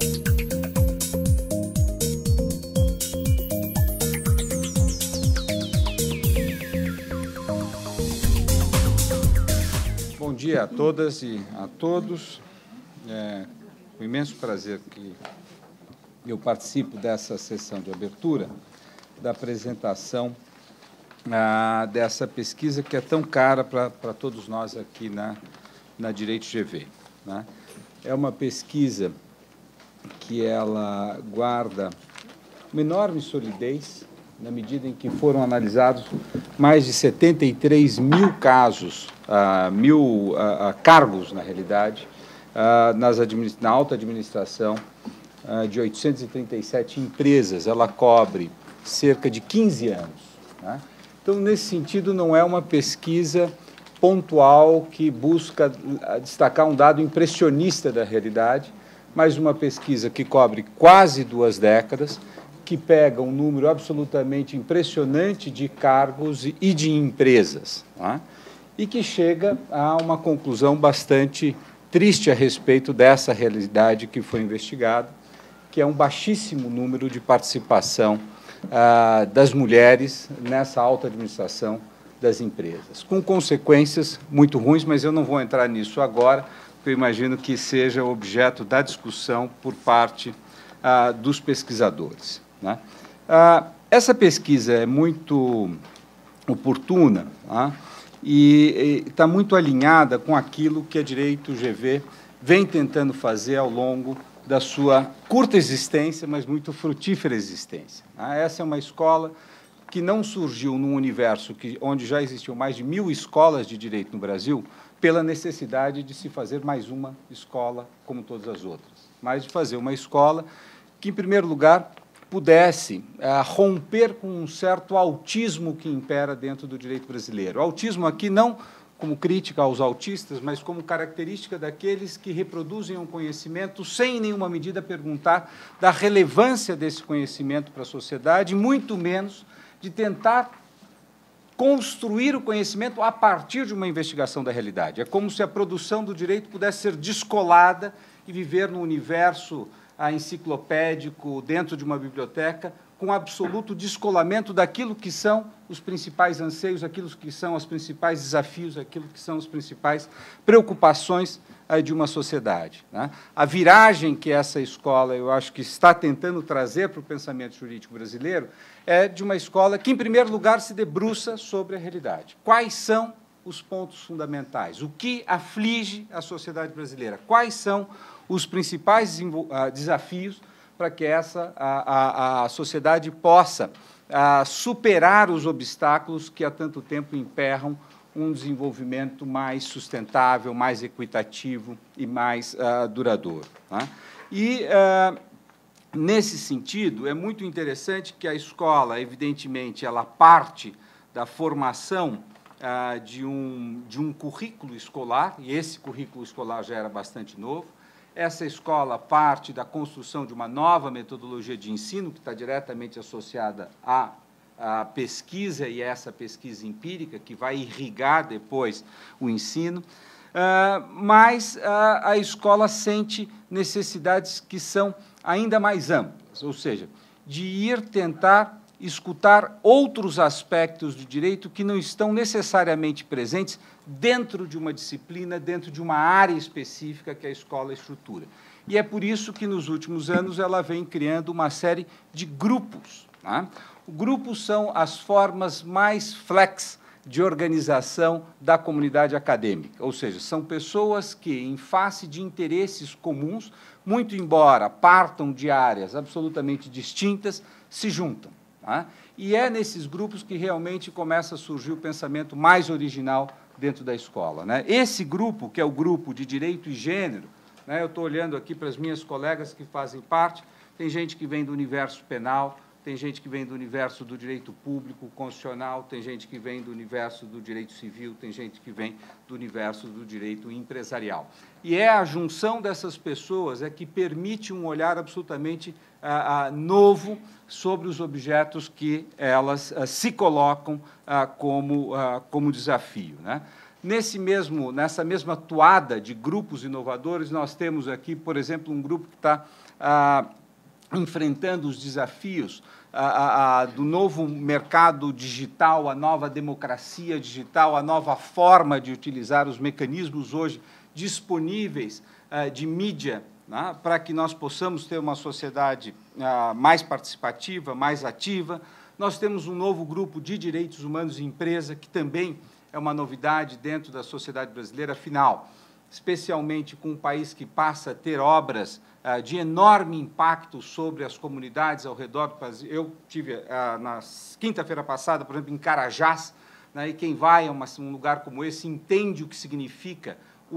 Bom dia a todas e a todos. É com imenso prazer que eu participo dessa sessão de abertura da apresentação dessa pesquisa que é tão cara para todos nós aqui na Direito GV, né? É uma pesquisa que ela guarda uma enorme solidez, na medida em que foram analisados mais de 73 mil casos, cargos, na realidade, na alta administração de 837 empresas. Ela cobre cerca de 15 anos, né? Então, nesse sentido, não é uma pesquisa pontual que busca destacar um dado impressionista da realidade, mas uma pesquisa que cobre quase 2 décadas, que pega um número absolutamente impressionante de cargos e de empresas, né? E que chega a uma conclusão bastante triste a respeito dessa realidade que foi investigada, que é um baixíssimo número de participação das mulheres nessa alta administração das empresas, com consequências muito ruins, mas eu não vou entrar nisso agora, porque eu imagino que seja objeto da discussão por parte dos pesquisadores, né? Essa pesquisa é muito oportuna, né? E está muito alinhada com aquilo que a Direito GV vem tentando fazer ao longo da sua curta existência, mas muito frutífera existência. Essa é uma escola que não surgiu num universo onde já existiam mais de 1.000 escolas de direito no Brasil, pela necessidade de se fazer mais uma escola como todas as outras, mas de fazer uma escola que, em primeiro lugar, pudesse romper com um certo autismo que impera dentro do direito brasileiro. O autismo aqui não como crítica aos autistas, mas como característica daqueles que reproduzem um conhecimento sem, em nenhuma medida, perguntar da relevância desse conhecimento para a sociedade, muito menos de tentar construir o conhecimento a partir de uma investigação da realidade. É como se a produção do direito pudesse ser descolada e viver no universo enciclopédico, dentro de uma biblioteca, com absoluto descolamento daquilo que são os principais anseios, aquilo que são os principais desafios, aquilo que são as principais preocupações de uma sociedade, né? A viragem que essa escola, eu acho que está tentando trazer para o pensamento jurídico brasileiro é de uma escola que, em primeiro lugar, se debruça sobre a realidade. Quais são os pontos fundamentais? O que aflige a sociedade brasileira? Quais são os principais desafios para que a sociedade possa superar os obstáculos que há tanto tempo emperram um desenvolvimento mais sustentável, mais equitativo e mais duradouro, né? E, nesse sentido, é muito interessante que a escola, evidentemente, ela parte da formação de um currículo escolar, e esse currículo escolar já era bastante novo. Essa escola parte da construção de uma nova metodologia de ensino, que está diretamente associada à pesquisa, e essa pesquisa empírica, que vai irrigar depois o ensino, mas a escola sente necessidades que são ainda mais amplas, ou seja, de ir tentar escutar outros aspectos do direito que não estão necessariamente presentes dentro de uma disciplina, dentro de uma área específica que a escola estrutura. E é por isso que, nos últimos anos, ela vem criando uma série de grupos, né? Grupos são as formas mais flex de organização da comunidade acadêmica, ou seja, são pessoas que, em face de interesses comuns, muito embora partam de áreas absolutamente distintas, se juntam, né? E é nesses grupos que realmente começa a surgir o pensamento mais original dentro da escola, né? Esse grupo, que é o grupo de Direito e Gênero, né, eu estou olhando aqui para as minhas colegas que fazem parte, tem gente que vem do universo penal, tem gente que vem do universo do direito público, constitucional, tem gente que vem do universo do direito civil, tem gente que vem do universo do direito empresarial. E é a junção dessas pessoas que permite um olhar absolutamente novo sobre os objetos que elas se colocam como desafio, né? Nessa mesma toada de grupos inovadores, nós temos aqui, por exemplo, um grupo que está enfrentando os desafios do novo mercado digital, a nova democracia digital, a nova forma de utilizar os mecanismos hoje disponíveis de mídia, né, para que nós possamos ter uma sociedade mais participativa, mais ativa. Nós temos um novo grupo de direitos humanos e empresa, que também é uma novidade dentro da sociedade brasileira, afinal, especialmente com um país que passa a ter obras de enorme impacto sobre as comunidades ao redor do país. Eu tive, na quinta-feira passada, por exemplo, em Carajás, né, e quem vai a um lugar como esse entende o que significa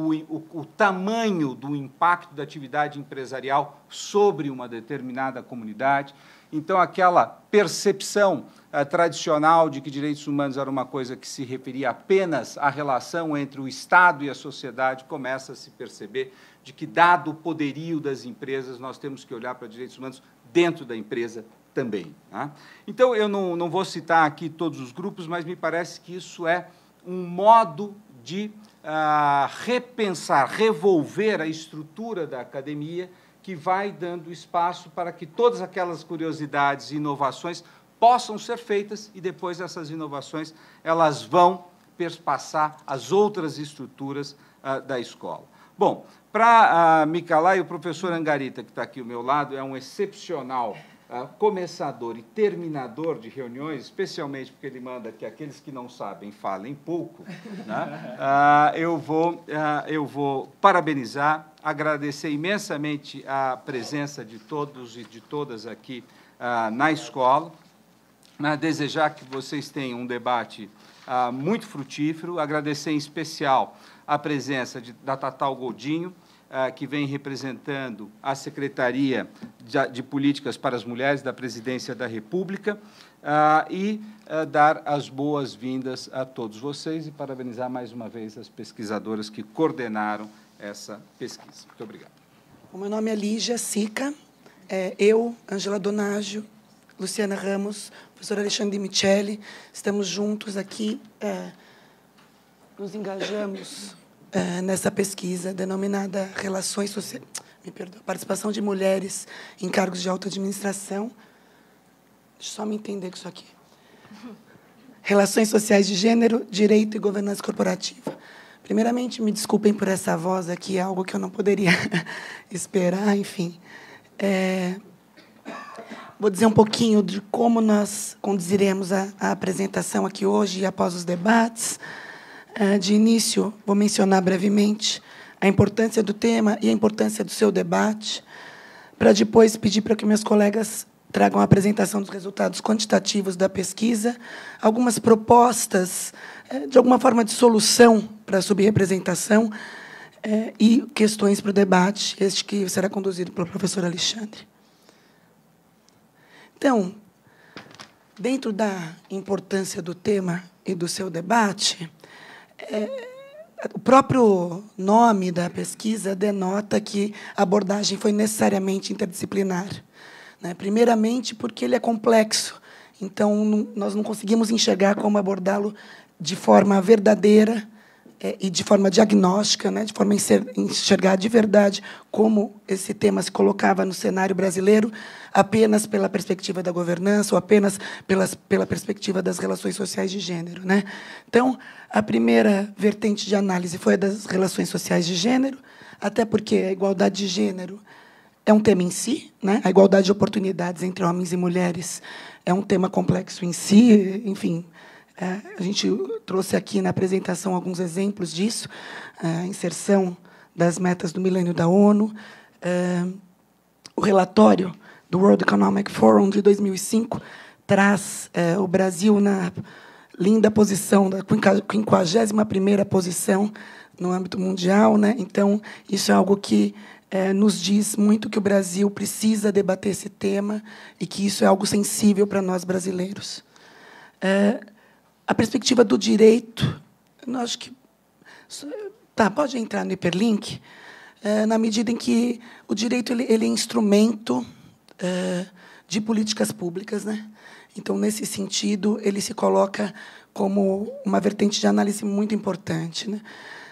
o tamanho do impacto da atividade empresarial sobre uma determinada comunidade. Então, aquela percepção tradicional de que direitos humanos era uma coisa que se referia apenas à relação entre o Estado e a sociedade começa a se perceber de que, dado o poderio das empresas, nós temos que olhar para direitos humanos dentro da empresa também. Tá? Então, eu não vou citar aqui todos os grupos, mas me parece que isso é um modo de repensar, revolver a estrutura da academia, que vai dando espaço para que todas aquelas curiosidades e inovações possam ser feitas e depois essas inovações elas vão perpassar as outras estruturas da escola. Bom, para me calar, e o professor Angarita, que está aqui ao meu lado, é um excepcional começador e terminador de reuniões, especialmente porque ele manda que aqueles que não sabem falem pouco, né? Eu vou parabenizar, agradecer imensamente a presença de todos e de todas aqui na escola, desejar que vocês tenham um debate muito frutífero, agradecer em especial a presença da Tatal Godinho, que vem representando a Secretaria de Políticas para as Mulheres da Presidência da República, e dar as boas-vindas a todos vocês e parabenizar mais uma vez as pesquisadoras que coordenaram essa pesquisa. Muito obrigado. O meu nome é Lígia Sica, eu, Ângela Donágio, Luciana Ramos, professor Alexandre Micheli, estamos juntos aqui, nos engajamos nessa pesquisa denominada Relações Sociais, Participação de Mulheres em Cargos de Alta Administração. Deixa eu só me entender com isso aqui. Relações Sociais de Gênero, Direito e Governança Corporativa. Primeiramente, me desculpem por essa voz aqui, é algo que eu não poderia esperar, enfim. Vou dizer um pouquinho de como nós conduziremos a apresentação aqui hoje e após os debates. De início, vou mencionar brevemente a importância do tema e a importância do seu debate, para depois pedir para que meus colegas tragam a apresentação dos resultados quantitativos da pesquisa, algumas propostas, de alguma forma, de solução para a subrepresentação e questões para o debate, este que será conduzido pelo professor Alexandre. Então, dentro da importância do tema e do seu debate, o próprio nome da pesquisa denota que a abordagem foi necessariamente interdisciplinar, né? Primeiramente, porque ele é complexo, então nós não conseguimos enxergar como abordá-lo de forma verdadeira e de forma diagnóstica, né? De forma a enxergar de verdade como esse tema se colocava no cenário brasileiro, apenas pela perspectiva da governança ou apenas pela perspectiva das relações sociais de gênero, né? Então, a primeira vertente de análise foi a das relações sociais de gênero, até porque a igualdade de gênero é um tema em si, né? A igualdade de oportunidades entre homens e mulheres é um tema complexo em si, enfim. A gente trouxe aqui na apresentação alguns exemplos disso, a inserção das metas do milênio da ONU, o relatório do World Economic Forum de 2005 traz o Brasil na linda posição, da 51ª posição no âmbito mundial, né? Então, isso é algo que nos diz muito que o Brasil precisa debater esse tema e que isso é algo sensível para nós brasileiros. A perspectiva do direito, eu acho que pode entrar no hiperlink, na medida em que o direito ele é instrumento de políticas públicas, né? Então, nesse sentido, ele se coloca como uma vertente de análise muito importante, né?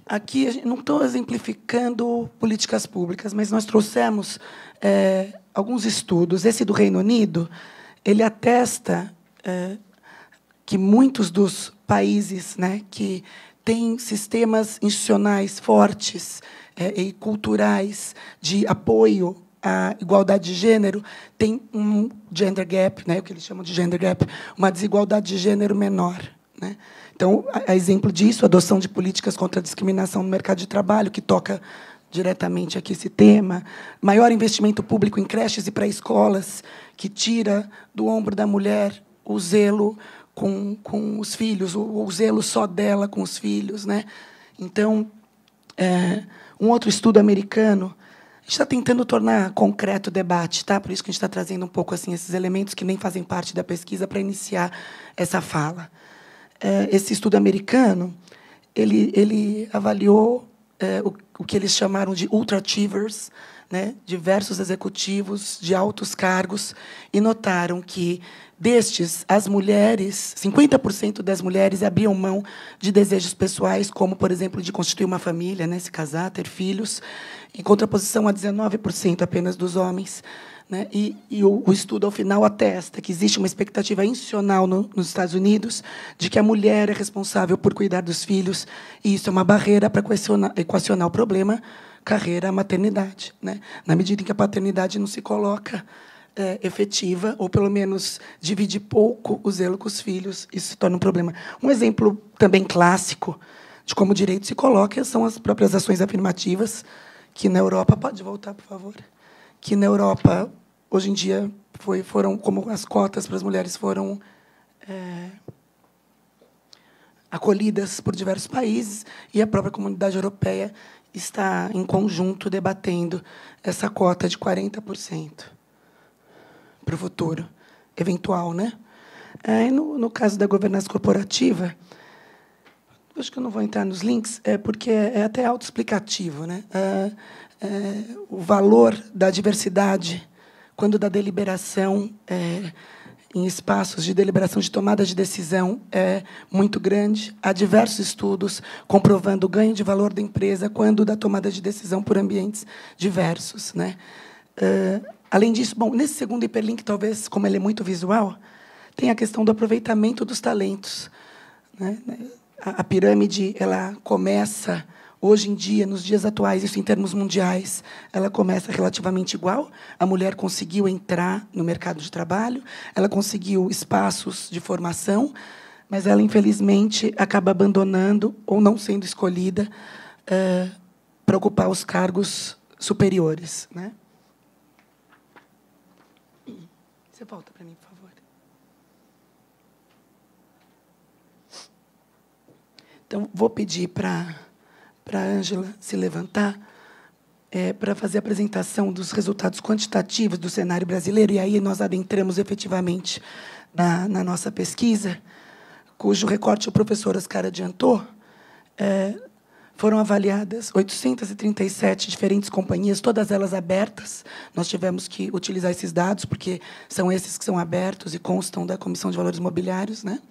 aqui não estou exemplificando políticas públicas, mas nós trouxemos alguns estudos. Esse do Reino Unido, ele atesta que muitos dos países, né, que têm sistemas institucionais fortes e culturais de apoio à igualdade de gênero têm um gender gap, né, o que eles chamam de gender gap, uma desigualdade de gênero menor, né? Então, a exemplo disso, a adoção de políticas contra a discriminação no mercado de trabalho, que toca diretamente aqui esse tema, maior investimento público em creches e pré-escolas, que tira do ombro da mulher o zelo com os filhos, o zelo só dela com os filhos, né? Então, um outro estudo americano, a gente está tentando tornar concreto o debate, tá? Por isso que a gente está trazendo um pouco assim esses elementos que nem fazem parte da pesquisa para iniciar essa fala. Esse estudo americano, ele avaliou o que eles chamaram de ultra-achievers, né, diversos executivos de altos cargos, e notaram que, destes, as mulheres, 50% das mulheres abriam mão de desejos pessoais, como, por exemplo, de constituir uma família, né, se casar, ter filhos, em contraposição a 19% apenas dos homens. Né? E o estudo, ao final, atesta que existe uma expectativa institucional nos Estados Unidos de que a mulher é responsável por cuidar dos filhos, e isso é uma barreira para equacionar o problema carreira-maternidade. Né? Na medida em que a paternidade não se coloca efetiva, ou, pelo menos, divide pouco o zelo com os filhos, isso se torna um problema. Um exemplo também clássico de como o direito se coloca são as próprias ações afirmativas, que na Europa... Pode voltar, por favor? Que na Europa, hoje em dia, foram como as cotas para as mulheres foram acolhidas por diversos países, e a própria comunidade europeia está, em conjunto, debatendo essa cota de 40% para o futuro eventual. Né? No caso da governança corporativa, acho que eu não vou entrar nos links, porque é até autoexplicativo. Né? O valor da diversidade, quando da deliberação, em espaços de deliberação de tomada de decisão, é muito grande. Há diversos estudos comprovando o ganho de valor da empresa quando da tomada de decisão por ambientes diversos. Né? Além disso, bom, nesse segundo hiperlink, talvez, como ele é muito visual, tem a questão do aproveitamento dos talentos. Né? A pirâmide, ela começa... Hoje em dia, nos dias atuais, isso em termos mundiais, ela começa relativamente igual. A mulher conseguiu entrar no mercado de trabalho, ela conseguiu espaços de formação, mas ela, infelizmente, acaba abandonando ou não sendo escolhida para ocupar os cargos superiores. Né? Você volta para mim, por favor. Então, vou pedir para a Ângela se levantar para fazer a apresentação dos resultados quantitativos do cenário brasileiro, e aí nós adentramos efetivamente na nossa pesquisa, cujo recorte o professor Oscar adiantou. Foram avaliadas 837 diferentes companhias, todas elas abertas. Nós tivemos que utilizar esses dados, porque são esses que são abertos e constam da Comissão de Valores Imobiliários. Né?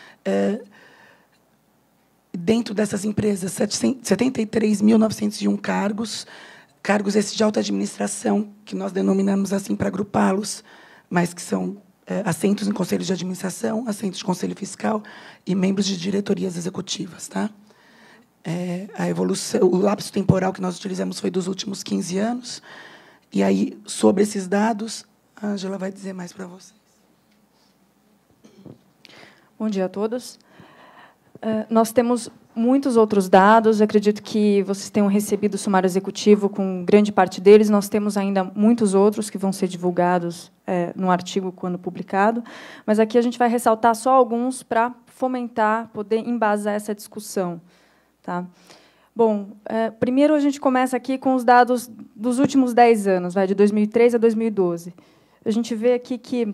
Dentro dessas empresas, 73.901 cargos esses de alta administração, que nós denominamos assim para agrupá-los, mas que são assentos em conselhos de administração, assentos de conselho fiscal e membros de diretorias executivas. Tá? A evolução, o lapso temporal que nós utilizamos foi dos últimos 15 anos, e aí, sobre esses dados, a Ângela vai dizer mais para vocês. Bom dia a todos. Nós temos muitos outros dados, eu acredito que vocês tenham recebido o sumário executivo com grande parte deles, nós temos ainda muitos outros que vão ser divulgados no artigo quando publicado, mas aqui a gente vai ressaltar só alguns para fomentar, poder embasar essa discussão. Tá? Bom, primeiro a gente começa aqui com os dados dos últimos 10 anos, de 2003 a 2012. A gente vê aqui que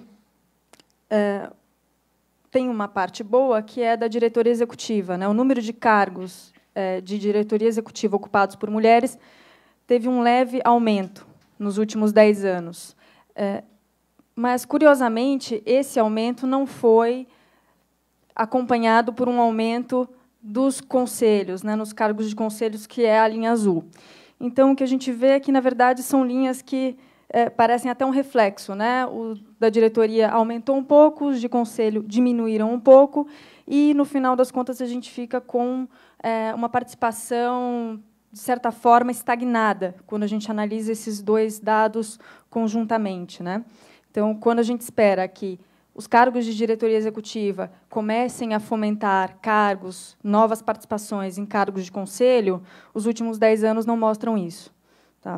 tem uma parte boa, que é da diretoria executiva. Né? O número de cargos de diretoria executiva ocupados por mulheres teve um leve aumento nos últimos 10 anos. Mas, curiosamente, esse aumento não foi acompanhado por um aumento dos conselhos, né, nos cargos de conselhos, que é a linha azul. Então, o que a gente vê é que, na verdade, são linhas que parecem até um reflexo, né? O da diretoria aumentou um pouco, os de conselho diminuíram um pouco, e, no final das contas, a gente fica com uma participação, de certa forma, estagnada, quando a gente analisa esses dois dados conjuntamente, né? Então, quando a gente espera que os cargos de diretoria executiva comecem a fomentar cargos, novas participações em cargos de conselho, os últimos 10 anos não mostram isso. Tá?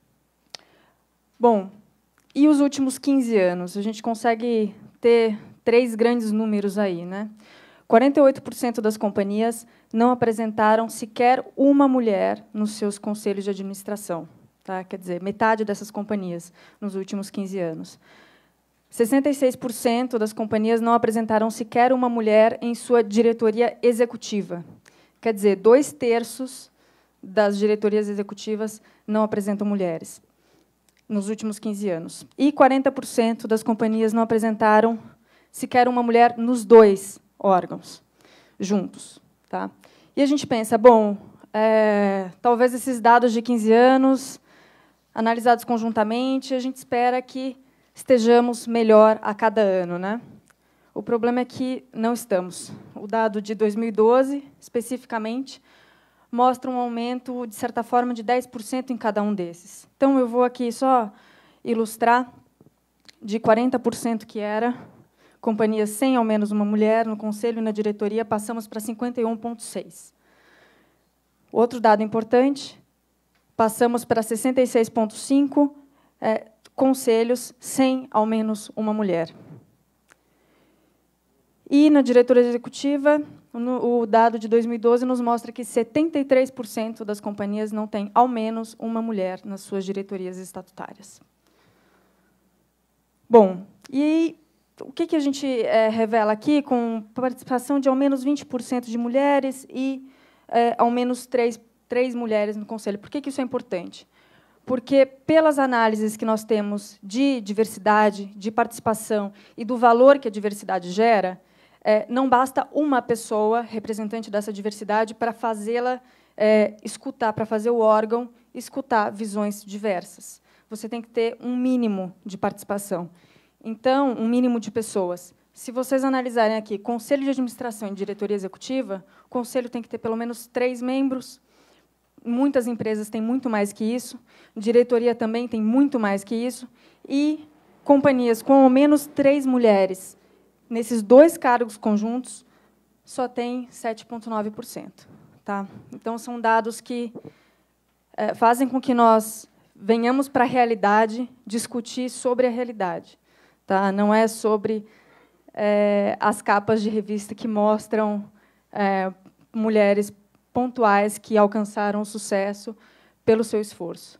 Bom, e os últimos 15 anos? A gente consegue ter 3 grandes números aí, né? 48% das companhias não apresentaram sequer uma mulher nos seus conselhos de administração. Tá? Quer dizer, metade dessas companhias nos últimos 15 anos. 66% das companhias não apresentaram sequer uma mulher em sua diretoria executiva. Quer dizer, 2/3 das diretorias executivas não apresentam mulheres nos últimos 15 anos. E 40% das companhias não apresentaram sequer uma mulher nos 2 órgãos juntos. Tá? E a gente pensa, bom, talvez esses dados de 15 anos, analisados conjuntamente, a gente espera que estejamos melhor a cada ano, né? O problema é que não estamos. O dado de 2012, especificamente, mostra um aumento, de certa forma, de 10% em cada um desses. Então, eu vou aqui só ilustrar, de 40% que era, companhias sem ao menos uma mulher no conselho e na diretoria, passamos para 51,6%. Outro dado importante, passamos para 66,5%, conselhos sem ao menos uma mulher. E, na diretoria executiva, o dado de 2012 nos mostra que 73% das companhias não têm ao menos uma mulher nas suas diretorias estatutárias. Bom, e o que a gente revela aqui com participação de ao menos 20% de mulheres e ao menos 3 mulheres no conselho? Por que isso é importante? Porque, pelas análises que nós temos de diversidade, de participação e do valor que a diversidade gera, não basta uma pessoa, representante dessa diversidade, para fazê-la escutar, para fazer o órgão escutar visões diversas. Você tem que ter um mínimo de participação. Então, um mínimo de pessoas. Se vocês analisarem aqui, conselho de administração e diretoria executiva, o conselho tem que ter pelo menos 3 membros. Muitas empresas têm muito mais que isso, diretoria também tem muito mais que isso, e companhias com ao menos 3 mulheres nesses 2 cargos conjuntos só tem 7,9%. Tá? Então, são dados que fazem com que nós venhamos para a realidade discutir sobre a realidade. Tá? Não é sobre as capas de revista que mostram mulheres pontuais que alcançaram o sucesso pelo seu esforço.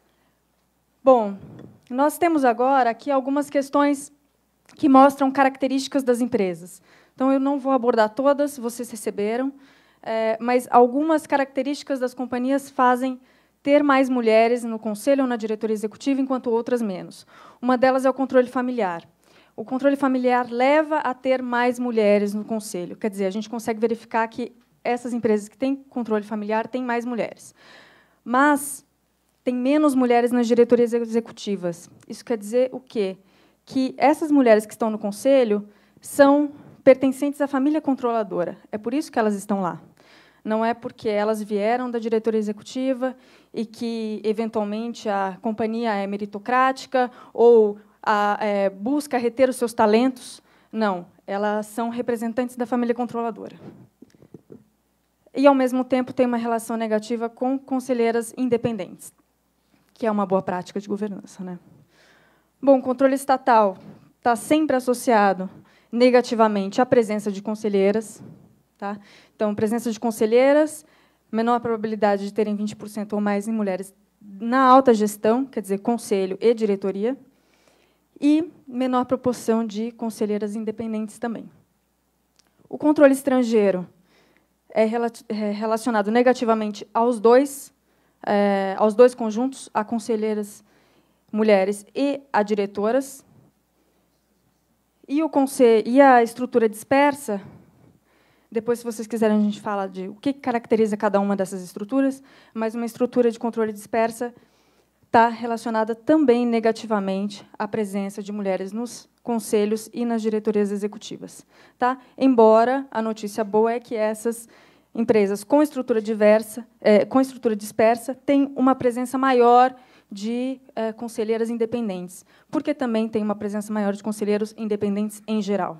Bom, nós temos agora aqui algumas questões que mostram características das empresas. Então, eu não vou abordar todas, vocês receberam, mas algumas características das companhias fazem ter mais mulheres no conselho ou na diretoria executiva, enquanto outras menos. Uma delas é o controle familiar. O controle familiar leva a ter mais mulheres no conselho. Quer dizer, a gente consegue verificar que essas empresas que têm controle familiar têm mais mulheres. Mas tem menos mulheres nas diretorias executivas. Isso quer dizer o quê? Que essas mulheres que estão no conselho são pertencentes à família controladora. É por isso que elas estão lá. Não é porque elas vieram da diretoria executiva e que, eventualmente, a companhia é meritocrática ou busca reter os seus talentos. Não, elas são representantes da família controladora. E, ao mesmo tempo, tem uma relação negativa com conselheiras independentes, que é uma boa prática de governança, né? Bom, o controle estatal está sempre associado negativamente à presença de conselheiras. Tá? Então, presença de conselheiras, menor probabilidade de terem 20% ou mais em mulheres na alta gestão, quer dizer, conselho e diretoria, e menor proporção de conselheiras independentes também. O controle estrangeiro é relacionado negativamente aos dois conjuntos, a conselheiras mulheres e a diretoras. E a estrutura dispersa Depois, se vocês quiserem, a gente fala de o que caracteriza cada uma dessas estruturas, mas uma estrutura de controle dispersa está relacionada também negativamente à presença de mulheres nos conselhos e nas diretorias executivas. Tá? Embora a notícia boa é que essas empresas com estrutura dispersa têm uma presença maior de conselheiras independentes, porque também tem uma presença maior de conselheiros independentes em geral.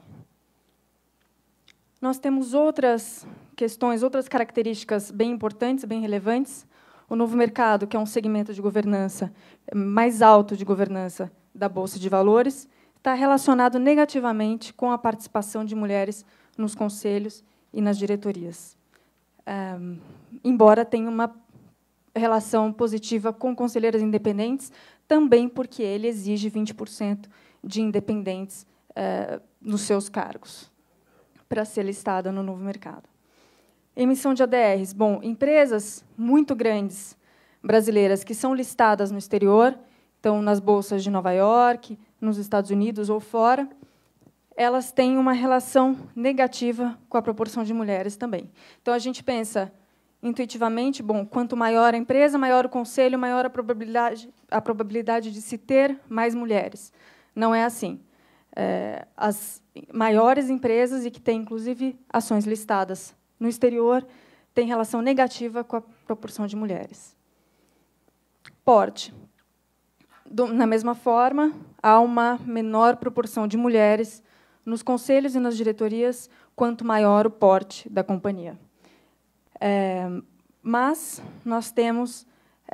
Nós temos outras questões, outras características bem importantes, bem relevantes. O novo mercado, que é um segmento de governança mais alto de governança da Bolsa de Valores, está relacionado negativamente com a participação de mulheres nos conselhos e nas diretorias. Embora tenha uma relação positiva com conselheiras independentes, também porque ele exige 20% de independentes nos seus cargos, para ser listada no novo mercado. Emissão de ADRs. Bom, empresas muito grandes brasileiras que são listadas no exterior, então, nas bolsas de Nova York, nos Estados Unidos ou fora, elas têm uma relação negativa com a proporção de mulheres também. Então, a gente pensa intuitivamente, bom, quanto maior a empresa, maior o conselho, maior a probabilidade de se ter mais mulheres. Não é assim. As maiores empresas, e que têm, inclusive, ações listadas no exterior, têm relação negativa com a proporção de mulheres. Porte. Na mesma forma, há uma menor proporção de mulheres nos conselhos e nas diretorias, quanto maior o porte da companhia. Mas nós temos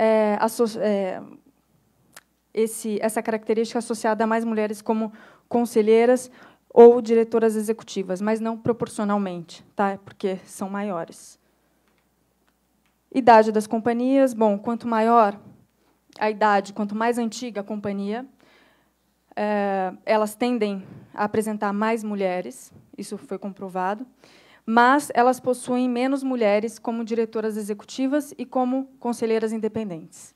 essa característica associada a mais mulheres como conselheiras ou diretoras executivas, mas não proporcionalmente, tá? Porque são maiores. Idade das companhias. Bom, quanto maior a idade, quanto mais antiga a companhia, elas tendem a apresentar mais mulheres, isso foi comprovado, mas elas possuem menos mulheres como diretoras executivas e como conselheiras independentes.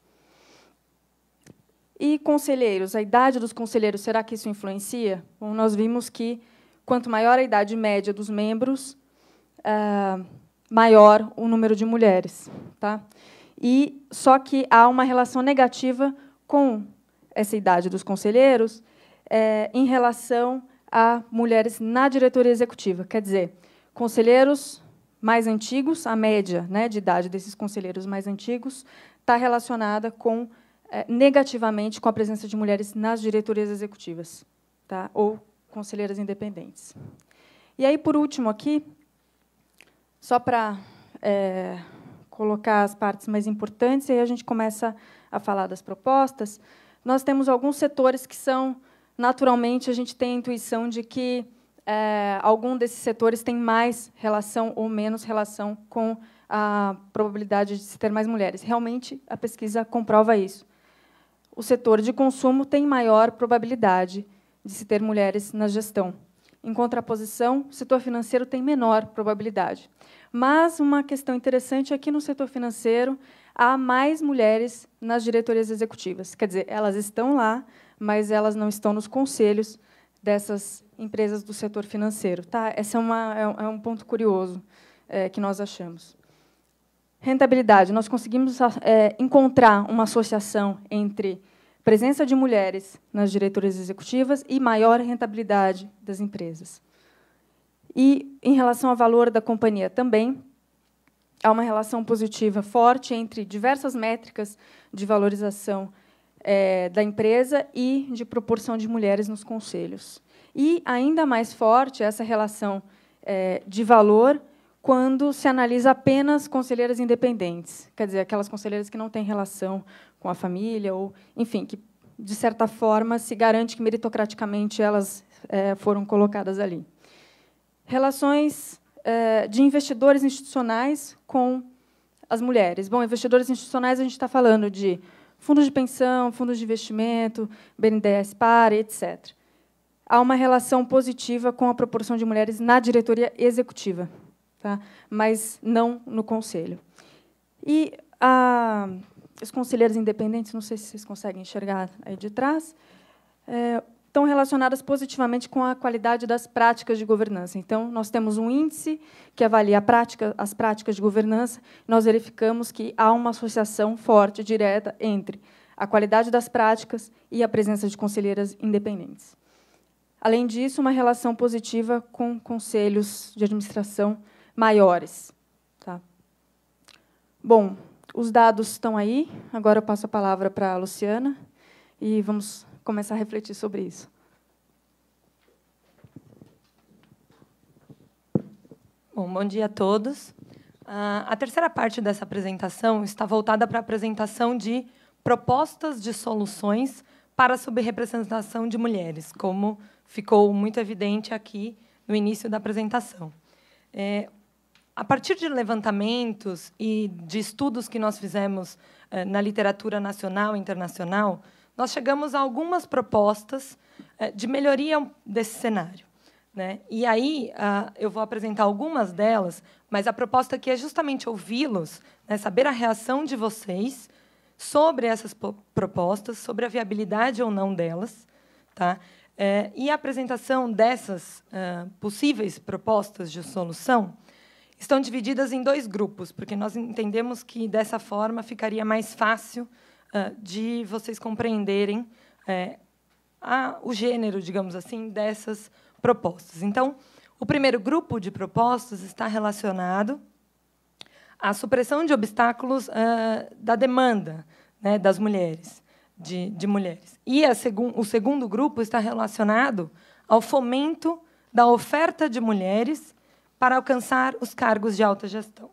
E conselheiros, a idade dos conselheiros, será que isso influencia? Bom, nós vimos que, quanto maior a idade média dos membros, maior o número de mulheres. Tá? Só que há uma relação negativa com essa idade dos conselheiros em relação a mulheres na diretoria executiva. Quer dizer, conselheiros mais antigos, a média, né, de idade desses conselheiros mais antigos está relacionada com negativamente com a presença de mulheres nas diretorias executivas, tá? Ou conselheiras independentes. E aí, por último, aqui, só para colocar as partes mais importantes, e aí a gente começa a falar das propostas, nós temos alguns setores que são, naturalmente, a gente tem a intuição de que algum desses setores tem mais relação ou menos relação com a probabilidade de se ter mais mulheres. Realmente, a pesquisa comprova isso. O setor de consumo tem maior probabilidade de se ter mulheres na gestão. Em contraposição, o setor financeiro tem menor probabilidade. Mas uma questão interessante é que, no setor financeiro, há mais mulheres nas diretorias executivas. Quer dizer, elas estão lá, mas elas não estão nos conselhos dessas empresas do setor financeiro. Tá? Esse é um ponto curioso que nós achamos. Rentabilidade. Nós conseguimos encontrar uma associação entre presença de mulheres nas diretorias executivas e maior rentabilidade das empresas. E, em relação ao valor da companhia, também há uma relação positiva forte entre diversas métricas de valorização da empresa e de proporção de mulheres nos conselhos. E, ainda mais forte, essa relação de valor quando se analisa apenas conselheiras independentes, quer dizer, aquelas conselheiras que não têm relação com a família, ou, enfim, que, de certa forma, se garante que, meritocraticamente, elas foram colocadas ali. Relações de investidores institucionais com as mulheres. Bom, investidores institucionais, a gente está falando de fundos de pensão, fundos de investimento, BNDES Par, etc. Há uma relação positiva com a proporção de mulheres na diretoria executiva, tá? Mas não no conselho. E os conselheiros independentes, não sei se vocês conseguem enxergar aí de trás, estão relacionadas positivamente com a qualidade das práticas de governança. Então, nós temos um índice que avalia as práticas de governança. Nós verificamos que há uma associação forte, direta, entre a qualidade das práticas e a presença de conselheiras independentes. Além disso, uma relação positiva com conselhos de administração maiores. Tá? Bom, os dados estão aí. Agora eu passo a palavra para a Luciana e vamos começar a refletir sobre isso. Bom dia a todos. A terceira parte dessa apresentação está voltada para a apresentação de propostas de soluções para a subrepresentação de mulheres, como ficou muito evidente aqui no início da apresentação. A partir de levantamentos e de estudos que nós fizemos na literatura nacional e internacional, nós chegamos a algumas propostas de melhoria desse cenário, né? E aí eu vou apresentar algumas delas, mas a proposta aqui é justamente ouvi-los, né, saber a reação de vocês sobre essas propostas, sobre a viabilidade ou não delas, tá? E a apresentação dessas possíveis propostas de solução estão divididas em 2 grupos, porque nós entendemos que, dessa forma, ficaria mais fácil de vocês compreenderem o gênero, digamos assim, dessas propostas. Então, o primeiro grupo de propostas está relacionado à supressão de obstáculos da demanda, né, das mulheres, de mulheres. E o segundo grupo está relacionado ao fomento da oferta de mulheres para alcançar os cargos de alta gestão.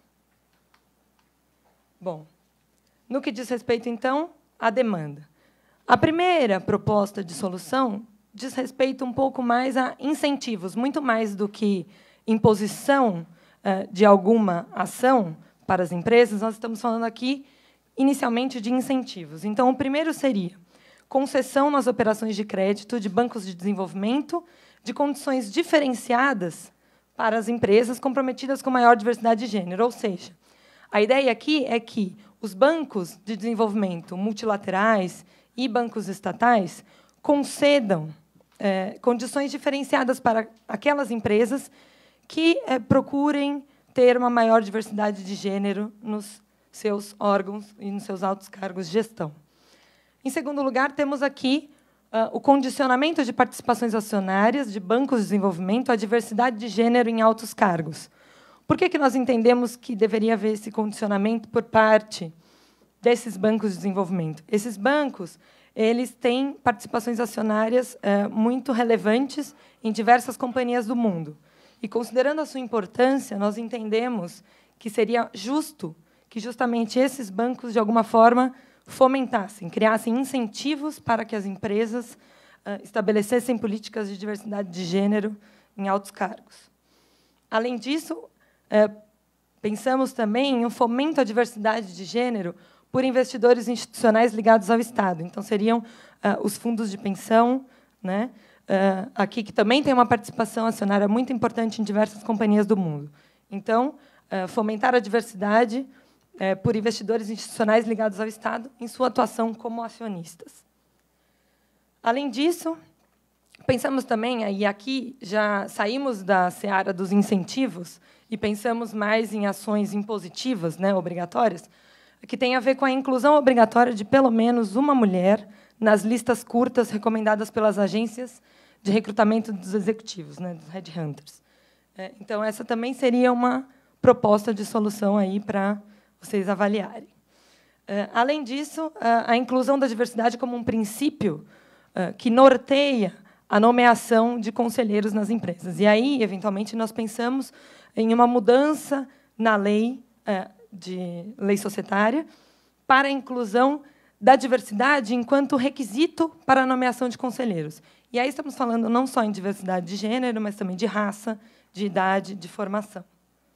Bom, no que diz respeito, então, à demanda. A primeira proposta de solução diz respeito um pouco mais a incentivos, muito mais do que imposição de alguma ação para as empresas. Nós estamos falando aqui, inicialmente, de incentivos. Então, o primeiro seria concessão nas operações de crédito de bancos de desenvolvimento de condições diferenciadas para as empresas comprometidas com maior diversidade de gênero. Ou seja, a ideia aqui é que os bancos de desenvolvimento multilaterais e bancos estatais concedam condições diferenciadas para aquelas empresas que procurem ter uma maior diversidade de gênero nos seus órgãos e nos seus altos cargos de gestão. Em segundo lugar, temos aqui o condicionamento de participações acionárias de bancos de desenvolvimento à diversidade de gênero em altos cargos. Por que nós entendemos que deveria haver esse condicionamento por parte desses bancos de desenvolvimento? Esses bancos eles têm participações acionárias muito relevantes em diversas companhias do mundo. E, considerando a sua importância, nós entendemos que seria justo que justamente esses bancos, de alguma forma, fomentassem, criassem incentivos para que as empresas estabelecessem políticas de diversidade de gênero em altos cargos. Além disso, pensamos também em um fomento à diversidade de gênero por investidores institucionais ligados ao Estado. Então, seriam os fundos de pensão, né? Aqui, que também tem uma participação acionária muito importante em diversas companhias do mundo. Então, fomentar a diversidade por investidores institucionais ligados ao Estado em sua atuação como acionistas. Além disso, pensamos também, e aqui já saímos da seara dos incentivos e pensamos mais em ações impositivas, né, obrigatórias, que tem a ver com a inclusão obrigatória de pelo menos uma mulher nas listas curtas recomendadas pelas agências de recrutamento dos executivos, né, dos headhunters. Então, essa também seria uma proposta de solução aí para vocês avaliarem. Além disso, a inclusão da diversidade como um princípio que norteia a nomeação de conselheiros nas empresas. E aí, eventualmente, nós pensamos em uma mudança na lei societária para a inclusão da diversidade enquanto requisito para a nomeação de conselheiros. E aí estamos falando não só em diversidade de gênero, mas também de raça, de idade, de formação.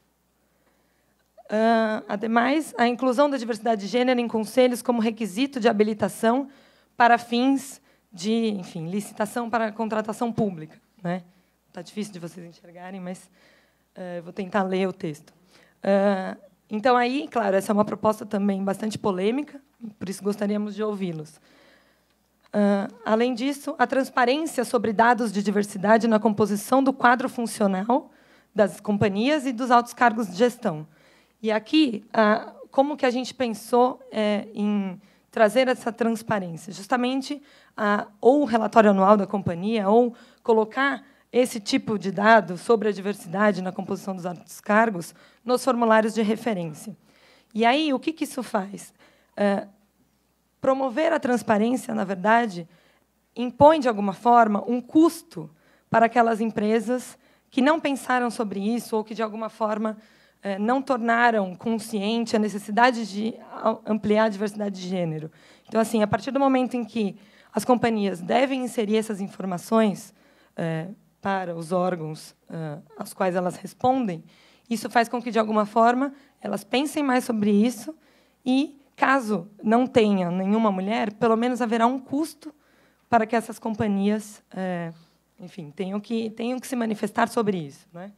Ademais, a inclusão da diversidade de gênero em conselhos como requisito de habilitação para fins de, enfim, licitação para contratação pública, né? Está difícil de vocês enxergarem, mas vou tentar ler o texto. Então, aí, claro, essa é uma proposta também bastante polêmica, por isso gostaríamos de ouvi-los. Além disso, a transparência sobre dados de diversidade na composição do quadro funcional das companhias e dos altos cargos de gestão. E aqui, como que a gente pensou em trazer essa transparência? Justamente, ou o relatório anual da companhia, ou colocar esse tipo de dado sobre a diversidade na composição dos altos cargos nos formulários de referência. E aí, o que isso faz? Promover a transparência, na verdade, impõe, de alguma forma, um custo para aquelas empresas que não pensaram sobre isso ou que, de alguma forma, não tornaram consciente a necessidade de ampliar a diversidade de gênero. Então, assim, a partir do momento em que as companhias devem inserir essas informações para os órgãos aos quais elas respondem, isso faz com que, de alguma forma, elas pensem mais sobre isso e, caso não tenha nenhuma mulher, pelo menos haverá um custo para que essas companhias, enfim, tenham que se manifestar sobre isso, né?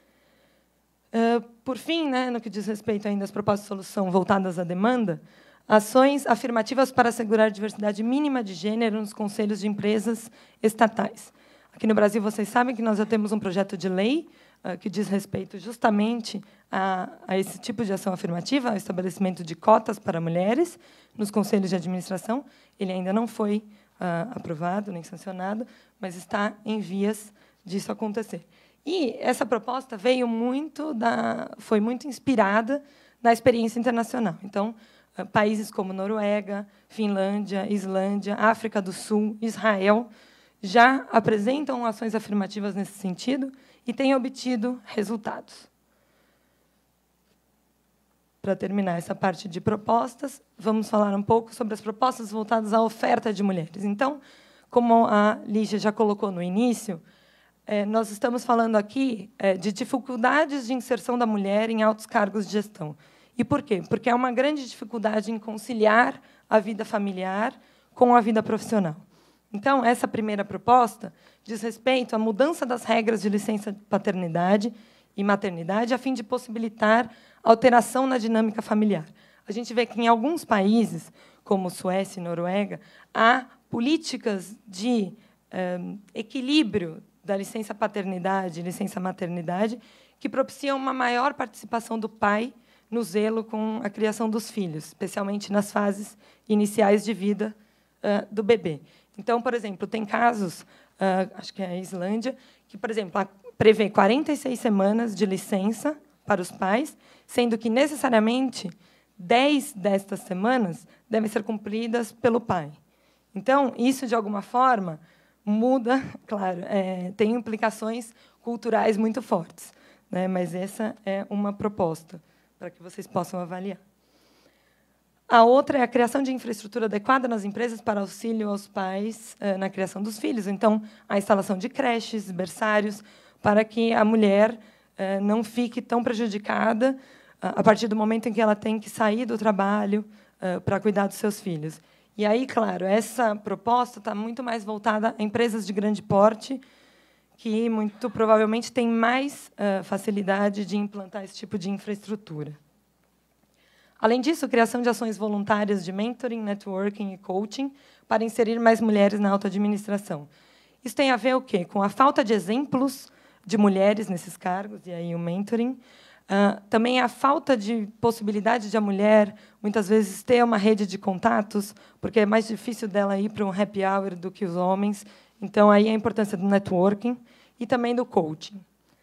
Por fim, né, no que diz respeito ainda às propostas de solução voltadas à demanda, ações afirmativas para assegurar a diversidade mínima de gênero nos conselhos de empresas estatais. Aqui no Brasil, vocês sabem que nós já temos um projeto de lei que diz respeito justamente a esse tipo de ação afirmativa, ao estabelecimento de cotas para mulheres nos conselhos de administração. Ele ainda não foi aprovado nem sancionado, mas está em vias disso acontecer. E essa proposta foi muito inspirada na experiência internacional. Então, países como Noruega, Finlândia, Islândia, África do Sul, Israel já apresentam ações afirmativas nesse sentido e têm obtido resultados. Para terminar essa parte de propostas, vamos falar um pouco sobre as propostas voltadas à oferta de mulheres. Então, como a Lígia já colocou no início, nós estamos falando aqui de dificuldades de inserção da mulher em altos cargos de gestão. E por quê? Porque há uma grande dificuldade em conciliar a vida familiar com a vida profissional. Então, essa primeira proposta diz respeito à mudança das regras de licença de paternidade e maternidade, a fim de possibilitar alteração na dinâmica familiar. A gente vê que, em alguns países, como Suécia e Noruega, há políticas de equilíbrio da licença paternidade e licença maternidade que propiciam uma maior participação do pai no zelo com a criação dos filhos, especialmente nas fases iniciais de vida do bebê. Então, por exemplo, tem casos, acho que é a Islândia, que, por exemplo, prevê 46 semanas de licença para os pais, sendo que, necessariamente, 10 destas semanas devem ser cumpridas pelo pai. Então, isso, de alguma forma, muda, claro, tem implicações culturais muito fortes, né? Mas essa é uma proposta para que vocês possam avaliar. A outra é a criação de infraestrutura adequada nas empresas para auxílio aos pais na criação dos filhos. Então, a instalação de creches, berçários, para que a mulher não fique tão prejudicada a partir do momento em que ela tem que sair do trabalho para cuidar dos seus filhos. E aí, claro, essa proposta está muito mais voltada a empresas de grande porte, que, muito provavelmente, têm mais facilidade de implantar esse tipo de infraestrutura. Além disso, a criação de ações voluntárias de mentoring, networking e coaching para inserir mais mulheres na alta administração. Isso tem a ver o quê? Com a falta de exemplos de mulheres nesses cargos, e aí o mentoring. Também a falta de possibilidade de a mulher, muitas vezes, ter uma rede de contatos, porque é mais difícil dela ir para um happy hour do que os homens. Então, aí a importância do networking e também do coaching.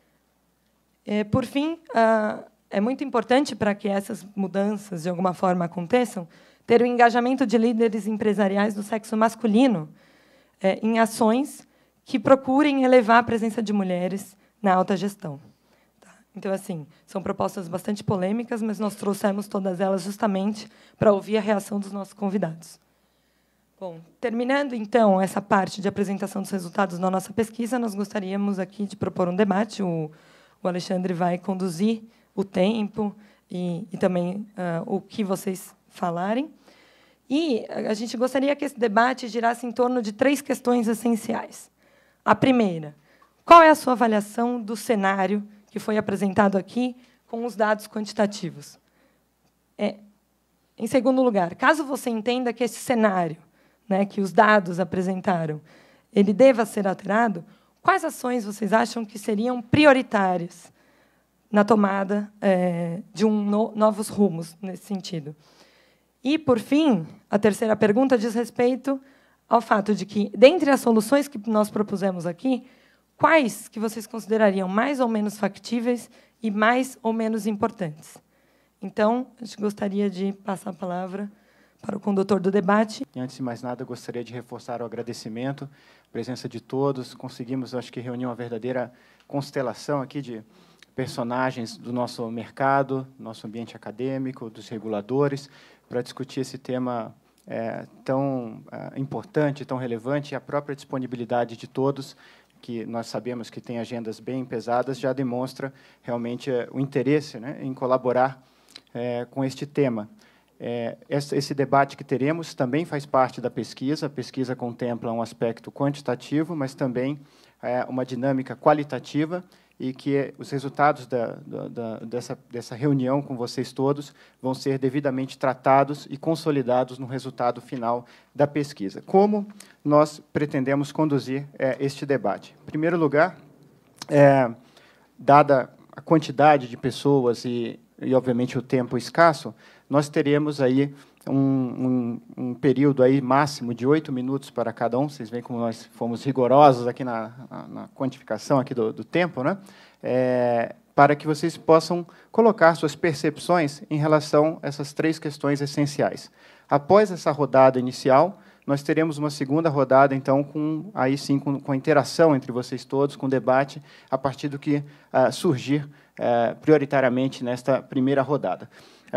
Por fim, é muito importante, para que essas mudanças, de alguma forma, aconteçam, ter o engajamento de líderes empresariais do sexo masculino em ações que procurem elevar a presença de mulheres na alta gestão. Tá? Então, assim, são propostas bastante polêmicas, mas nós trouxemos todas elas justamente para ouvir a reação dos nossos convidados. Bom, terminando, então, essa parte de apresentação dos resultados da nossa pesquisa, nós gostaríamos aqui de propor um debate. O Alexandre vai conduzir o tempo e também o que vocês falarem. E a gente gostaria que esse debate girasse em torno de 3 questões essenciais. A primeira, qual é a sua avaliação do cenário que foi apresentado aqui com os dados quantitativos? Em segundo lugar, caso você entenda que esse cenário né, que os dados apresentaram, ele deva ser alterado, quais ações vocês acham que seriam prioritárias na tomada de novos rumos nesse sentido? E, por fim, a terceira pergunta diz respeito ao fato de que, dentre as soluções que nós propusemos aqui, quais que vocês considerariam mais ou menos factíveis e mais ou menos importantes? Então, a gente gostaria de passar a palavra para o condutor do debate. E, antes de mais nada, eu gostaria de reforçar o agradecimento, a presença de todos. Conseguimos, acho que, reunir uma verdadeira constelação aqui de personagens do nosso mercado, nosso ambiente acadêmico, dos reguladores, para discutir esse tema tão importante, tão relevante, e a própria disponibilidade de todos, que nós sabemos que tem agendas bem pesadas, já demonstra realmente o interesse, né, em colaborar com este tema. Esse debate que teremos também faz parte da pesquisa. A pesquisa contempla um aspecto quantitativo, mas também uma dinâmica qualitativa, e que os resultados dessa reunião com vocês todos vão ser devidamente tratados e consolidados no resultado final da pesquisa. Como nós pretendemos conduzir este debate? Em primeiro lugar, dada a quantidade de pessoas e, obviamente, o tempo escasso, nós teremos aí um período aí máximo de 8 minutos para cada um. Vocês veem como nós fomos rigorosos aqui na quantificação aqui do tempo, né? Para que vocês possam colocar suas percepções em relação a essas 3 questões essenciais. Após essa rodada inicial, nós teremos uma segunda rodada, então, com a interação entre vocês todos, com o debate, a partir do que surgir prioritariamente nesta primeira rodada.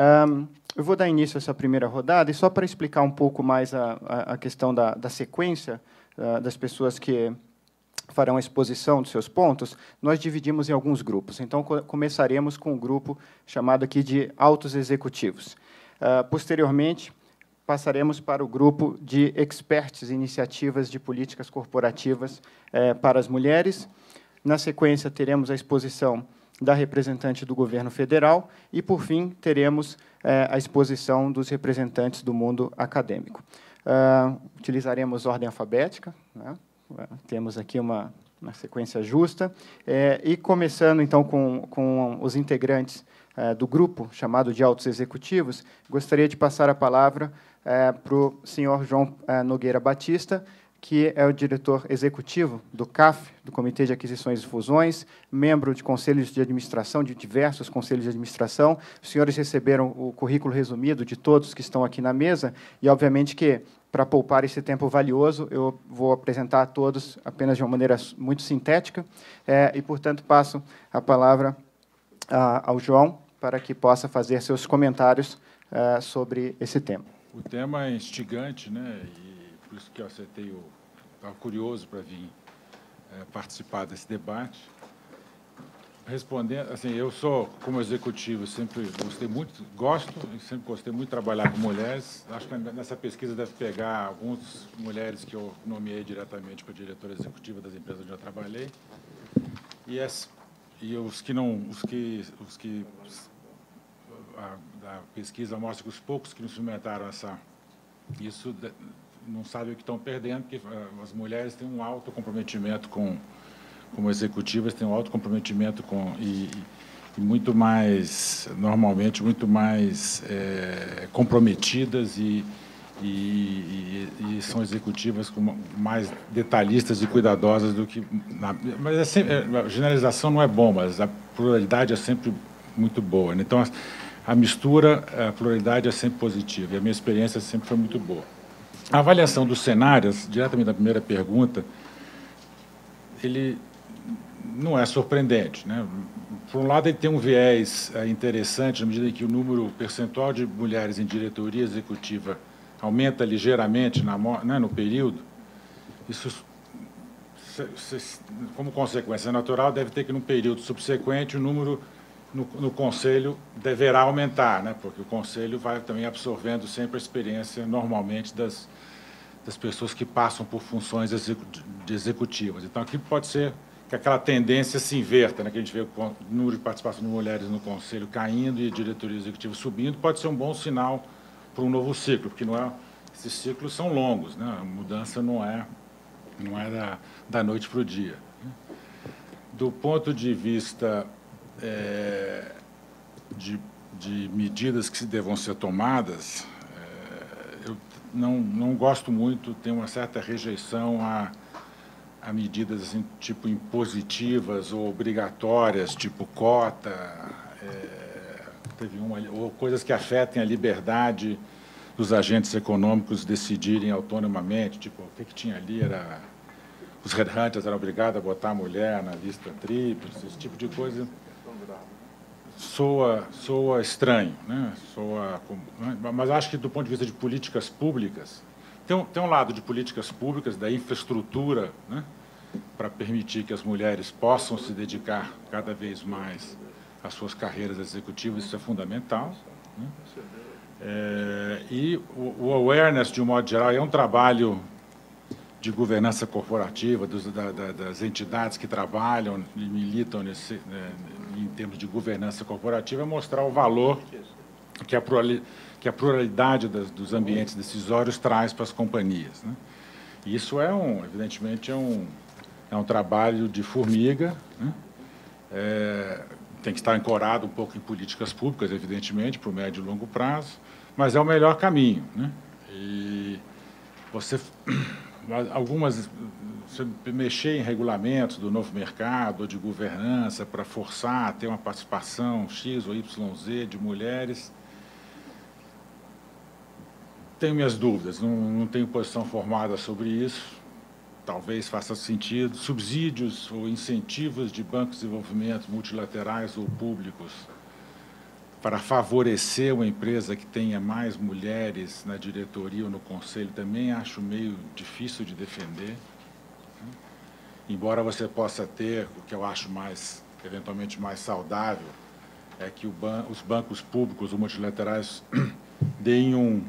Eu vou dar início a essa primeira rodada, e só para explicar um pouco mais a questão da sequência das pessoas que farão a exposição dos seus pontos, nós dividimos em alguns grupos. Então, começaremos com um grupo chamado aqui de altos executivos. Posteriormente, passaremos para o grupo de experts em iniciativas de políticas corporativas para as mulheres. Na sequência, teremos a exposição da representante do governo federal e, por fim, teremos a exposição dos representantes do mundo acadêmico. Utilizaremos ordem alfabética, né? Temos aqui uma sequência justa, e começando, então, com os integrantes do grupo chamado de altos executivos, gostaria de passar a palavra para o senhor João Nogueira Batista, que é o diretor executivo do CAF, do Comitê de Aquisições e Fusões, membro de conselhos de administração, de diversos conselhos de administração. Os senhores receberam o currículo resumido de todos que estão aqui na mesa, e, obviamente, que, para poupar esse tempo valioso, eu vou apresentar a todos apenas de uma maneira muito sintética, e, portanto, passo a palavra ao João para que possa fazer seus comentários sobre esse tema. O tema é instigante, né? E por isso que eu aceitei, estava curioso para vir participar desse debate. Respondendo, assim, eu sou, como executivo, sempre gostei muito, sempre gostei muito de trabalhar com mulheres. Acho que nessa pesquisa deve pegar algumas mulheres que eu nomeei diretamente para diretora executiva das empresas onde eu trabalhei. E os que a pesquisa mostra que os poucos que nos submetaram isso não sabem o que estão perdendo, porque as mulheres têm um alto comprometimento como executivas, têm um alto comprometimento e muito mais, normalmente, muito mais comprometidas e são executivas mais detalhistas e cuidadosas do que... Mas a generalização não é bom, mas a pluralidade é sempre muito boa, né? Então, a mistura, a pluralidade é sempre positiva, e a minha experiência sempre foi muito boa. A avaliação dos cenários, diretamente da primeira pergunta, ele não é surpreendente, né? Por um lado, ele tem um viés interessante, na medida em que o percentual de mulheres em diretoria executiva aumenta ligeiramente no período. Isso, como consequência natural, deve ter que, no período subsequente, o número no Conselho deverá aumentar, né? Porque o Conselho vai também absorvendo sempre a experiência, normalmente, das pessoas que passam por funções executivas. Então, aqui pode ser que aquela tendência se inverta, né? Que a gente vê o número de participação de mulheres no Conselho caindo e a diretoria executiva subindo, pode ser um bom sinal para um novo ciclo, porque não esses ciclos são longos, né? A mudança não é da noite para o dia. Do ponto de vista de medidas que devam ser tomadas, eu não gosto muito, tenho uma certa rejeição a medidas assim, tipo impositivas ou obrigatórias, tipo cota, ou coisas que afetem a liberdade dos agentes econômicos decidirem autonomamente, tipo, o que tinha ali era... Os headhunters eram obrigados a botar a mulher na lista tríplice, esse tipo de coisa soa estranho, né? Mas acho que, do ponto de vista de políticas públicas, tem um lado de políticas públicas, da infraestrutura, né? Para permitir que as mulheres possam se dedicar cada vez mais às suas carreiras executivas, isso é fundamental, né? E o awareness, de um modo geral, é um trabalho de governança corporativa, das entidades que trabalham e militam em termos de governança corporativa, é mostrar o valor que a pluralidade dos ambientes decisórios traz para as companhias, né? E isso evidentemente, é um trabalho de formiga, né? Tem que estar ancorado um pouco em políticas públicas, evidentemente, para o médio e longo prazo, mas é o melhor caminho, né? E você mexer em regulamentos do novo mercado ou de governança para forçar a ter uma participação X ou YZ de mulheres, tenho minhas dúvidas, não tenho posição formada sobre isso, talvez faça sentido. Subsídios ou incentivos de bancos de desenvolvimento multilaterais ou públicos para favorecer uma empresa que tenha mais mulheres na diretoria ou no conselho, também acho meio difícil de defender. Embora você possa ter, o que eu acho eventualmente mais saudável, é que os bancos públicos ou multilaterais deem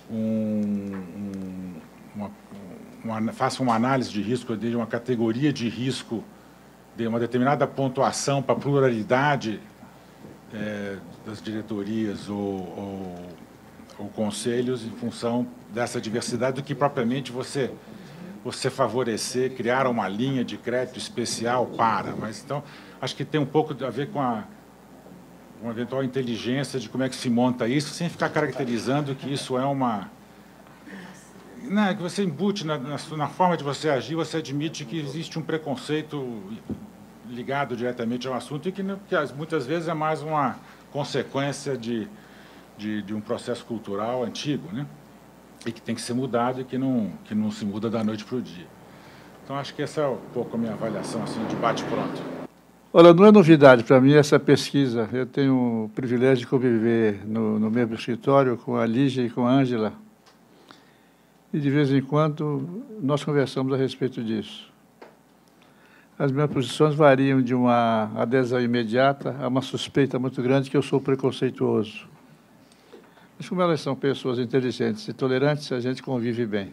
façam uma análise de risco, deem uma categoria de risco, de uma determinada pontuação para a pluralidade das diretorias ou conselhos em função dessa diversidade, do que propriamente você favorecer, criar uma linha de crédito especial para. Mas, então, acho que tem um pouco a ver com uma eventual inteligência de como é que se monta isso, sem ficar caracterizando que isso é uma... Não, que você embute na forma de você agir, você admite que existe um preconceito ligado diretamente ao assunto e que muitas vezes é mais uma consequência de um processo cultural antigo, né? E que tem que ser mudado e que não se muda da noite para o dia. Então, acho que essa é um pouco a minha avaliação, assim, de bate-pronto. Olha, não é novidade para mim essa pesquisa. Eu tenho o privilégio de conviver no mesmo escritório com a Lígia e com a Ângela. E, de vez em quando, nós conversamos a respeito disso. As minhas posições variam de uma adesão imediata a uma suspeita muito grande que eu sou preconceituoso. Mas, como elas são pessoas inteligentes e tolerantes, a gente convive bem.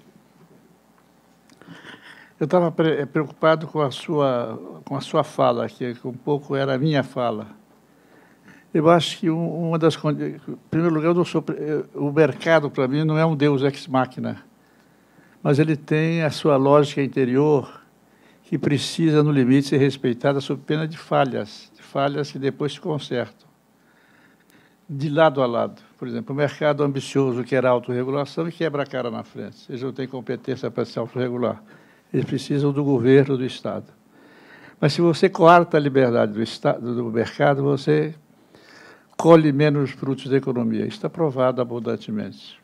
Eu estava preocupado com a sua fala, que um pouco era a minha fala. Eu acho que uma das condições... Em primeiro lugar, o mercado, para mim, não é um deus ex machina, mas ele tem a sua lógica interior, que precisa, no limite, ser respeitada sob pena de falhas que depois se consertam. De lado a lado. Por exemplo, o mercado ambicioso quer autorregulação e quebra a cara na frente. Eles não têm competência para se autorregular. Eles precisam do governo, do Estado. Mas, se você corta a liberdade do mercado, você colhe menos frutos da economia. Isso está provado abundantemente.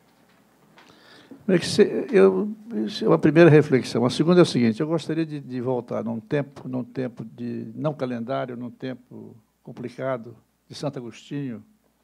Isso é uma primeira reflexão. A segunda é o seguinte: eu gostaria de voltar num tempo de não calendário, num tempo complicado, de Santo Agostinho,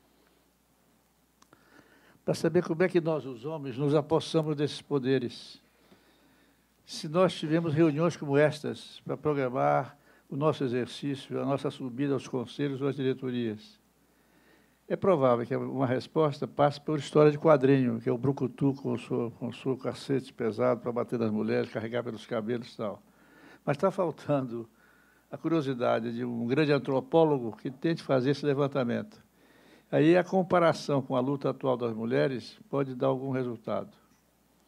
para saber como é que nós, os homens, nos apossamos desses poderes. Se nós tivemos reuniões como estas para programar o nosso exercício, a nossa subida aos conselhos ou às diretorias, é provável que uma resposta passe por história de quadrinho, que é o brucutu com o seu cacete pesado para bater nas mulheres, carregar pelos cabelos e tal. Mas está faltando a curiosidade de um grande antropólogo que tente fazer esse levantamento. Aí a comparação com a luta atual das mulheres pode dar algum resultado.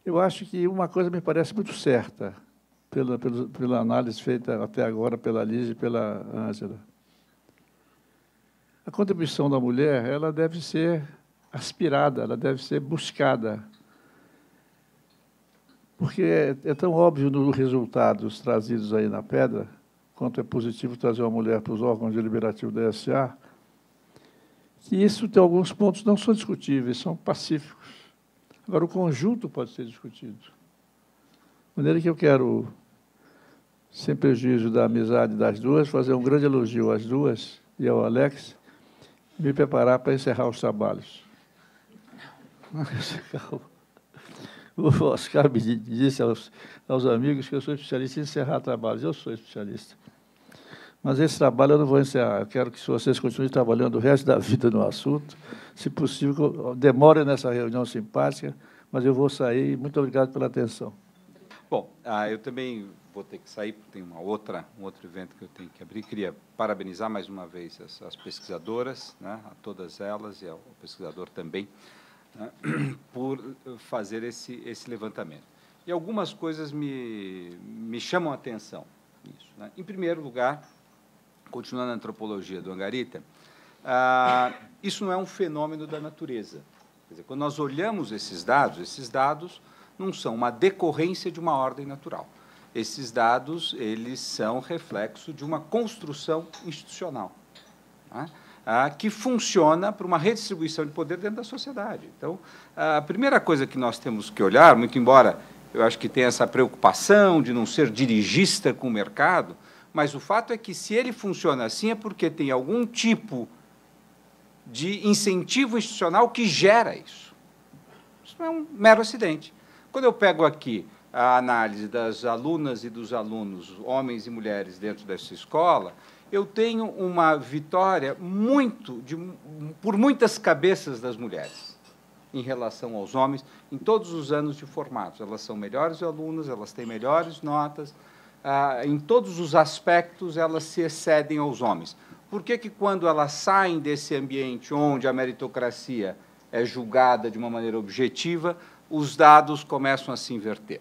Eu acho que uma coisa me parece muito certa, pela análise feita até agora pela Lígia e pela Ângela. A contribuição da mulher, ela deve ser aspirada, ela deve ser buscada, porque é tão óbvio nos resultados trazidos aí na pedra, quanto é positivo trazer uma mulher para os órgãos deliberativos da SA, que isso tem alguns pontos que não são discutíveis, são pacíficos. Agora, o conjunto pode ser discutido. De maneira que eu quero, sem prejuízo da amizade das duas, fazer um grande elogio às duas e ao Alex, e me preparar para encerrar os trabalhos. O Oscar me disse aos amigos que eu sou especialista em encerrar trabalhos. Eu sou especialista. Mas esse trabalho eu não vou encerrar. Eu quero que vocês continuem trabalhando o resto da vida no assunto. Se possível, demore nessa reunião simpática, mas eu vou sair. Muito obrigado pela atenção. Bom, eu também vou ter que sair, porque tem um outro evento que eu tenho que abrir. Queria parabenizar mais uma vez as pesquisadoras, né, a todas elas, e ao pesquisador também, né, por fazer esse levantamento. E algumas coisas me chamam a atenção nisso, né? Em primeiro lugar, continuando a antropologia do Angarita, isso não é um fenômeno da natureza. Quer dizer, quando nós olhamos esses dados não são uma decorrência de uma ordem natural. Esses dados, eles são reflexo de uma construção institucional, né, que funciona para uma redistribuição de poder dentro da sociedade. Então, a primeira coisa que nós temos que olhar, muito embora eu acho que tenha essa preocupação de não ser dirigista com o mercado, mas o fato é que, se ele funciona assim, é porque tem algum tipo de incentivo institucional que gera isso. Isso não é um mero acidente. Quando eu pego aqui a análise das alunas e dos alunos, homens e mulheres, dentro dessa escola, eu tenho uma vitória por muitas cabeças das mulheres em relação aos homens, em todos os anos de formatos. Elas são melhores alunas, elas têm melhores notas, em todos os aspectos elas se excedem aos homens. Por que, quando elas saem desse ambiente onde a meritocracia é julgada de uma maneira objetiva, os dados começam a se inverter?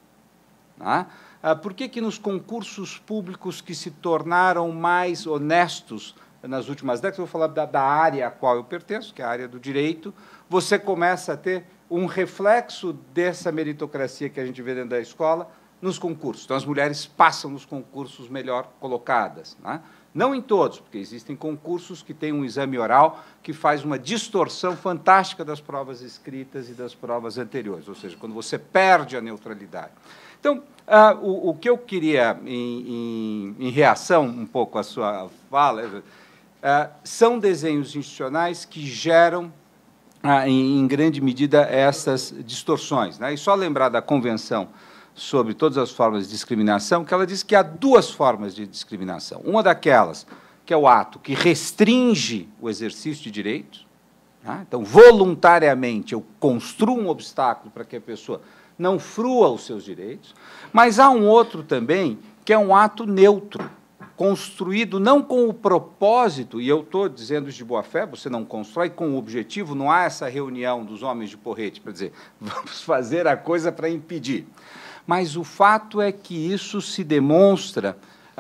Por que, nos concursos públicos que se tornaram mais honestos nas últimas décadas, eu vou falar da área a qual eu pertenço, que é a área do direito, você começa a ter um reflexo dessa meritocracia que a gente vê dentro da escola nos concursos? Então, as mulheres passam nos concursos melhor colocadas, né? Não em todos, porque existem concursos que têm um exame oral que faz uma distorção fantástica das provas escritas e das provas anteriores, ou seja, quando você perde a neutralidade. Então, o que eu queria, em reação um pouco à sua fala, são desenhos institucionais que geram, em grande medida, essas distorções, né? E só lembrar da Convenção sobre todas as formas de discriminação, que ela diz que há duas formas de discriminação. Uma daquelas, que é o ato que restringe o exercício de direitos, né? Então, voluntariamente, eu construo um obstáculo para que a pessoa não frua os seus direitos, mas há um outro também, que é um ato neutro, construído não com o propósito, e eu estou dizendo isso de boa fé, você não constrói com o objetivo, não há essa reunião dos homens de porrete para dizer, vamos fazer a coisa para impedir. Mas o fato é que isso se demonstra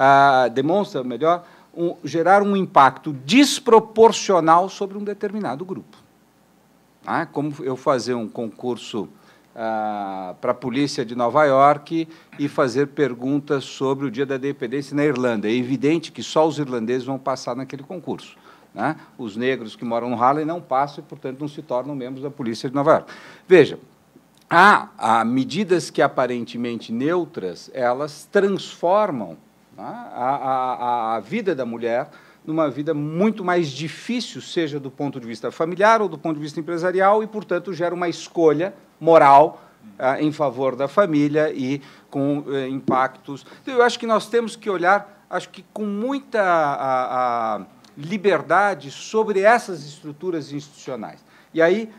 melhor, gerar um impacto desproporcional sobre um determinado grupo. Como eu fazer um concurso para a polícia de Nova York e fazer perguntas sobre o dia da independência na Irlanda. É evidente que só os irlandeses vão passar naquele concurso, né? Os negros que moram no Harlem não passam e, portanto, não se tornam membros da polícia de Nova York. Veja, há medidas que, aparentemente neutras, elas transformam, né, a vida da mulher numa vida muito mais difícil, seja do ponto de vista familiar ou do ponto de vista empresarial, e, portanto, gera uma escolha moral em favor da família e com impactos. Então, eu acho que nós temos que olhar, acho que com muita liberdade sobre essas estruturas institucionais. E aí,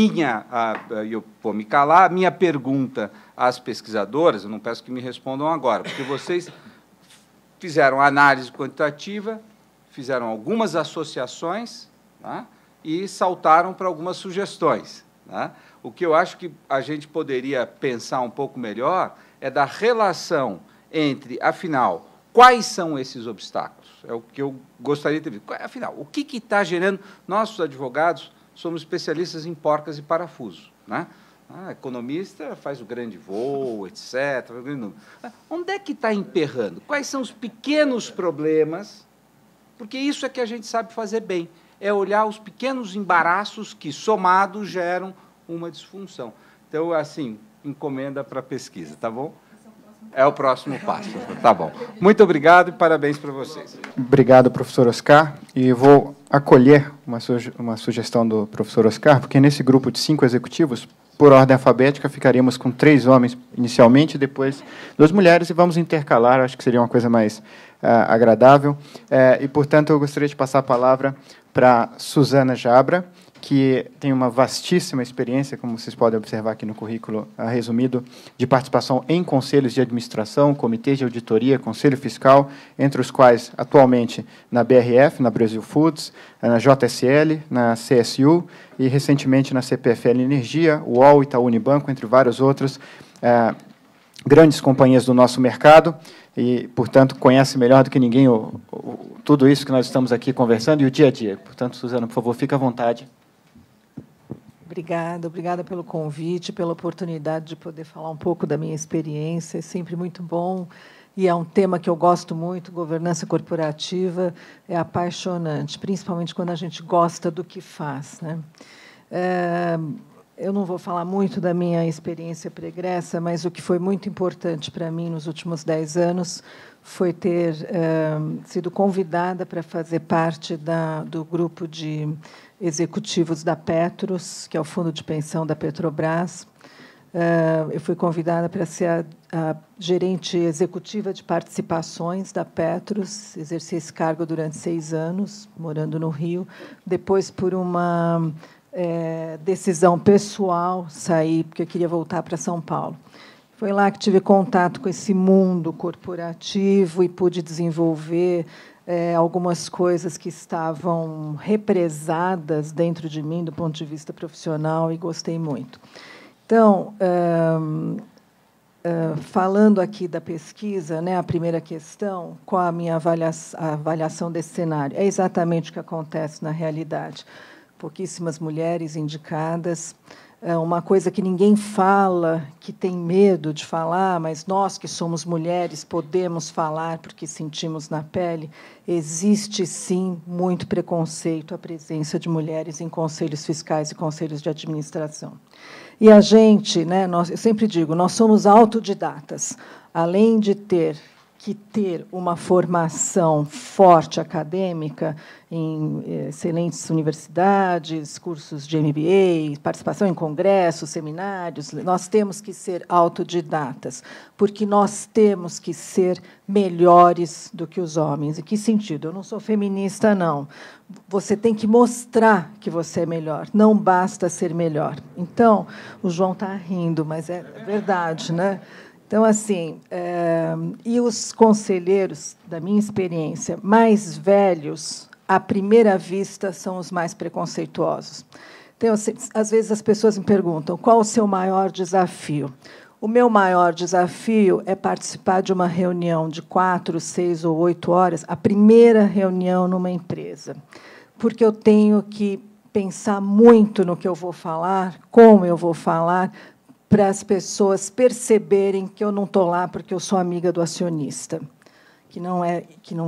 eu vou me calar, a minha pergunta às pesquisadoras, eu não peço que me respondam agora, porque vocês fizeram análise quantitativa, fizeram algumas associações, né, e saltaram para algumas sugestões, né? O que eu acho que a gente poderia pensar um pouco melhor é da relação entre, afinal, quais são esses obstáculos? É o que eu gostaria de ter visto. Afinal, o que está gerando... Nós, os advogados, somos especialistas em porcas e parafusos, né? Economista faz o grande voo, etc. Onde é que está emperrando? Quais são os pequenos problemas? Porque isso é que a gente sabe fazer bem, é olhar os pequenos embaraços que, somados, geram uma disfunção. Então, assim, encomenda para a pesquisa, tá bom? É o próximo passo, tá bom. Muito obrigado e parabéns para vocês. Obrigado, professor Oscar. E vou acolher uma sugestão do professor Oscar, porque nesse grupo de 5 executivos, por ordem alfabética, ficaríamos com 3 homens inicialmente, depois 2 mulheres, e vamos intercalar, acho que seria uma coisa mais agradável. E, portanto, eu gostaria de passar a palavra para Suzana Jabra, que tem uma vastíssima experiência, como vocês podem observar aqui no currículo resumido, de participação em conselhos de administração, comitês de auditoria, conselho fiscal, entre os quais, atualmente, na BRF, na Brasil Foods, na JSL, na CSU e, recentemente, na CPFL Energia, UOL, Itaú Unibanco, entre vários outros, grandes companhias do nosso mercado, e, portanto, conhece melhor do que ninguém tudo isso que nós estamos aqui conversando e o dia a dia. Portanto, Suzana, por favor, fique à vontade. Obrigada pelo convite, pela oportunidade de poder falar um pouco da minha experiência. É sempre muito bom e é um tema que eu gosto muito. Governança corporativa é apaixonante, principalmente quando a gente gosta do que faz, né? Eu não vou falar muito da minha experiência pregressa, mas o que foi muito importante para mim nos últimos 10 anos foi ter sido convidada para fazer parte do grupo de executivos da Petros, que é o fundo de pensão da Petrobras. Eu fui convidada para ser a gerente executiva de participações da Petros, exerci esse cargo durante 6 anos, morando no Rio. Depois, por uma decisão pessoal, saí, porque eu queria voltar para São Paulo. Foi lá que tive contato com esse mundo corporativo e pude desenvolver algumas coisas que estavam represadas dentro de mim, do ponto de vista profissional, e gostei muito. Então, falando aqui da pesquisa, né, a primeira questão, qual a minha avaliação desse cenário? É exatamente o que acontece na realidade. Pouquíssimas mulheres indicadas. Uma coisa que ninguém fala, que tem medo de falar, mas nós que somos mulheres podemos falar porque sentimos na pele, existe, sim, muito preconceito à presença de mulheres em conselhos fiscais e conselhos de administração. E a gente, né, eu sempre digo, nós somos autodidatas, além de ter uma formação forte acadêmica em excelentes universidades, cursos de MBA, participação em congressos, seminários, nós temos que ser autodidatas, porque nós temos que ser melhores do que os homens. Em que sentido? Eu não sou feminista, não. Você tem que mostrar que você é melhor, não basta ser melhor. Então, o João está rindo, mas é verdade, né? Então, assim, e os conselheiros, da minha experiência, mais velhos, à primeira vista, são os mais preconceituosos. Então, às vezes, as pessoas me perguntam, qual o seu maior desafio? O meu maior desafio é participar de uma reunião de 4, 6 ou 8 horas, a primeira reunião numa empresa, porque eu tenho que pensar muito no que eu vou falar, como eu vou falar, para as pessoas perceberem que eu não estou lá porque eu sou amiga do acionista, que não é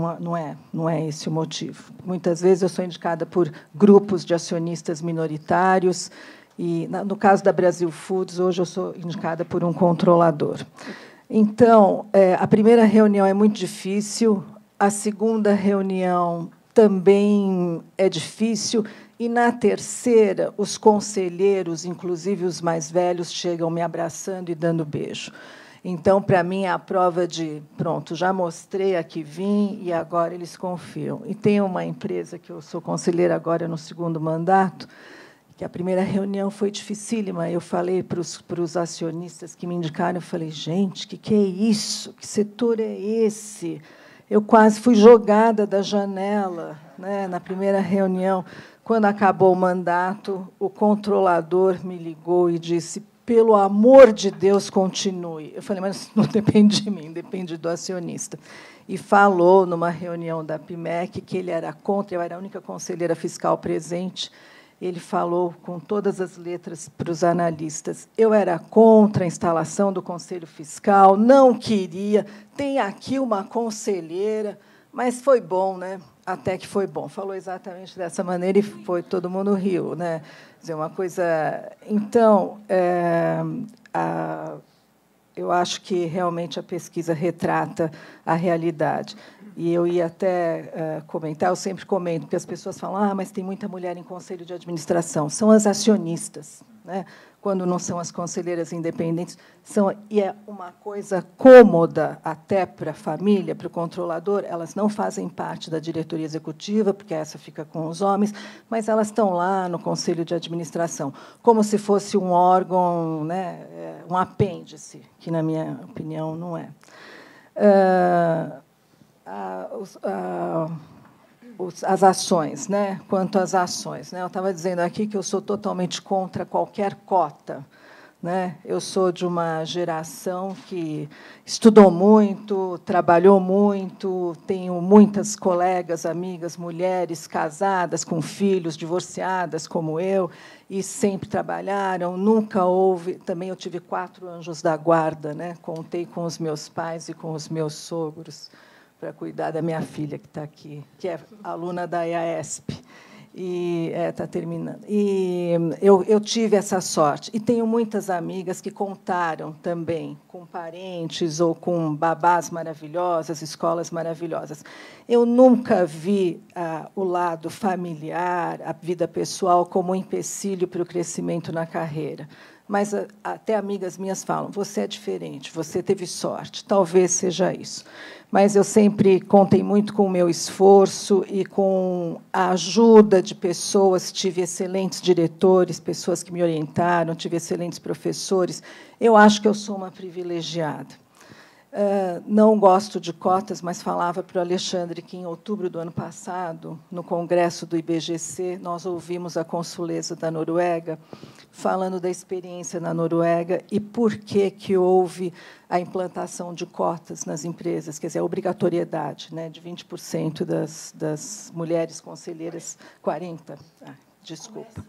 esse o motivo. Muitas vezes eu sou indicada por grupos de acionistas minoritários e, no caso da Brasil Foods, hoje eu sou indicada por um controlador. Então, a primeira reunião é muito difícil, a segunda reunião também é difícil. E, na terceira, os conselheiros, inclusive os mais velhos, chegam me abraçando e dando beijo. Então, para mim, é a prova de, pronto, já mostrei a que vim e agora eles confiam. E tem uma empresa que eu sou conselheira agora no 2º mandato, que a primeira reunião foi dificílima. Eu falei para os acionistas que me indicaram, eu falei, gente, que é isso? Que setor é esse? Eu quase fui jogada da janela, né, na primeira reunião. Quando acabou o mandato, o controlador me ligou e disse: pelo amor de Deus, continue. Eu falei: mas não depende de mim, depende do acionista. E falou, numa reunião da PIMEC, que ele era contra, eu era a única conselheira fiscal presente. Ele falou com todas as letras para os analistas: eu era contra a instalação do Conselho Fiscal, não queria, tem aqui uma conselheira, mas foi bom, né? Até que foi bom. Falou exatamente dessa maneira e foi, todo mundo riu, né? Quer dizer, uma coisa. Então, eu acho que realmente a pesquisa retrata a realidade. E eu ia até comentar, eu sempre comento, porque as pessoas falam: mas tem muita mulher em conselho de administração. São as acionistas, né? Quando não são as conselheiras independentes. E é uma coisa cômoda até para a família, para o controlador. Elas não fazem parte da diretoria executiva, porque essa fica com os homens, mas elas estão lá no conselho de administração, como se fosse um órgão, né, um apêndice, que, na minha opinião, não é. As ações, né? Quanto às ações, né? Eu estava dizendo aqui que eu sou totalmente contra qualquer cota, né? Eu sou de uma geração que estudou muito, trabalhou muito, tenho muitas colegas, amigas, mulheres casadas, com filhos, divorciadas, como eu, e sempre trabalharam, nunca houve... Também eu tive 4 anjos da guarda, né? Contei com os meus pais e com os meus sogros, para cuidar da minha filha, que está aqui, que é aluna da EASP, e está terminando. E eu tive essa sorte. E tenho muitas amigas que contaram também com parentes ou com babás maravilhosas, escolas maravilhosas. Eu nunca vi o lado familiar, a vida pessoal, como um empecilho para o crescimento na carreira. Mas até amigas minhas falam: você é diferente, você teve sorte, talvez seja isso. Mas eu sempre contei muito com o meu esforço e com a ajuda de pessoas. Tive excelentes diretores, pessoas que me orientaram, tive excelentes professores. Eu acho que eu sou uma privilegiada. Não gosto de cotas, mas falava para o Alexandre que, em outubro do ano passado, no congresso do IBGC, nós ouvimos a consulesa da Noruega falando da experiência na Noruega e por que houve a implantação de cotas nas empresas, quer dizer, a obrigatoriedade, né, de 20% das mulheres conselheiras, 40%. Desculpa.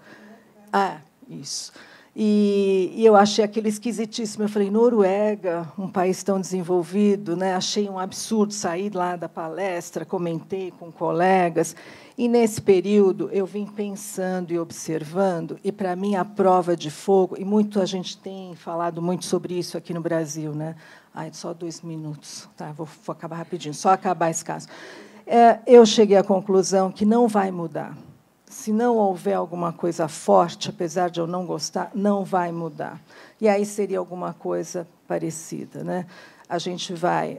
Isso. E eu achei aquilo esquisitíssimo. Eu falei: Noruega, um país tão desenvolvido, né? Achei um absurdo sair lá da palestra, comentei com colegas. E, nesse período, eu vim pensando e observando, e, para mim, a prova de fogo, e a gente tem falado muito sobre isso aqui no Brasil, né? Só 2 minutos. Tá, vou acabar rapidinho, só acabar esse caso. Eu cheguei à conclusão que não vai mudar. Se não houver alguma coisa forte, apesar de eu não gostar, não vai mudar. E aí seria alguma coisa parecida, né? A gente vai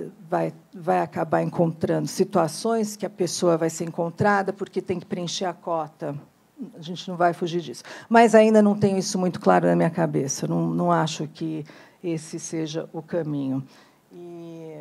acabar encontrando situações que a pessoa vai ser encontrada porque tem que preencher a cota. A gente não vai fugir disso. Mas ainda não tenho isso muito claro na minha cabeça. Não acho que esse seja o caminho. E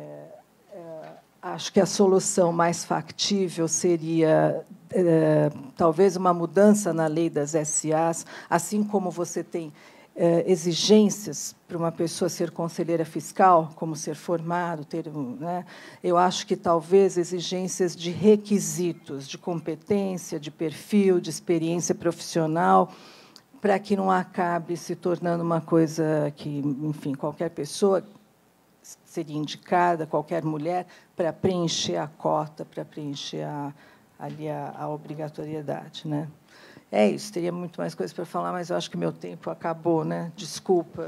acho que a solução mais factível seria talvez uma mudança na lei das SAs, assim como você tem exigências para uma pessoa ser conselheira fiscal, como ser formado, né? Eu acho que talvez exigências de requisitos, de competência, de perfil, de experiência profissional, para que não acabe se tornando uma coisa que, enfim, qualquer pessoa seria indicada, qualquer mulher, para preencher a cota, para preencher a obrigatoriedade, né? É isso, teria muito mais coisa para falar, mas eu acho que meu tempo acabou, né? Desculpa.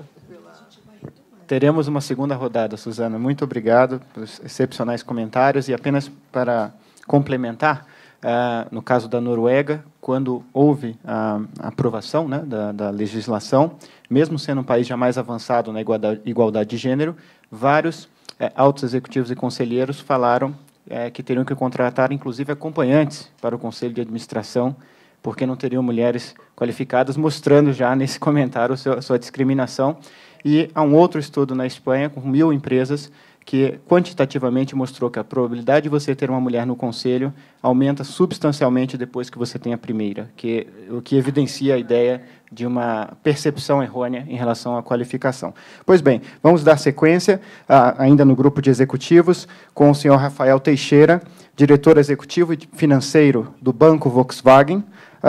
Teremos uma segunda rodada, Suzana. Muito obrigado pelos excepcionais comentários. E apenas para complementar, no caso da Noruega, quando houve a aprovação, né, da legislação, mesmo sendo um país já mais avançado na igualdade de gênero, vários altos executivos e conselheiros falaram que teriam que contratar, inclusive, acompanhantes para o conselho de administração, porque não teriam mulheres qualificadas, mostrando já nesse comentário sua discriminação. E há um outro estudo na Espanha, com 1000 empresas, que quantitativamente mostrou que a probabilidade de você ter uma mulher no conselho aumenta substancialmente depois que você tem a primeira, o que evidencia a ideia de uma percepção errônea em relação à qualificação. Pois bem, vamos dar sequência, ainda no grupo de executivos, com o senhor Rafael Teixeira, diretor executivo e financeiro do Banco Volkswagen,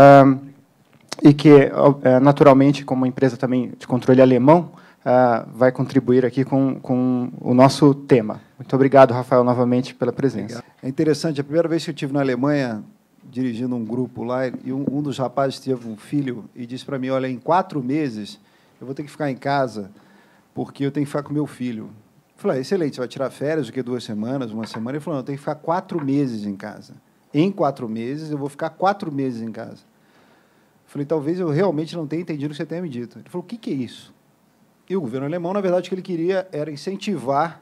e que, naturalmente, como uma empresa também de controle alemão, vai contribuir aqui com o nosso tema. Muito obrigado, Rafael, novamente, pela presença. É interessante, a primeira vez que eu estive na Alemanha, dirigindo um grupo lá, e um dos rapazes teve um filho e disse para mim, olha, em 4 meses eu vou ter que ficar em casa porque eu tenho que ficar com meu filho. Eu falei, excelente, você vai tirar férias, o que, 2 semanas, 1 semana? Ele falou, não, eu tenho que ficar 4 meses em casa. Em 4 meses, eu vou ficar 4 meses em casa. Eu falei, talvez eu realmente não tenha entendido o que você tenha me dito. Ele falou, o que é isso? E o governo alemão, na verdade, o que ele queria era incentivar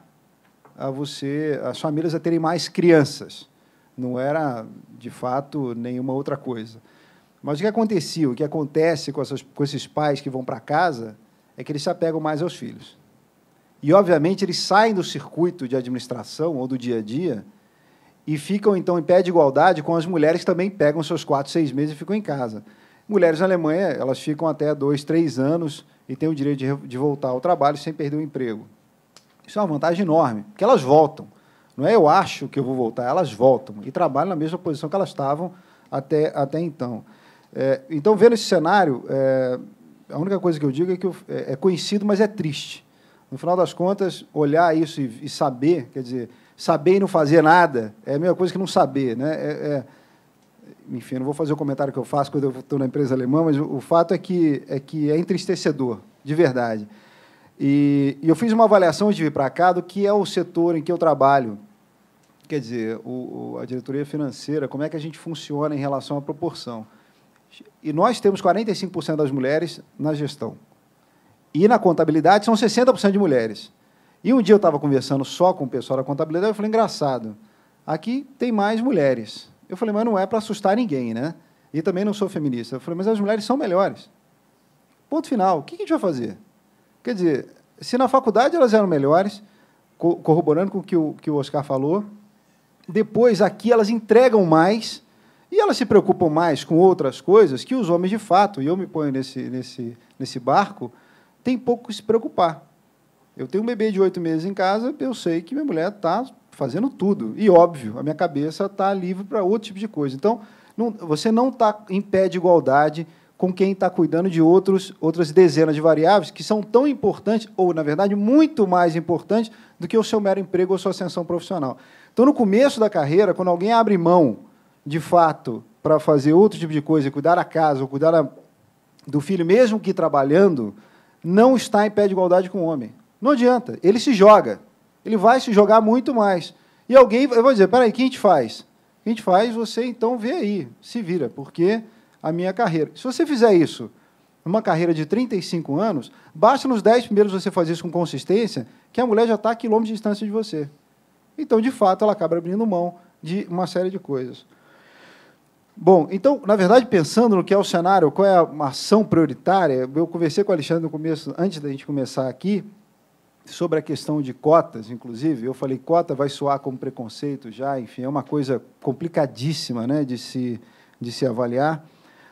as famílias a terem mais crianças. Não era, de fato, nenhuma outra coisa. Mas o que acontecia, o que acontece com esses pais que vão para casa, é que eles se apegam mais aos filhos. E, obviamente, eles saem do circuito de administração ou do dia a dia e ficam, então, em pé de igualdade com as mulheres que também pegam seus 4, 6 meses e ficam em casa. Mulheres na Alemanha, elas ficam até 2, 3 anos e têm o direito de voltar ao trabalho sem perder o emprego. Isso é uma vantagem enorme, porque elas voltam. Não é eu acho que eu vou voltar, elas voltam e trabalham na mesma posição que elas estavam até então. Então, vendo esse cenário, a única coisa que eu digo é que é conhecido, mas é triste. No final das contas, olhar isso e saber, quer dizer, saber e não fazer nada é a mesma coisa que não saber, né? Enfim, não vou fazer o comentário que eu faço quando eu estou na empresa alemã, mas o fato é que é entristecedor, de verdade. E eu fiz uma avaliação antes de vir para cá do que é o setor em que eu trabalho. Quer dizer, a diretoria financeira, como é que a gente funciona em relação à proporção. E nós temos 45% das mulheres na gestão. E na contabilidade são 60% de mulheres. E um dia eu estava conversando só com o pessoal da contabilidade, eu falei, engraçado, aqui tem mais mulheres. Eu falei, mas não é para assustar ninguém, né? E também não sou feminista. Eu falei, mas as mulheres são melhores. Ponto final. O que a gente vai fazer? Quer dizer, se na faculdade elas eram melhores, corroborando com o que o Oscar falou, depois aqui elas entregam mais e elas se preocupam mais com outras coisas que os homens, de fato, e eu me ponho nesse barco, tem pouco que se preocupar. Eu tenho um bebê de 8 meses em casa, eu sei que minha mulher está fazendo tudo. E, óbvio, a minha cabeça está livre para outro tipo de coisa. Então, você não está em pé de igualdade com quem está cuidando de outras dezenas de variáveis que são tão importantes, ou, na verdade, muito mais importantes do que o seu mero emprego ou sua ascensão profissional. Então, no começo da carreira, quando alguém abre mão, de fato, para fazer outro tipo de coisa, cuidar da casa ou cuidar do filho, mesmo que trabalhando, não está em pé de igualdade com o homem. Não adianta. Ele se joga. Ele vai se jogar muito mais. E alguém, eu vou dizer, peraí, o que a gente faz? O que a gente faz, você, então, vê aí, se vira, porque a minha carreira. Se você fizer isso numa carreira de 35 anos, basta nos 10 primeiros você fazer isso com consistência, que a mulher já está a quilômetros de distância de você. Então, de fato, ela acaba abrindo mão de uma série de coisas. Bom, então, na verdade, pensando no que é o cenário, qual é a ação prioritária, eu conversei com o Alexandre no começo, antes da gente começar aqui, sobre a questão de cotas, inclusive. Eu falei, cota vai soar como preconceito já, enfim, é uma coisa complicadíssima, né, de se avaliar.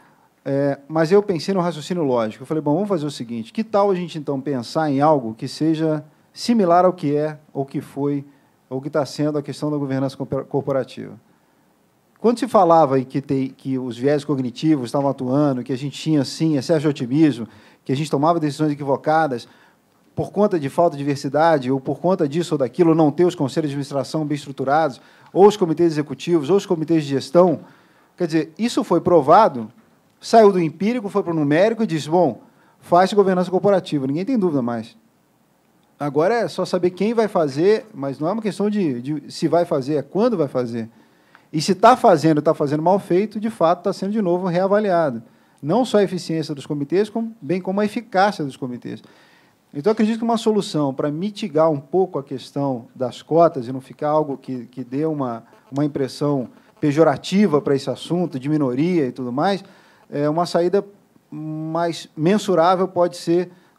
Mas eu pensei no raciocínio lógico. Eu falei, bom, vamos fazer o seguinte, que tal a gente, então, pensar em algo que seja similar ao que é, ou que foi, ou que está sendo a questão da governança corporativa? Quando se falava em que os viés cognitivos estavam atuando, que a gente tinha, sim, excesso de otimismo, que a gente tomava decisões equivocadas por conta de falta de diversidade, ou por conta disso ou daquilo, não ter os conselhos de administração bem estruturados, ou os comitês executivos, ou os comitês de gestão, quer dizer, isso foi provado, saiu do empírico, foi para o numérico e disse, bom, faz governança corporativa, ninguém tem dúvida mais. Agora é só saber quem vai fazer, mas não é uma questão de se vai fazer, é quando vai fazer. E se está fazendo mal feito, de fato, está sendo, de novo, reavaliado. Não só a eficiência dos comitês, bem como a eficácia dos comitês. Então, acredito que uma solução para mitigar um pouco a questão das cotas e não ficar algo que dê uma impressão pejorativa para esse assunto, de minoria e tudo mais, uma saída mais mensurável pode ser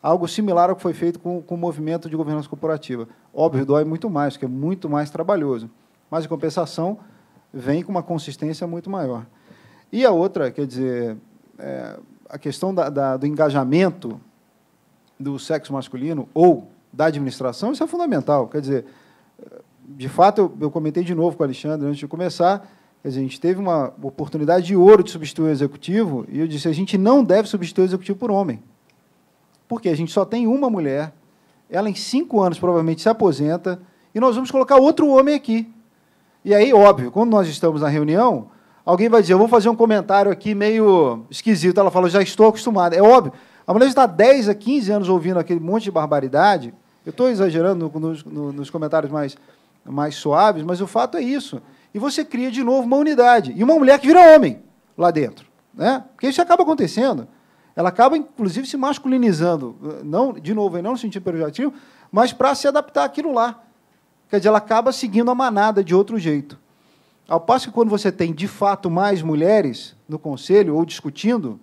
algo similar ao que foi feito com o movimento de governança corporativa. Óbvio, dói muito mais, porque é muito mais trabalhoso, mas, em compensação, vem com uma consistência muito maior. E a outra, quer dizer, a questão do engajamento do sexo masculino ou da administração, isso é fundamental. Quer dizer, de fato, eu comentei de novo com o Alexandre, antes de começar, quer dizer, a gente teve uma oportunidade de ouro de substituir o executivo, e eu disse, a gente não deve substituir o executivo por homem. Porque a gente só tem uma mulher, ela em 5 anos provavelmente se aposenta, e nós vamos colocar outro homem aqui. E aí, óbvio, quando nós estamos na reunião, alguém vai dizer, eu vou fazer um comentário aqui meio esquisito. Ela fala, já estou acostumada. É óbvio, a mulher está 10 a 15 anos ouvindo aquele monte de barbaridade. Eu estou exagerando nos comentários mais suaves, mas o fato é isso. E você cria, de novo, uma unidade. E uma mulher que vira homem lá dentro. Né? Porque isso acaba acontecendo. Ela acaba, inclusive, se masculinizando. Não, de novo, não no sentido pejorativo, mas para se adaptar àquilo lá. Quer dizer, ela acaba seguindo a manada de outro jeito. Ao passo que, quando você tem, de fato, mais mulheres no conselho ou discutindo,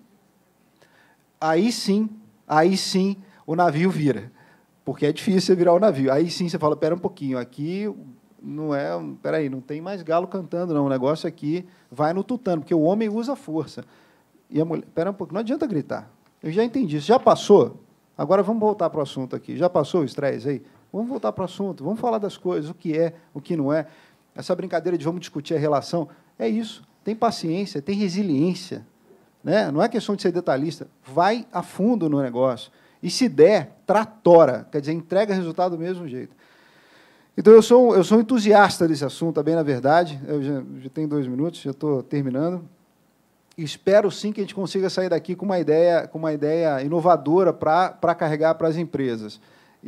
aí sim, o navio vira. Porque é difícil você virar o navio. Aí sim você fala, espera um pouquinho, aqui não é... Espera aí, não tem mais galo cantando, não. O negócio aqui vai no tutano, porque o homem usa força. E a mulher... Espera um pouquinho, não adianta gritar. Eu já entendi isso. Já passou? Agora vamos voltar para o assunto aqui. Já passou o estresse aí? Vamos voltar para o assunto, vamos falar das coisas, o que é, o que não é. Essa brincadeira de vamos discutir a relação, é isso. Tem paciência, tem resiliência. Né? Não é questão de ser detalhista. Vai a fundo no negócio. E, se der, tratora. Quer dizer, entrega resultado do mesmo jeito. Então, eu sou um entusiasta desse assunto, bem na verdade. Eu já tenho 2 minutos, já estou terminando. Espero, sim, que a gente consiga sair daqui com uma ideia inovadora para carregar para as empresas.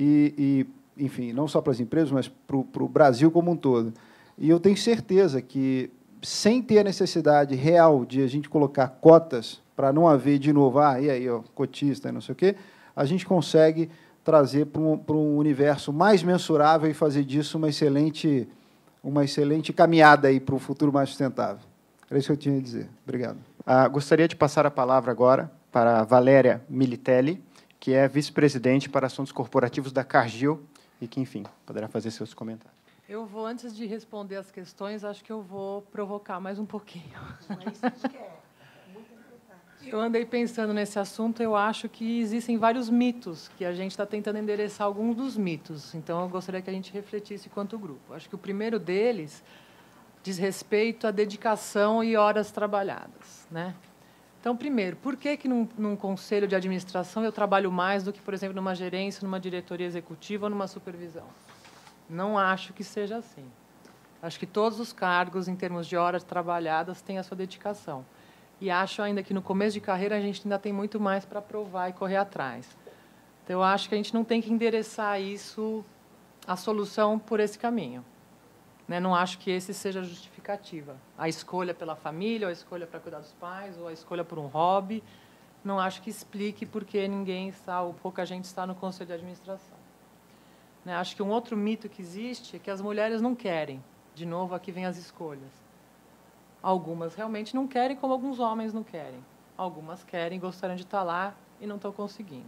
Enfim, não só para as empresas, mas para o Brasil como um todo. E eu tenho certeza que, sem ter a necessidade real de a gente colocar cotas para não haver, de novo, e aí, ó, cotista e não sei o quê, a gente consegue trazer para um universo mais mensurável e fazer disso uma excelente caminhada aí para um futuro mais sustentável. Era isso que eu tinha a dizer. Obrigado. Gostaria de passar a palavra agora para a Valéria Militelli, que é vice-presidente para assuntos corporativos da Cargill e que, enfim, poderá fazer seus comentários. Eu vou, antes de responder as questões, acho que eu vou provocar mais um pouquinho. Eu andei pensando nesse assunto, eu acho que existem vários mitos, que a gente está tentando endereçar alguns dos mitos. Então, eu gostaria que a gente refletisse quanto grupo. Acho que o primeiro deles diz respeito à dedicação e horas trabalhadas, né? Então, primeiro, por que num conselho de administração eu trabalho mais do que, por exemplo, numa gerência, numa diretoria executiva ou numa supervisão? Não acho que seja assim. Acho que todos os cargos, em termos de horas trabalhadas, têm a sua dedicação. E acho ainda que, no começo de carreira, a gente ainda tem muito mais para provar e correr atrás. Então, eu acho que a gente não tem que endereçar isso, a solução, por esse caminho. Não acho que esse seja a justificativa. A escolha pela família, ou a escolha para cuidar dos pais, ou a escolha por um hobby, não acho que explique por que ninguém está, ou pouca gente está no conselho de administração. Acho que um outro mito que existe é que as mulheres não querem. De novo, aqui vem as escolhas. Algumas realmente não querem, como alguns homens não querem. Algumas querem, gostariam de estar lá e não estão conseguindo.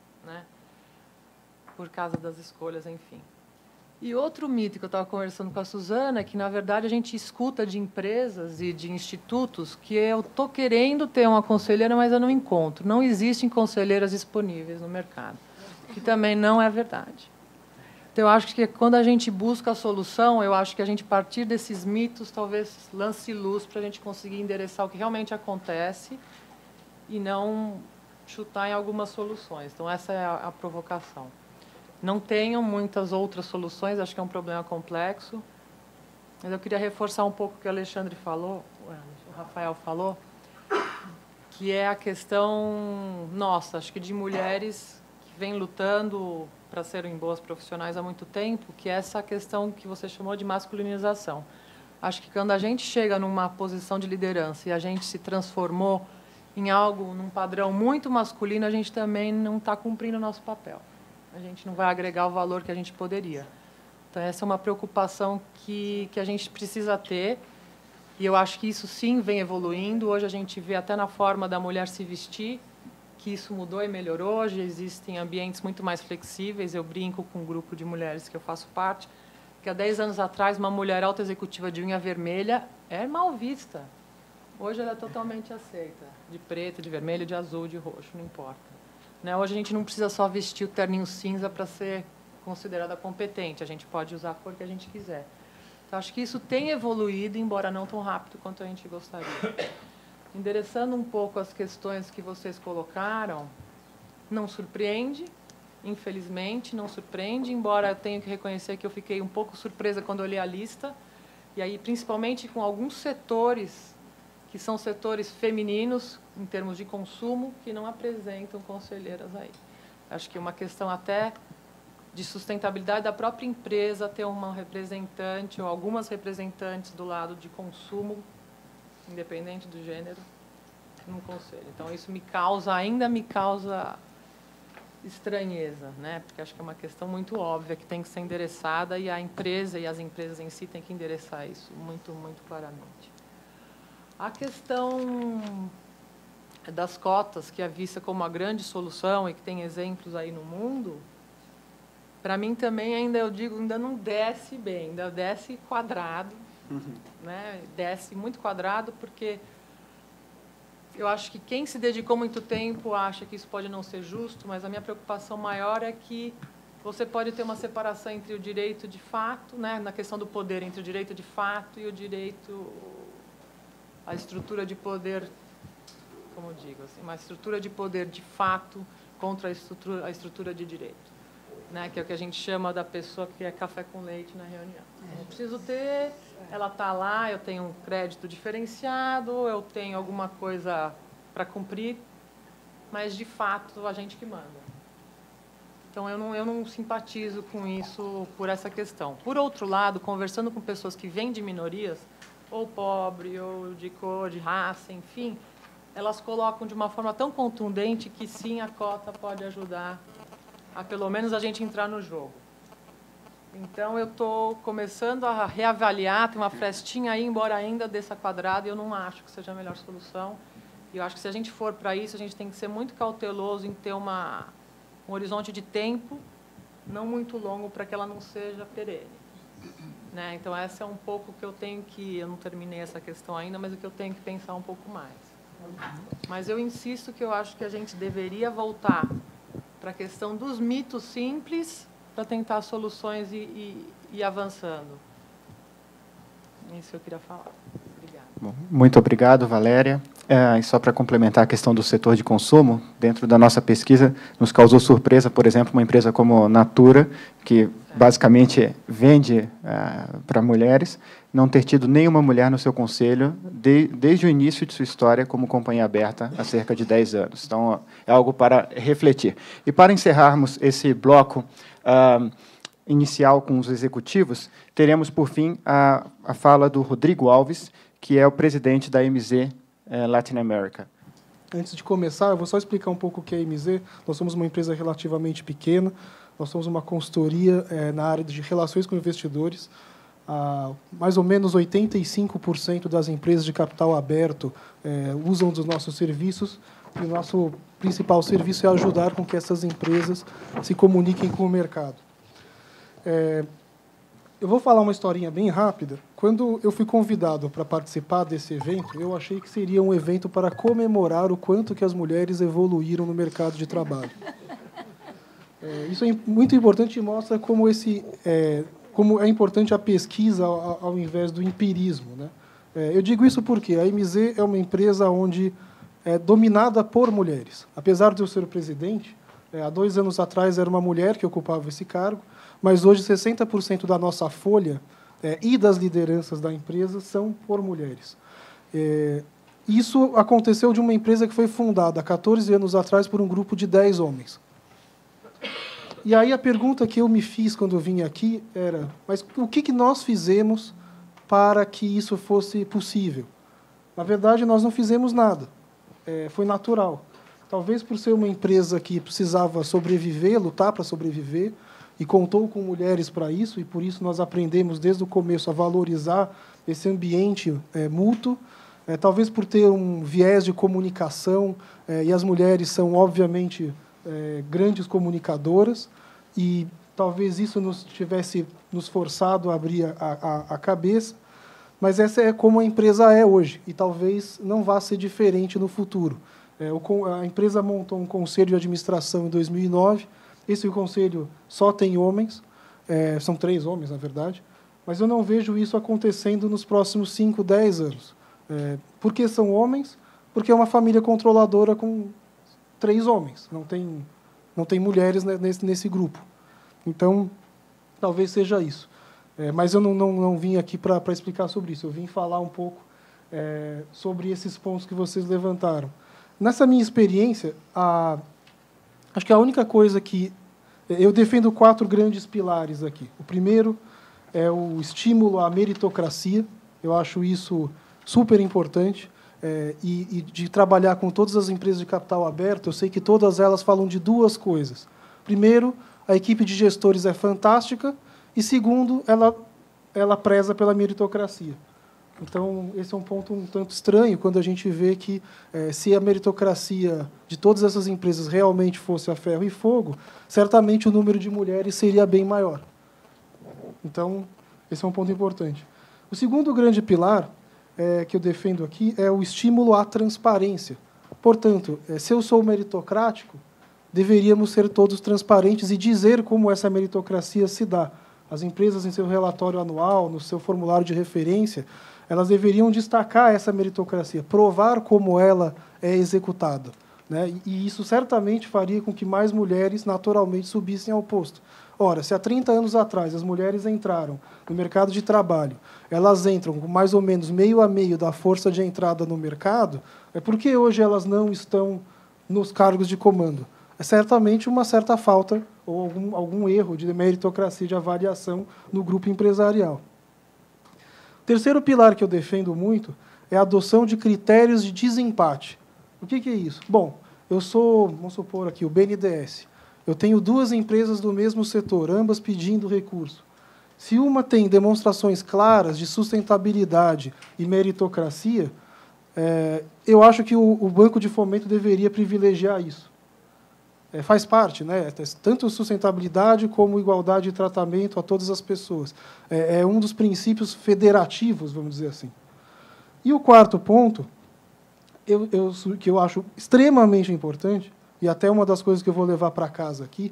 Por causa das escolhas, enfim. E outro mito que eu estava conversando com a Suzana é que, na verdade, a gente escuta de empresas e de institutos que eu estou querendo ter uma conselheira, mas eu não encontro. Não existem conselheiras disponíveis no mercado, que também não é verdade. Então, eu acho que quando a gente busca a solução, eu acho que a gente, a partir desses mitos, talvez lance luz para a gente conseguir endereçar o que realmente acontece e não chutar em algumas soluções. Então, essa é a provocação. Não tenho muitas outras soluções, acho que é um problema complexo. Mas eu queria reforçar um pouco o que o Alexandre falou, o Rafael falou, que é a questão nossa, acho que de mulheres que vêm lutando para serem boas profissionais há muito tempo, que é essa questão que você chamou de masculinização. Acho que quando a gente chega numa posição de liderança e a gente se transformou em algo, num padrão muito masculino, a gente também não está cumprindo o nosso papel. A gente não vai agregar o valor que a gente poderia. Então, essa é uma preocupação que a gente precisa ter, e eu acho que isso, sim, vem evoluindo. Hoje a gente vê até na forma da mulher se vestir, que isso mudou e melhorou. Hoje existem ambientes muito mais flexíveis. Eu brinco com um grupo de mulheres que eu faço parte, que há 10 anos atrás uma mulher alta executiva de unha vermelha é mal vista. Hoje ela é totalmente aceita, de preto, de vermelho, de azul, de roxo, não importa. Né? Hoje a gente não precisa só vestir o terninho cinza para ser considerada competente, a gente pode usar a cor que a gente quiser. Então, acho que isso tem evoluído, embora não tão rápido quanto a gente gostaria. Endereçando um pouco as questões que vocês colocaram, não surpreende, infelizmente, não surpreende, embora eu tenha que reconhecer que eu fiquei um pouco surpresa quando olhei a lista, e aí principalmente com alguns setores, que são setores femininos, em termos de consumo, que não apresentam conselheiras aí. Acho que é uma questão até de sustentabilidade da própria empresa ter uma representante ou algumas representantes do lado de consumo, independente do gênero, no conselho. Então, isso ainda me causa estranheza, né? Porque acho que é uma questão muito óbvia que tem que ser endereçada e a empresa e as empresas em si têm que endereçar isso muito, muito claramente. A questão das cotas, que é vista como uma grande solução e que tem exemplos aí no mundo, para mim também ainda, eu digo, ainda não desce bem, ainda desce quadrado, né? Desce muito quadrado, porque eu acho que quem se dedicou muito tempo acha que isso pode não ser justo, mas a minha preocupação maior é que você pode ter uma separação entre o direito de fato, né? Na questão do poder, entre o direito de fato e o direito, a estrutura de poder, como digo, assim, uma estrutura de poder de fato contra a estrutura de direito. Né, que é o que a gente chama da pessoa que é café com leite na reunião. Eu preciso ter, ela está lá, eu tenho um crédito diferenciado, eu tenho alguma coisa para cumprir, mas, de fato, a gente que manda. Então, eu não simpatizo com isso por essa questão. Por outro lado, conversando com pessoas que vêm de minorias, ou pobre, ou de cor, de raça, enfim, elas colocam de uma forma tão contundente que, sim, a cota pode ajudar a pelo menos a gente entrar no jogo. Então, eu estou começando a reavaliar, tem uma frestinha aí, embora ainda desça quadrado, eu não acho que seja a melhor solução. E eu acho que se a gente for para isso, a gente tem que ser muito cauteloso em ter um horizonte de tempo não muito longo para que ela não seja perene. Né? Então, essa é um pouco que eu tenho que... Eu não terminei essa questão ainda, mas é que eu tenho que pensar um pouco mais. Mas eu insisto que eu acho que a gente deveria voltar para a questão dos mitos simples, para tentar soluções e ir avançando. Isso que eu queria falar. Obrigada. Bom, muito obrigado, Valéria. E só para complementar a questão do setor de consumo, dentro da nossa pesquisa, nos causou surpresa, por exemplo, uma empresa como Natura, que basicamente vende para mulheres, não ter tido nenhuma mulher no seu conselho desde o início de sua história como companhia aberta, há cerca de 10 anos. Então, é algo para refletir. E para encerrarmos esse bloco inicial com os executivos, teremos, por fim, a fala do Rodrigo Alves, que é o presidente da MZ Latin America. Antes de começar, eu vou só explicar um pouco o que é a MZ. Nós somos uma empresa relativamente pequena, nós somos uma consultoria na área de relações com investidores. Mais ou menos 85% das empresas de capital aberto usam dos nossos serviços, e o nosso principal serviço é ajudar com que essas empresas se comuniquem com o mercado. Eu vou falar uma historinha bem rápida. Quando eu fui convidado para participar desse evento, eu achei que seria um evento para comemorar o quanto que as mulheres evoluíram no mercado de trabalho. Isso é muito importante e mostra como é importante a pesquisa ao invés do empirismo, né? Eu digo isso porque a MZ é uma empresa onde é dominada por mulheres. Apesar de eu ser o presidente, há 2 anos atrás era uma mulher que ocupava esse cargo, mas hoje 60% da nossa folha e das lideranças da empresa são por mulheres. Isso aconteceu de uma empresa que foi fundada há 14 anos atrás por um grupo de 10 homens. E aí a pergunta que eu me fiz quando eu vim aqui era: mas o que nós fizemos para que isso fosse possível? Na verdade, nós não fizemos nada. Foi natural. Talvez por ser uma empresa que precisava sobreviver, lutar para sobreviver, e contou com mulheres para isso, e por isso nós aprendemos desde o começo a valorizar esse ambiente mútuo. talvez por ter um viés de comunicação, e as mulheres são, obviamente, grandes comunicadoras, e talvez isso nos tivesse nos forçado a abrir a cabeça, mas essa é como a empresa é hoje, e talvez não vá ser diferente no futuro. A empresa montou um conselho de administração em 2009, esse conselho só tem homens, são 3 homens, na verdade, mas eu não vejo isso acontecendo nos próximos 5, 10 anos. Por que são homens? Porque é uma família controladora com 3 homens, não tem mulheres nesse grupo. Então, talvez seja isso. Mas eu não vim aqui para explicar sobre isso, eu vim falar um pouco sobre esses pontos que vocês levantaram. Nessa minha experiência, acho que a única coisa que... Eu defendo 4 grandes pilares aqui. O primeiro é o estímulo à meritocracia. Eu acho isso super importante. E de trabalhar com todas as empresas de capital aberto, eu sei que todas elas falam de 2 coisas. Primeiro, a equipe de gestores é fantástica. E, segundo, ela preza pela meritocracia. Então, esse é um ponto um tanto estranho, quando a gente vê que, se a meritocracia de todas essas empresas realmente fosse a ferro e fogo, certamente o número de mulheres seria bem maior. Então, esse é um ponto importante. O segundo grande pilar que eu defendo aqui é o estímulo à transparência. Portanto, se eu sou meritocrático, deveríamos ser todos transparentes e dizer como essa meritocracia se dá. As empresas, em seu relatório anual, no seu formulário de referência, elas deveriam destacar essa meritocracia, provar como ela é executada, né? E isso certamente faria com que mais mulheres, naturalmente, subissem ao posto. Ora, se há 30 anos atrás as mulheres entraram no mercado de trabalho, elas entram com mais ou menos meio a meio da força de entrada no mercado, por que hoje elas não estão nos cargos de comando? É certamente uma certa falta ou algum erro de meritocracia, de avaliação no grupo empresarial. O terceiro pilar que eu defendo muito é a adoção de critérios de desempate. O que é isso? Bom, eu sou, vamos supor aqui, o BNDES. Eu tenho 2 empresas do mesmo setor, ambas pedindo recurso. Se uma tem demonstrações claras de sustentabilidade e meritocracia, eu acho que o Banco de Fomento deveria privilegiar isso. Faz parte, né? Tanto sustentabilidade como igualdade de tratamento a todas as pessoas. É um dos princípios federativos, vamos dizer assim. E o quarto ponto, que eu acho extremamente importante, e até uma das coisas que eu vou levar para casa aqui,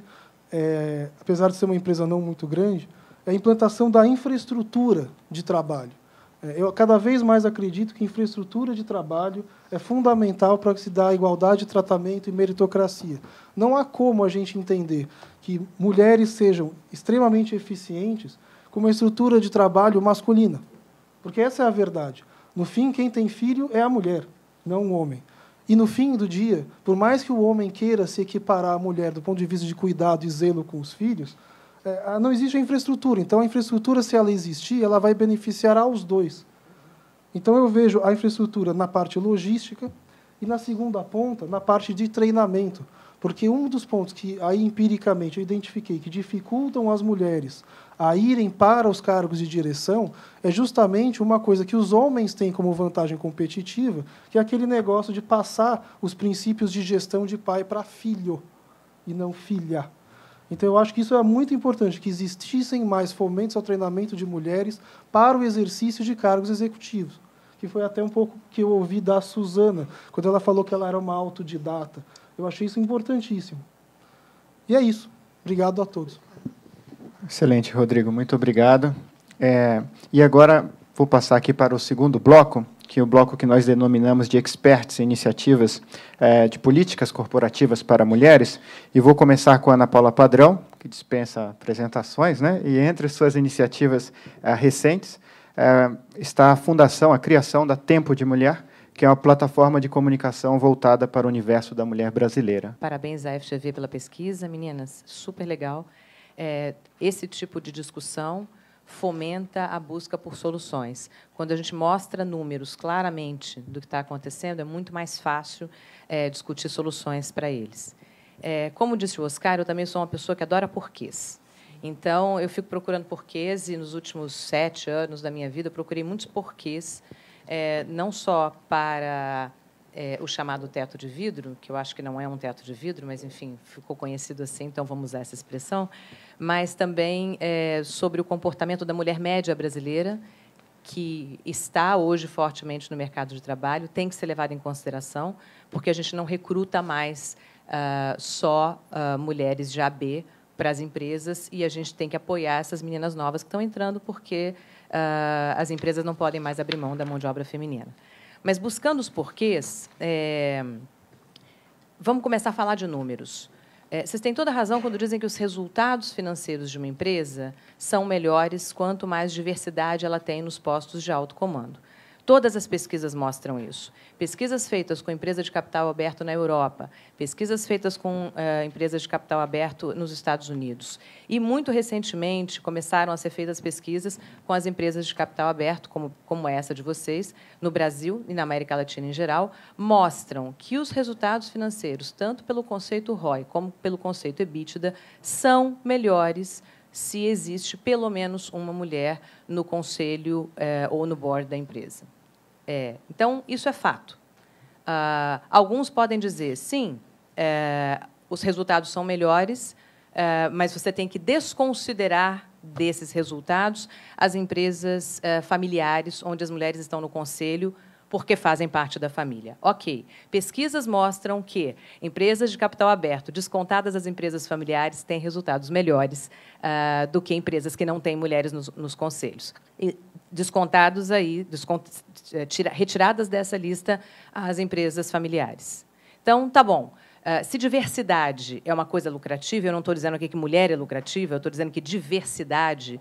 apesar de ser uma empresa não muito grande, é a implantação da infraestrutura de trabalho. Eu cada vez mais acredito que infraestrutura de trabalho é fundamental para que se dê igualdade de tratamento e meritocracia. Não há como a gente entender que mulheres sejam extremamente eficientes com uma estrutura de trabalho masculina. Porque essa é a verdade. No fim, quem tem filho é a mulher, não o homem. E, no fim do dia, por mais que o homem queira se equiparar à mulher do ponto de vista de cuidado e zelo com os filhos, não existe a infraestrutura. Então, a infraestrutura, se ela existir, ela vai beneficiar aos 2. Então, eu vejo a infraestrutura na parte logística e, na segunda ponta, na parte de treinamento. Porque um dos pontos que, aí, empiricamente, eu identifiquei que dificultam as mulheres a irem para os cargos de direção é justamente uma coisa que os homens têm como vantagem competitiva, que é aquele negócio de passar os princípios de gestão de pai para filho e não filha. Então, eu acho que isso é muito importante, que existissem mais fomentos ao treinamento de mulheres para o exercício de cargos executivos, que foi até um pouco que eu ouvi da Suzana, quando ela falou que ela era uma autodidata. Eu achei isso importantíssimo. E é isso. Obrigado a todos. Excelente, Rodrigo. Muito obrigado. E agora vou passar aqui para o segundo bloco, que é o bloco que nós denominamos de experts em iniciativas de políticas corporativas para mulheres. E vou começar com a Ana Paula Padrão, que dispensa apresentações, né? E entre suas iniciativas recentes está a fundação, a criação da Tempo de Mulher, que é uma plataforma de comunicação voltada para o universo da mulher brasileira. Parabéns à FGV pela pesquisa, meninas, super legal. Esse tipo de discussão fomenta a busca por soluções. Quando a gente mostra números claramente do que está acontecendo, é muito mais fácil discutir soluções para eles. Como disse o Oscar, eu também sou uma pessoa que adora porquês. Então, eu fico procurando porquês, e nos últimos 7 anos da minha vida, eu procurei muitos porquês não só para o chamado teto de vidro, que eu acho que não é um teto de vidro, mas, enfim, ficou conhecido assim, então vamos usar essa expressão, mas também sobre o comportamento da mulher média brasileira, que está hoje fortemente no mercado de trabalho, tem que ser levado em consideração, porque a gente não recruta mais só mulheres de AB para as empresas, e a gente tem que apoiar essas meninas novas que estão entrando, porque as empresas não podem mais abrir mão da mão de obra feminina. Mas, buscando os porquês, vamos começar a falar de números. Vocês têm toda a razão quando dizem que os resultados financeiros de uma empresa são melhores quanto mais diversidade ela tem nos postos de alto comando. Todas as pesquisas mostram isso. Pesquisas feitas com empresas de capital aberto na Europa, pesquisas feitas com empresas de capital aberto nos Estados Unidos. E, muito recentemente, começaram a ser feitas pesquisas com as empresas de capital aberto, como essa de vocês, no Brasil e na América Latina em geral, mostram que os resultados financeiros, tanto pelo conceito ROI como pelo conceito EBITDA, são melhores se existe pelo menos uma mulher no conselho ou no board da empresa. Então, isso é fato. Alguns podem dizer, sim, os resultados são melhores, mas você tem que desconsiderar desses resultados as empresas familiares, onde as mulheres estão no conselho, porque fazem parte da família. Ok. Pesquisas mostram que empresas de capital aberto, descontadas as empresas familiares, têm resultados melhores do que empresas que não têm mulheres nos conselhos. E descontados aí, retiradas dessa lista as empresas familiares. Então, tá bom. Se diversidade é uma coisa lucrativa, eu não estou dizendo aqui que mulher é lucrativa, eu estou dizendo que diversidade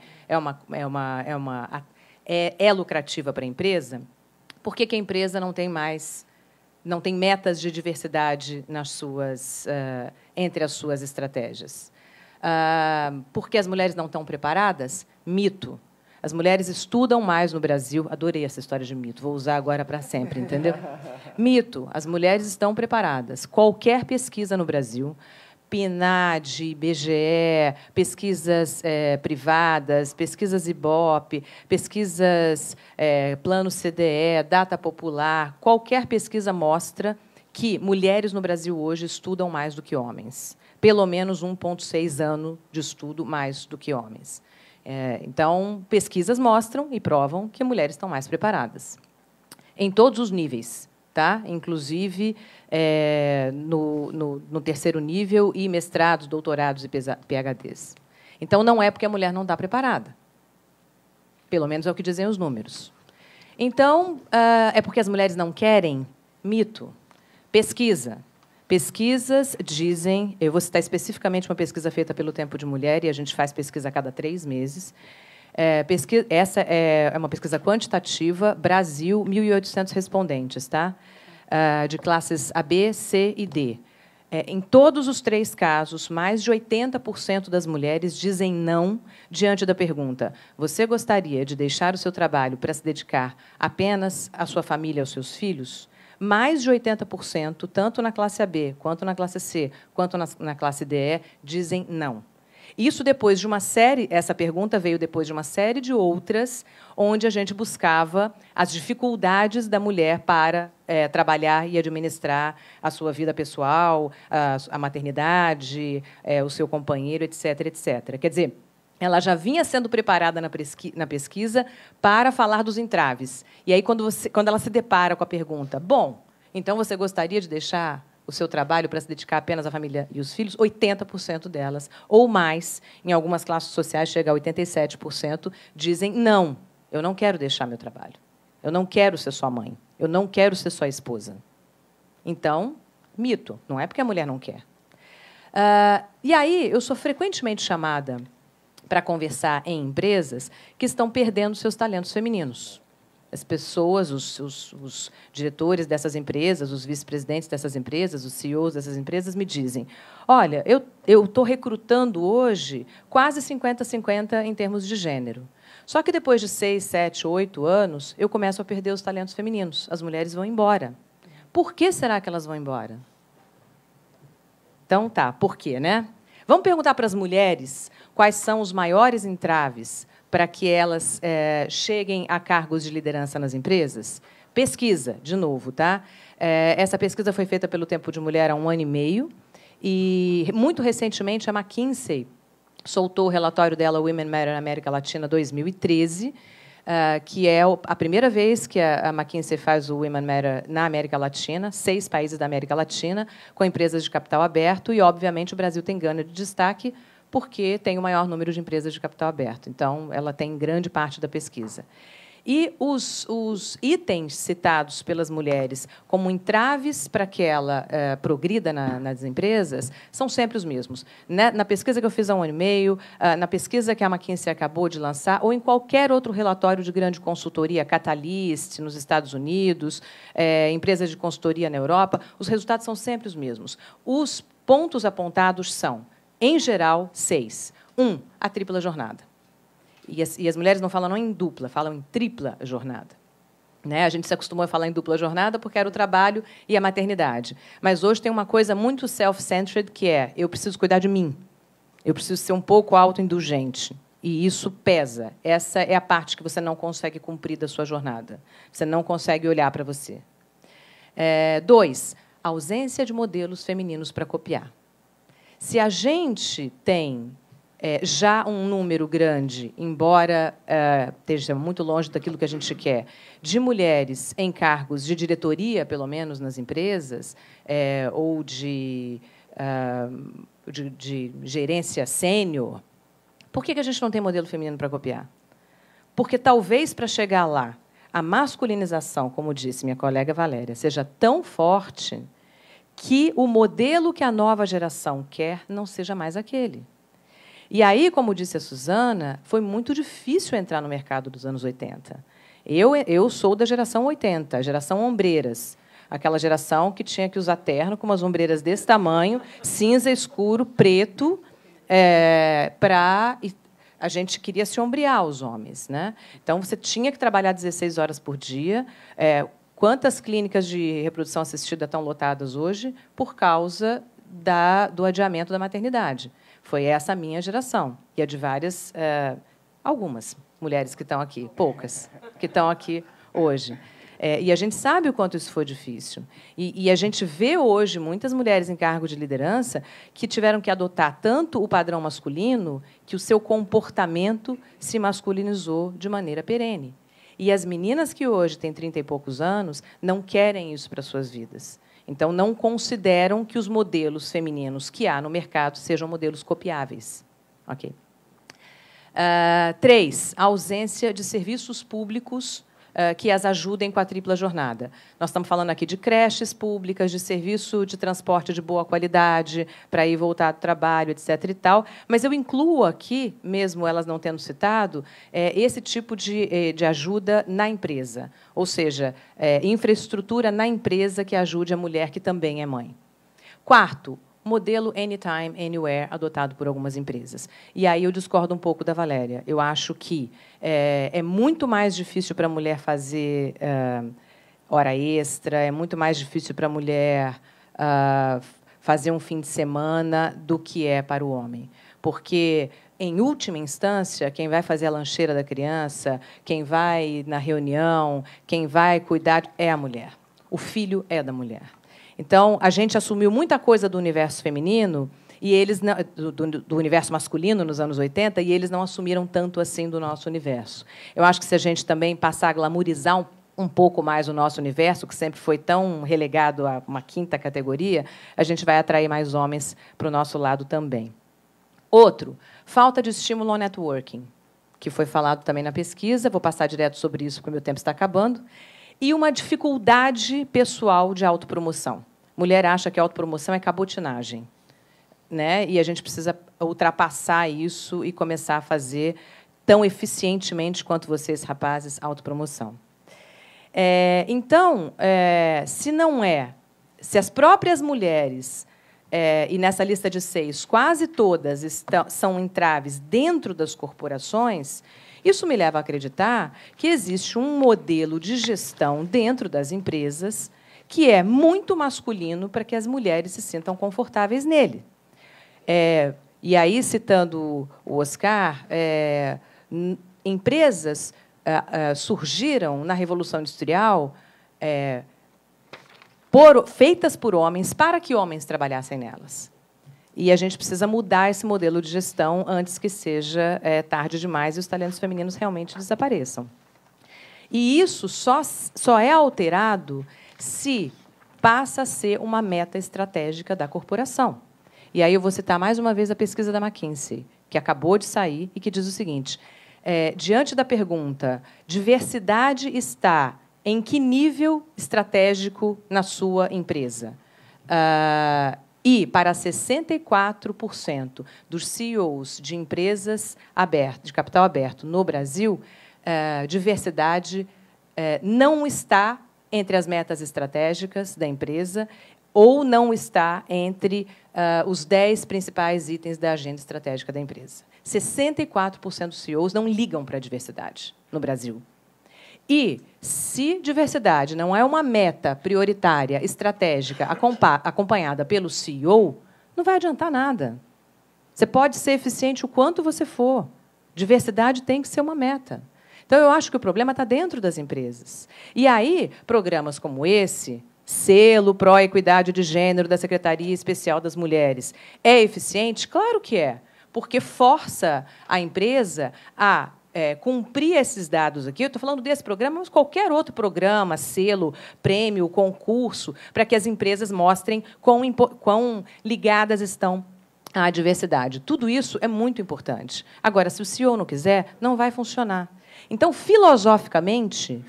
é lucrativa para a empresa. Por que a empresa não tem metas de diversidade entre as suas estratégias? Porque as mulheres não estão preparadas? Mito. As mulheres estudam mais no Brasil. Adorei essa história de mito. Vou usar agora para sempre, entendeu? Mito. As mulheres estão preparadas. Qualquer pesquisa no Brasil, PNAD, IBGE, pesquisas privadas, pesquisas IBOP, pesquisas Plano CDE, Data Popular, qualquer pesquisa mostra que mulheres no Brasil hoje estudam mais do que homens. Pelo menos 1,6 ano de estudo mais do que homens. Então, pesquisas mostram e provam que mulheres estão mais preparadas. Em todos os níveis. Tá? Inclusive no terceiro nível e mestrados, doutorados e PhDs. Então, não é porque a mulher não está preparada. Pelo menos é o que dizem os números. Então, é porque as mulheres não querem? Mito. Pesquisa. Pesquisas dizem... Eu vou citar especificamente uma pesquisa feita pelo Tempo de Mulher, e a gente faz pesquisa a cada 3 meses. Essa é uma pesquisa quantitativa, Brasil, 1.800 respondentes, tá? De classes AB, C e D. Em todos os 3 casos, mais de 80% das mulheres dizem não diante da pergunta: você gostaria de deixar o seu trabalho para se dedicar apenas à sua família e aos seus filhos? Mais de 80%, tanto na classe AB, quanto na classe C, quanto na classe DE, dizem não. Isso depois de uma série, essa pergunta veio depois de uma série de outras, onde a gente buscava as dificuldades da mulher para trabalhar e administrar a sua vida pessoal, a maternidade, o seu companheiro, etc., etc. Quer dizer, ela já vinha sendo preparada na pesquisa para falar dos entraves. E aí, quando ela se depara com a pergunta, bom, então você gostaria de deixar o seu trabalho para se dedicar apenas à família e os filhos, 80% delas, ou mais, em algumas classes sociais chega a 87%, dizem não, eu não quero deixar meu trabalho. Eu não quero ser sua mãe. Eu não quero ser sua esposa. Então, mito. Não é porque a mulher não quer. E aí, eu sou frequentemente chamada para conversar em empresas que estão perdendo seus talentos femininos. As pessoas, os diretores dessas empresas, os vice-presidentes dessas empresas, os CEOs dessas empresas me dizem: olha, eu estou recrutando hoje quase 50-50 em termos de gênero. Só que depois de 6, 7, 8 anos, eu começo a perder os talentos femininos. As mulheres vão embora. Por que será que elas vão embora? Então, tá, por quê, né? Vamos perguntar para as mulheres quais são os maiores entraves para que elas cheguem a cargos de liderança nas empresas? Pesquisa, de novo, tá? Essa pesquisa foi feita pelo Tempo de Mulher há 1 ano e meio, e, muito recentemente, a McKinsey soltou o relatório dela, Women Matter na América Latina 2013, que é a primeira vez que a McKinsey faz o Women Matter na América Latina, 6 países da América Latina, com empresas de capital aberto, e, obviamente, o Brasil tem ganho de destaque, porque tem o maior número de empresas de capital aberto. Então, ela tem grande parte da pesquisa. E os itens citados pelas mulheres como entraves para que ela progrida nas empresas são sempre os mesmos. Na pesquisa que eu fiz há 1 ano e meio, na pesquisa que a McKinsey acabou de lançar, ou em qualquer outro relatório de grande consultoria, Catalyst, nos Estados Unidos, empresas de consultoria na Europa, os resultados são sempre os mesmos. Os pontos apontados são, em geral, 6. 1, a tripla jornada. E as mulheres não falam não em dupla, falam em tripla jornada. Né? A gente se acostumou a falar em dupla jornada porque era o trabalho e a maternidade. Mas hoje tem uma coisa muito self-centered, que é: eu preciso cuidar de mim. Eu preciso ser um pouco autoindulgente. E isso pesa. Essa é a parte que você não consegue cumprir da sua jornada. Você não consegue olhar para você. 2, ausência de modelos femininos para copiar. Se a gente tem já um número grande, embora esteja muito longe daquilo que a gente quer, de mulheres em cargos de diretoria, pelo menos nas empresas, ou de gerência sênior, por que a gente não tem modelo feminino para copiar? Porque, talvez, para chegar lá, a masculinização, como disse minha colega Valéria, seja tão forte que o modelo que a nova geração quer não seja mais aquele. E aí, como disse a Suzana, foi muito difícil entrar no mercado dos anos 80. Eu sou da geração 80, a geração ombreiras. Aquela geração que tinha que usar terno com umas ombreiras desse tamanho, cinza escuro, preto, a gente queria se ombrear, os homens. Né? Então, você tinha que trabalhar 16 horas por dia. Quantas clínicas de reprodução assistida estão lotadas hoje por causa do adiamento da maternidade? Foi essa a minha geração, e a de várias, algumas mulheres que estão aqui, poucas, que estão aqui hoje. E a gente sabe o quanto isso foi difícil. E a gente vê hoje muitas mulheres em cargo de liderança que tiveram que adotar tanto o padrão masculino que o seu comportamento se masculinizou de maneira perene. E as meninas que hoje têm 30 e poucos anos não querem isso para suas vidas. Então, não consideram que os modelos femininos que há no mercado sejam modelos copiáveis. Okay. 3, a ausência de serviços públicos que as ajudem com a tripla jornada. Nós estamos falando aqui de creches públicas, de serviço de transporte de boa qualidade, para ir voltar do trabalho, etc. e tal. Mas eu incluo aqui, mesmo elas não tendo citado, esse tipo de ajuda na empresa. Ou seja, infraestrutura na empresa que ajude a mulher que também é mãe. 4, modelo Anytime, Anywhere, adotado por algumas empresas. E aí eu discordo um pouco da Valéria. Eu acho que é muito mais difícil para a mulher fazer hora extra, é muito mais difícil para a mulher fazer um fim de semana do que é para o homem. Porque, em última instância, quem vai fazer a lancheira da criança, quem vai na reunião, quem vai cuidar é a mulher. O filho é da mulher. Então, a gente assumiu muita coisa do universo feminino e eles não, do universo masculino nos anos 80, e eles não assumiram tanto assim do nosso universo. Eu acho que se a gente também passar a glamourizar um pouco mais o nosso universo, que sempre foi tão relegado a uma 5ª categoria, a gente vai atrair mais homens para o nosso lado também. Outro, falta de estímulo ao networking, que foi falado também na pesquisa. Vou passar direto sobre isso, porque o meu tempo está acabando. E uma dificuldade pessoal de autopromoção. Mulher acha que a autopromoção é cabotinagem. Né? E a gente precisa ultrapassar isso e começar a fazer tão eficientemente quanto vocês, rapazes, autopromoção. Então, se as próprias mulheres, e nessa lista de 6, quase todas são entraves dentro das corporações, isso me leva a acreditar que existe um modelo de gestão dentro das empresas que é muito masculino para que as mulheres se sintam confortáveis nele. E aí, citando o Oscar, empresas surgiram na Revolução Industrial feitas por homens para que homens trabalhassem nelas. E a gente precisa mudar esse modelo de gestão antes que seja tarde demais e os talentos femininos realmente desapareçam. E isso só é alterado se passa a ser uma meta estratégica da corporação. E aí eu vou citar mais uma vez a pesquisa da McKinsey, que acabou de sair e que diz o seguinte: diante da pergunta, diversidade está em que nível estratégico na sua empresa? E para 64% dos CEOs de empresas de capital aberto no Brasil, diversidade não está entre as metas estratégicas da empresa ou não está entre os 10 principais itens da agenda estratégica da empresa. 64% dos CEOs não ligam para a diversidade no Brasil. E, se diversidade não é uma meta prioritária, estratégica, acompanhada pelo CEO, não vai adiantar nada. Você pode ser eficiente o quanto você for. Diversidade tem que ser uma meta. Então, eu acho que o problema está dentro das empresas. E aí, programas como esse, Selo Pró-Equidade de Gênero da Secretaria Especial das Mulheres, é eficiente? Claro que é, porque força a empresa a cumprir esses dados aqui. Eu estou falando desse programa, mas qualquer outro programa, selo, prêmio, concurso, para que as empresas mostrem quão ligadas estão à diversidade. Tudo isso é muito importante. Agora, se o CEO não quiser, não vai funcionar. Então, filosoficamente,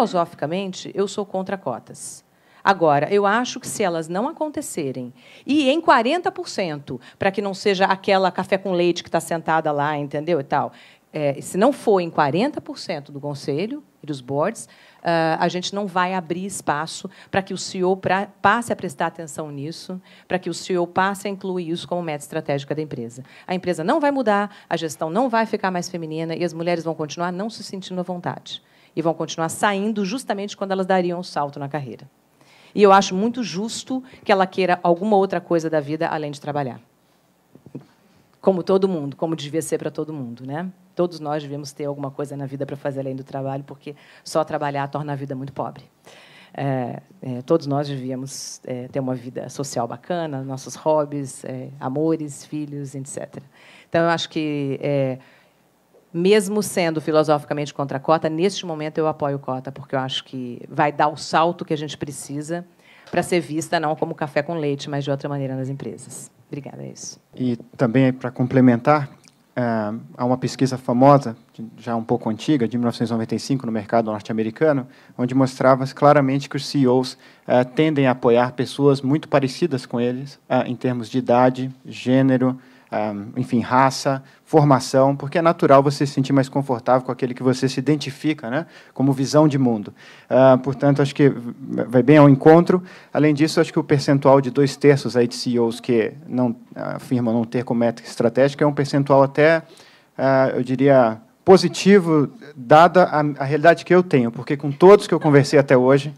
eu sou contra cotas. Agora, eu acho que, se elas não acontecerem, e em 40%, para que não seja aquela café com leite que está sentada lá, entendeu, e tal, se não for em 40% do conselho e dos boards, a gente não vai abrir espaço para que o CEO passe a prestar atenção nisso, para que o CEO passe a incluir isso como meta estratégica da empresa. A empresa não vai mudar, a gestão não vai ficar mais feminina e as mulheres vão continuar não se sentindo à vontade. E vão continuar saindo justamente quando elas dariam um salto na carreira. E eu acho muito justo que ela queira alguma outra coisa da vida além de trabalhar. Como todo mundo, como devia ser para todo mundo, né? Todos nós devemos ter alguma coisa na vida para fazer além do trabalho, porque só trabalhar torna a vida muito pobre. Todos nós devíamos ter uma vida social bacana, nossos hobbies, amores, filhos, etc. Então, eu acho que, mesmo sendo filosoficamente contra a cota, neste momento eu apoio cota, porque eu acho que vai dar o salto que a gente precisa para ser vista não como café com leite, mas de outra maneira nas empresas. Obrigada, é isso. E também, para complementar, há uma pesquisa famosa, já um pouco antiga, de 1995, no mercado norte-americano, onde mostrava claramente que os CEOs tendem a apoiar pessoas muito parecidas com eles, em termos de idade, gênero, enfim, raça, formação, porque é natural você se sentir mais confortável com aquele que você se identifica, né, como visão de mundo. Portanto, acho que vai bem ao encontro. Além disso, acho que o percentual de 2/3 aí de CEOs que não afirmam não ter como meta estratégica é um percentual até, eu diria, positivo, dada a realidade que eu tenho, porque com todos que eu conversei até hoje,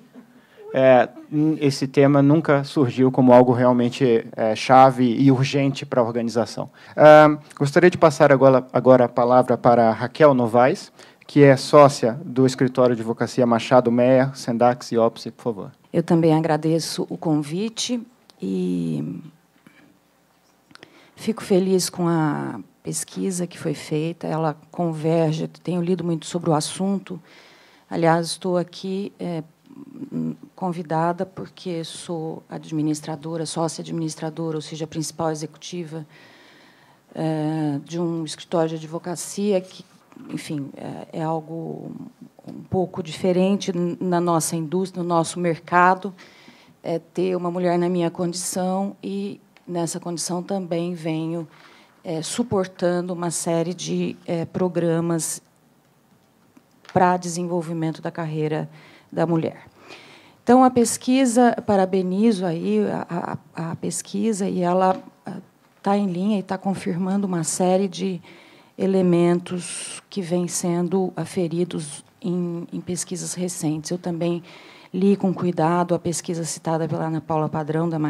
esse tema nunca surgiu como algo realmente chave e urgente para a organização. Gostaria de passar agora a palavra para a Raquel Novaes, que é sócia do escritório de advocacia Machado Meyer, Sendax e Opsi, por favor. Eu também agradeço o convite e fico feliz com a pesquisa que foi feita. Ela converge, tenho lido muito sobre o assunto. Aliás, estou aqui convidada porque sou administradora, sócia administradora, ou seja, a principal executiva de um escritório de advocacia que, enfim, é algo um pouco diferente na nossa indústria, no nosso mercado, ter uma mulher na minha condição e, nessa condição, também venho suportando uma série de programas para desenvolvimento da carreira da mulher. Então, a pesquisa, parabenizo aí a pesquisa, e ela está em linha e está confirmando uma série de elementos que vêm sendo aferidos em pesquisas recentes. Eu também li com cuidado a pesquisa citada pela Ana Paula Padrão, da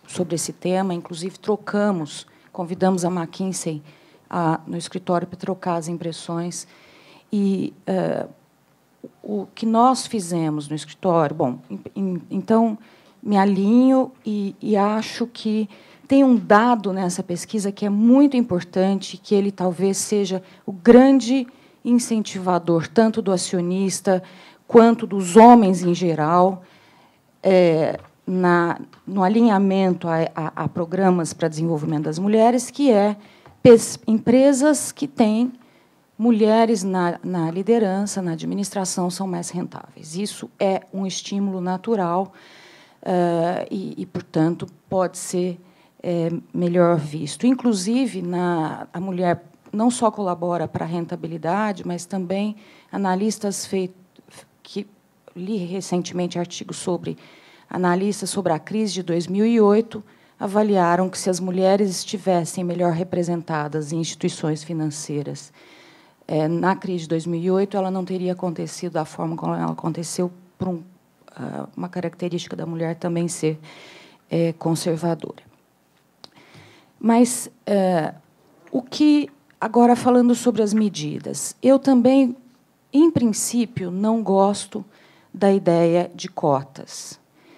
sobre esse tema, inclusive convidamos a McKinsey no escritório para trocar as impressões. E o que nós fizemos no escritório, bom, então me alinho e acho que tem um dado nessa pesquisa que é muito importante, que ele talvez seja o grande incentivador tanto do acionista quanto dos homens em geral, no alinhamento a programas para desenvolvimento das mulheres, que é empresas que têm mulheres na liderança, na administração, são mais rentáveis. Isso é um estímulo natural e, portanto, pode ser melhor visto. Inclusive, a mulher não só colabora para a rentabilidade, mas também analistas que li recentemente artigos sobre analistas sobre a crise de 2008 avaliaram que, se as mulheres estivessem melhor representadas em instituições financeiras na crise de 2008, ela não teria acontecido da forma como ela aconteceu, por uma característica da mulher também ser conservadora. Mas agora, falando sobre as medidas, eu também, em princípio, não gosto da ideia de cotas,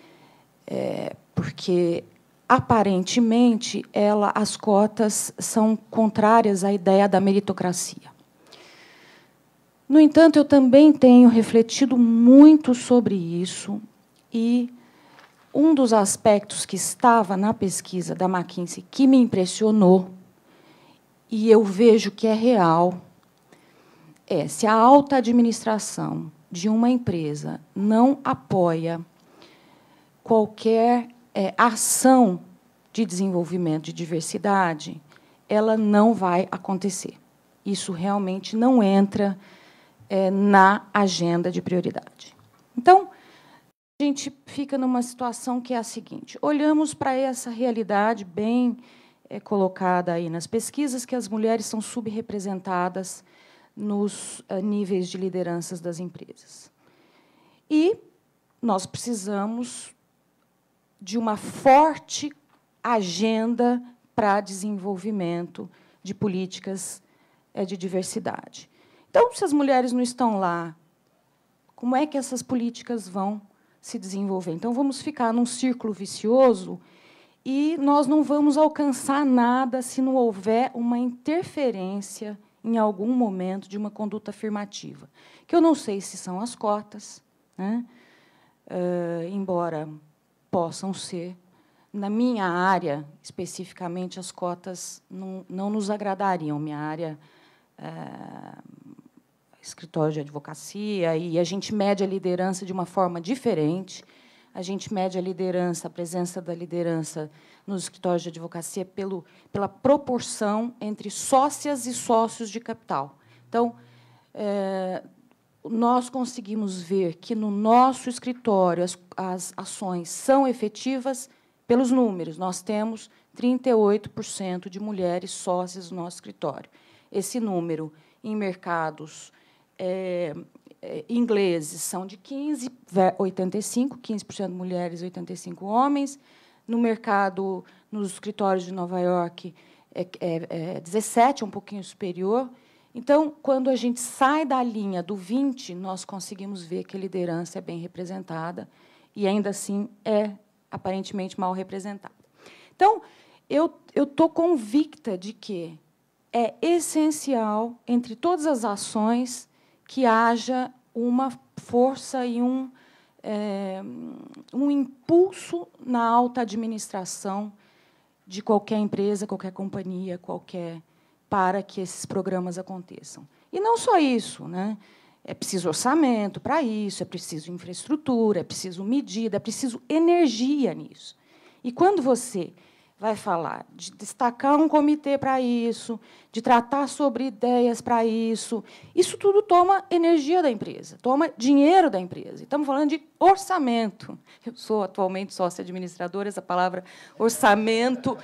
porque, aparentemente, as cotas são contrárias à ideia da meritocracia. No entanto, eu também tenho refletido muito sobre isso, e um dos aspectos que estava na pesquisa da McKinsey que me impressionou, e eu vejo que é real, se a alta administração de uma empresa não apoia qualquer ação de desenvolvimento de diversidade, ela não vai acontecer. Isso realmente não entra na agenda de prioridade. Então, a gente fica numa situação que é a seguinte: olhamos para essa realidade bem colocada aí nas pesquisas, que as mulheres são subrepresentadas nos níveis de lideranças das empresas. E nós precisamos de uma forte agenda para desenvolvimento de políticas de diversidade. Então, se as mulheres não estão lá, como é que essas políticas vão se desenvolver? Então, vamos ficar num círculo vicioso e nós não vamos alcançar nada se não houver uma interferência, em algum momento, de uma conduta afirmativa, que eu não sei se são as cotas, né? Embora possam ser. Na minha área, especificamente, as cotas não nos agradariam. Minha área escritório de advocacia, e a gente mede a liderança de uma forma diferente. A gente mede a liderança, a presença da liderança nos escritórios de advocacia pela proporção entre sócias e sócios de capital. Então, nós conseguimos ver que, no nosso escritório, as ações são efetivas pelos números. Nós temos 38% de mulheres sócias no nosso escritório. Esse número, em mercados ingleses, são de 85%, 15% mulheres, 85% homens. No mercado, nos escritórios de Nova York, 17%, um pouquinho superior. Então, quando a gente sai da linha do 20%, nós conseguimos ver que a liderança é bem representada e, ainda assim, é aparentemente mal representada. Então, eu estou convicta de que é essencial, entre todas as ações, que haja uma força e um impulso na alta administração de qualquer empresa, qualquer companhia, para que esses programas aconteçam. E não só isso, né? É preciso orçamento para isso, é preciso infraestrutura, é preciso medida, é preciso energia nisso. E quando você vai falar de destacar um comitê para isso, de tratar sobre ideias para isso tudo toma energia da empresa, toma dinheiro da empresa. Estamos falando de orçamento. Eu sou atualmente sócia administradora, essa palavra orçamento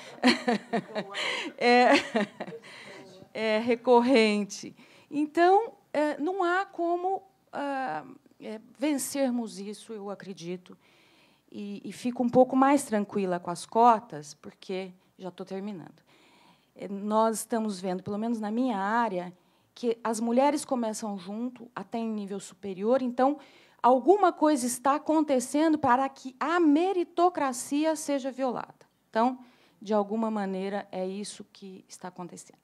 é recorrente. Então, não há como vencermos isso, eu acredito. e fico um pouco mais tranquila com as cotas, porque, já estou terminando, nós estamos vendo, pelo menos na minha área, que as mulheres começam junto, até em nível superior, então, alguma coisa está acontecendo para que a meritocracia seja violada. Então, de alguma maneira, é isso que está acontecendo.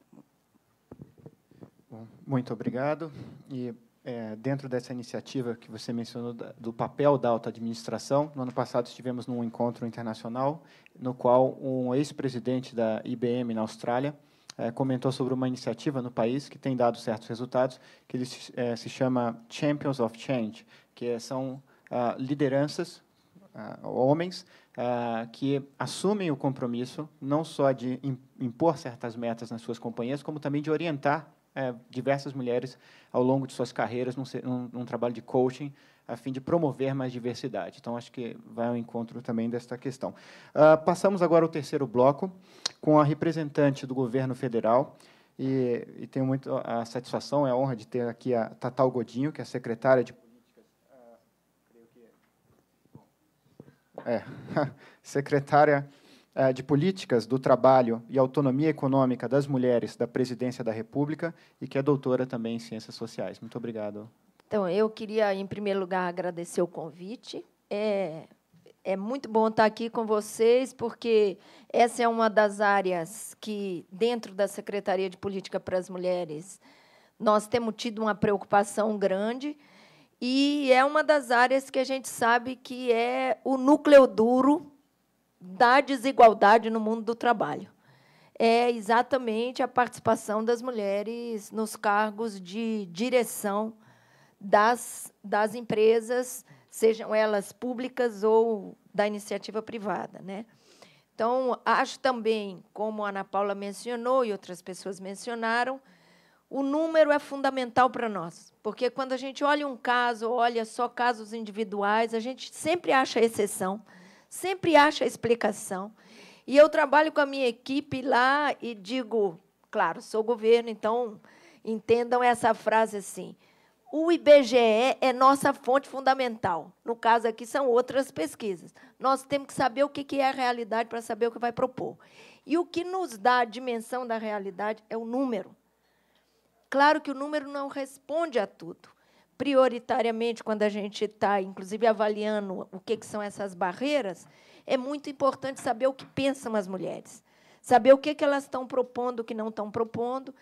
Bom, muito obrigado. E, dentro dessa iniciativa que você mencionou do papel da alta administração, no ano passado estivemos num encontro internacional, no qual um ex-presidente da IBM na Austrália comentou sobre uma iniciativa no país que tem dado certos resultados, que ele se chama Champions of Change, que são lideranças, homens, que assumem o compromisso não só de impor certas metas nas suas companhias, como também de orientar diversas mulheres ao longo de suas carreiras num trabalho de coaching, a fim de promover mais diversidade. Então, acho que vai ao encontro também desta questão. Passamos agora ao terceiro bloco, com a representante do governo federal, e tenho muito a satisfação e a honra de ter aqui a Tatal Godinho, que é secretária de secretária de Políticas do Trabalho e Autonomia Econômica das Mulheres da Presidência da República e que é doutora também em Ciências Sociais. Muito obrigado. Então, eu queria, em primeiro lugar, agradecer o convite. É muito bom estar aqui com vocês, porque essa é uma das áreas que, dentro da Secretaria de Política para as Mulheres, nós temos tido uma preocupação grande, e é uma das áreas que a gente sabe que é o núcleo duro da desigualdade no mundo do trabalho. É exatamente a participação das mulheres nos cargos de direção das empresas, sejam elas públicas ou da iniciativa privada, né? Então, acho também, como a Ana Paula mencionou e outras pessoas mencionaram, o número é fundamental para nós, porque quando a gente olha um caso, olha só casos individuais, a gente sempre acha exceção, sempre acha explicação. E eu trabalho com a minha equipe lá e digo, claro, sou governo, então entendam essa frase assim, o IBGE é nossa fonte fundamental. No caso aqui, são outras pesquisas. Nós temos que saber o que é a realidade para saber o que vai propor. E o que nos dá a dimensão da realidade é o número. Claro que o número não responde a tudo. Prioritariamente, quando a gente está, inclusive, avaliando o que são essas barreiras, é muito importante saber o que pensam as mulheres, saber o que elas estão propondo, o que não estão propondo.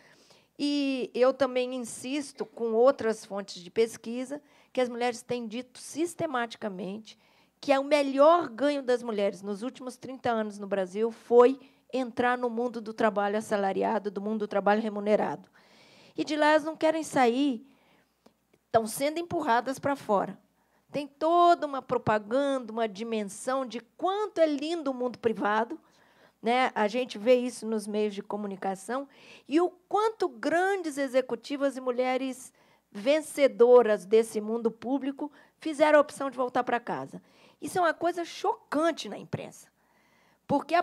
E eu também insisto, com outras fontes de pesquisa, que as mulheres têm dito sistematicamente que o melhor ganho das mulheres nos últimos 30 anos no Brasil foi entrar no mundo do trabalho assalariado, do mundo do trabalho remunerado. E de lá elas não querem sair, estão sendo empurradas para fora. Tem toda uma propaganda, uma dimensão de quanto é lindo o mundo privado, né? A gente vê isso nos meios de comunicação, e o quanto grandes executivas e mulheres vencedoras desse mundo público fizeram a opção de voltar para casa. Isso é uma coisa chocante na imprensa, porque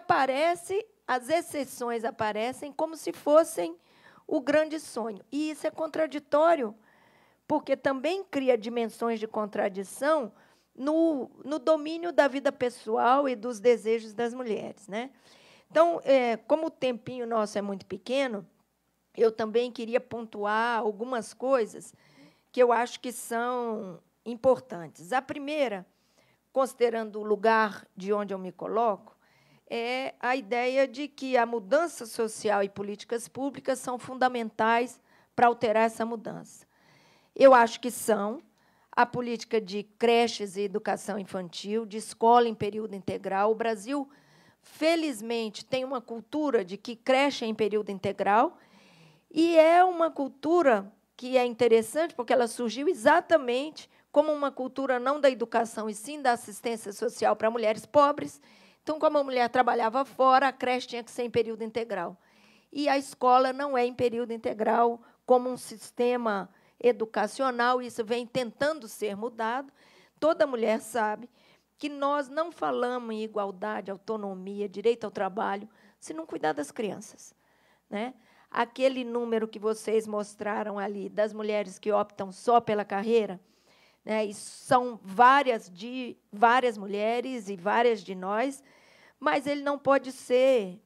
as exceções aparecem como se fossem o grande sonho. E isso é contraditório, porque também cria dimensões de contradição no domínio da vida pessoal e dos desejos das mulheres, né? Então, como o tempinho nosso é muito pequeno, eu também queria pontuar algumas coisas que eu acho que são importantes. A primeira, considerando o lugar de onde eu me coloco, é a ideia de que a mudança social e políticas públicas são fundamentais para alterar essa mudança. Eu acho que são a política de creches e educação infantil, de escola em período integral. O Brasil, felizmente, tem uma cultura de que creche é em período integral, e é uma cultura que é interessante, porque ela surgiu exatamente como uma cultura não da educação, e sim da assistência social para mulheres pobres. Então, como a mulher trabalhava fora, a creche tinha que ser em período integral. E a escola não é em período integral como um sistema educacional, isso vem tentando ser mudado. Toda mulher sabe que nós não falamos em igualdade, autonomia, direito ao trabalho, se não cuidar das crianças, né? Aquele número que vocês mostraram ali das mulheres que optam só pela carreira, né, e são várias mulheres e várias de nós, mas ele não pode ser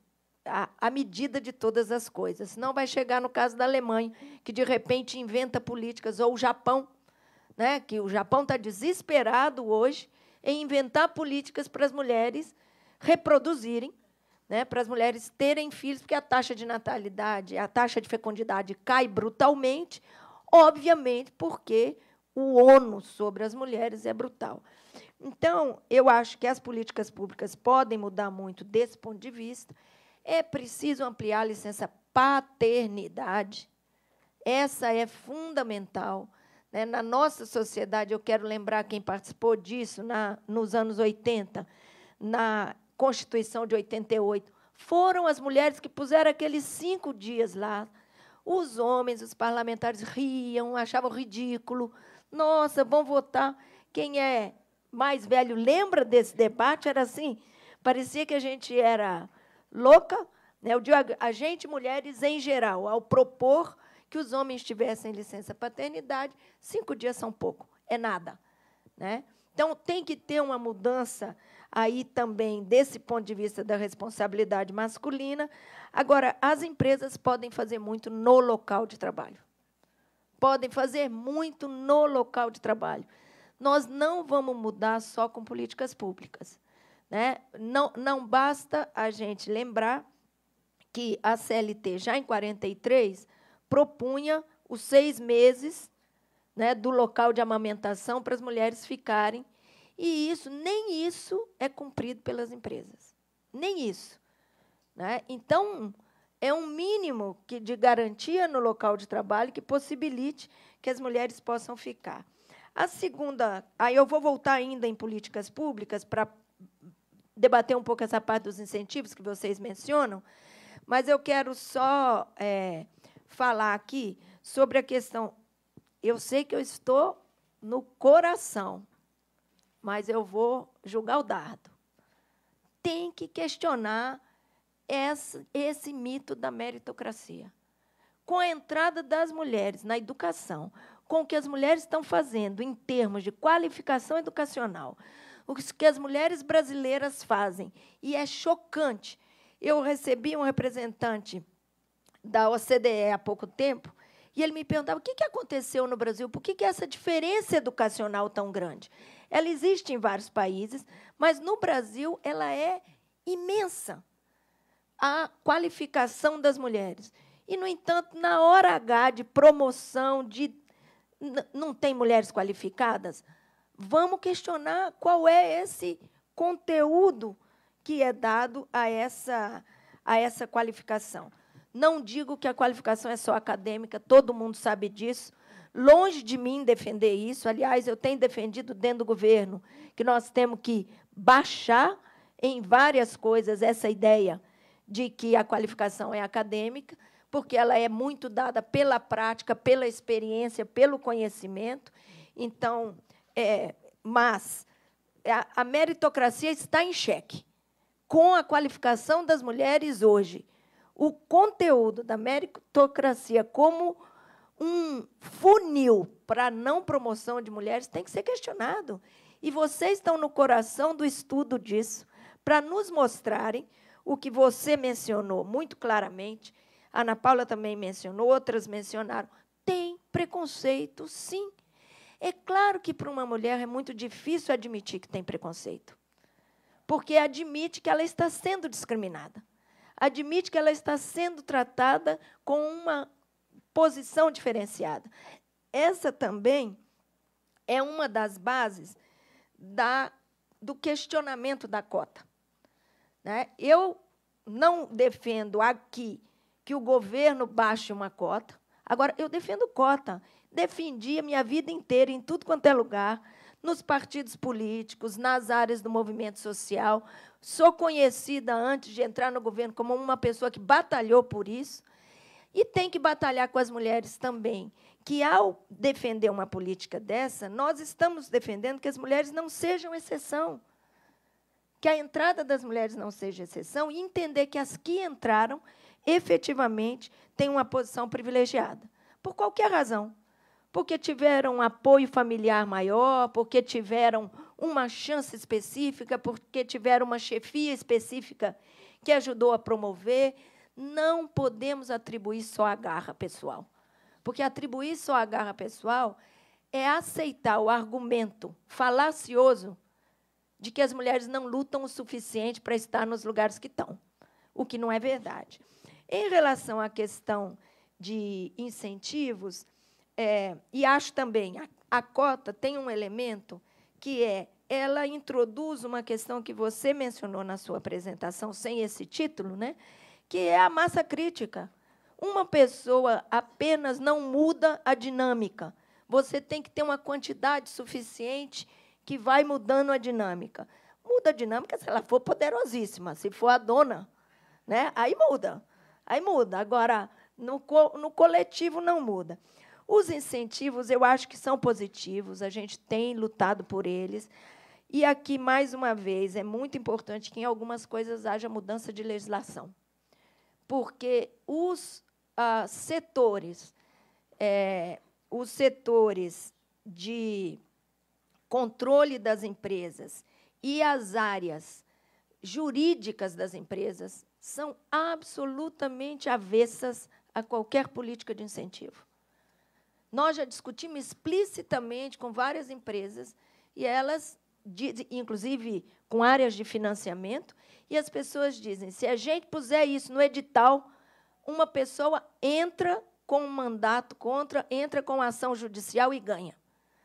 a medida de todas as coisas. Senão vai chegar no caso da Alemanha, que, de repente, inventa políticas, ou o Japão, né, que o Japão está desesperado hoje em inventar políticas para as mulheres reproduzirem, né, para as mulheres terem filhos, porque a taxa de natalidade, a taxa de fecundidade cai brutalmente, obviamente porque o ônus sobre as mulheres é brutal. Então, eu acho que as políticas públicas podem mudar muito desse ponto de vista. É preciso ampliar a licença paternidade. Essa é fundamental. Né? Na nossa sociedade, eu quero lembrar quem participou disso nos anos 80, na Constituição de 88, foram as mulheres que puseram aqueles 5 dias lá. Os homens, os parlamentares riam, achavam ridículo. Nossa, vão votar. Quem é mais velho lembra desse debate? Era assim, parecia que a gente era louca, né? Eu digo a gente, mulheres em geral, ao propor que os homens tivessem licença paternidade, 5 dias são pouco, é nada, né? Então, tem que ter uma mudança aí também desse ponto de vista da responsabilidade masculina. Agora, as empresas podem fazer muito no local de trabalho. Podem fazer muito no local de trabalho. Nós não vamos mudar só com políticas públicas, né? Não basta a gente lembrar que a CLT, já em 43, propunha os 6 meses, né, do local de amamentação para as mulheres ficarem, e nem isso é cumprido pelas empresas. Nem isso. Né? Então, é um mínimo de garantia no local de trabalho que possibilite que as mulheres possam ficar. A segunda, aí eu vou voltar ainda em políticas públicas para debater um pouco essa parte dos incentivos que vocês mencionam, mas eu quero só falar aqui sobre a questão. Eu sei que eu estou no coração, mas eu vou julgar o dardo. Tem que questionar esse mito da meritocracia. Com a entrada das mulheres na educação, com o que as mulheres estão fazendo em termos de qualificação educacional, o que as mulheres brasileiras fazem, e é chocante. Eu recebi um representante da OCDE há pouco tempo, e ele me perguntava o que aconteceu no Brasil, por que essa diferença educacional tão grande? Ela existe em vários países, mas, no Brasil, ela é imensa, a qualificação das mulheres. E, no entanto, na hora H de promoção, não tem mulheres qualificadas? Vamos questionar qual é esse conteúdo que é dado a essa qualificação. Não digo que a qualificação é só acadêmica, todo mundo sabe disso. Longe de mim defender isso. Aliás, eu tenho defendido dentro do governo que nós temos que baixar em várias coisas essa ideia de que a qualificação é acadêmica, porque ela é muito dada pela prática, pela experiência, pelo conhecimento. Então, mas a meritocracia está em xeque. Com a qualificação das mulheres hoje, o conteúdo da meritocracia como um funil para a não promoção de mulheres tem que ser questionado. E vocês estão no coração do estudo disso, para nos mostrarem o que você mencionou muito claramente, a Ana Paula também mencionou, outras mencionaram. Tem preconceito, sim. É claro que, para uma mulher, é muito difícil admitir que tem preconceito, porque admite que ela está sendo discriminada, admite que ela está sendo tratada com uma posição diferenciada. Essa também é uma das bases do questionamento da cota. Né? Eu não defendo aqui que o governo baixe uma cota. Agora, eu defendo cota. Defendi a minha vida inteira, em tudo quanto é lugar, nos partidos políticos, nas áreas do movimento social. Sou conhecida, antes de entrar no governo, como uma pessoa que batalhou por isso. E tem que batalhar com as mulheres também, que, ao defender uma política dessa, nós estamos defendendo que as mulheres não sejam exceção, que a entrada das mulheres não seja exceção, e entender que as que entraram, efetivamente, têm uma posição privilegiada, por qualquer razão. porque tiveram um apoio familiar maior, porque tiveram uma chance específica, porque tiveram uma chefia específica que ajudou a promover. Não podemos atribuir só a garra pessoal, porque atribuir só a garra pessoal é aceitar o argumento falacioso de que as mulheres não lutam o suficiente para estar nos lugares que estão, o que não é verdade. Em relação à questão de incentivos, e acho também, a cota tem um elemento que ela introduz uma questão que você mencionou na sua apresentação, sem esse título, né, que é a massa crítica. Uma pessoa apenas não muda a dinâmica. Você tem que ter uma quantidade suficiente que vai mudando a dinâmica. Muda a dinâmica se ela for poderosíssima, se for a dona, né? Aí muda. Aí muda. Agora, no coletivo, não muda. Os incentivos, eu acho que são positivos, a gente tem lutado por eles. E aqui, mais uma vez, é muito importante que, em algumas coisas, haja mudança de legislação. Porque os setores de controle das empresas e as áreas jurídicas das empresas são absolutamente avessas a qualquer política de incentivo. Nós já discutimos explicitamente com várias empresas, e elas, inclusive com áreas de financiamento, e as pessoas dizem, se a gente puser isso no edital, uma pessoa entra com um mandato contra, entra com ação judicial e ganha.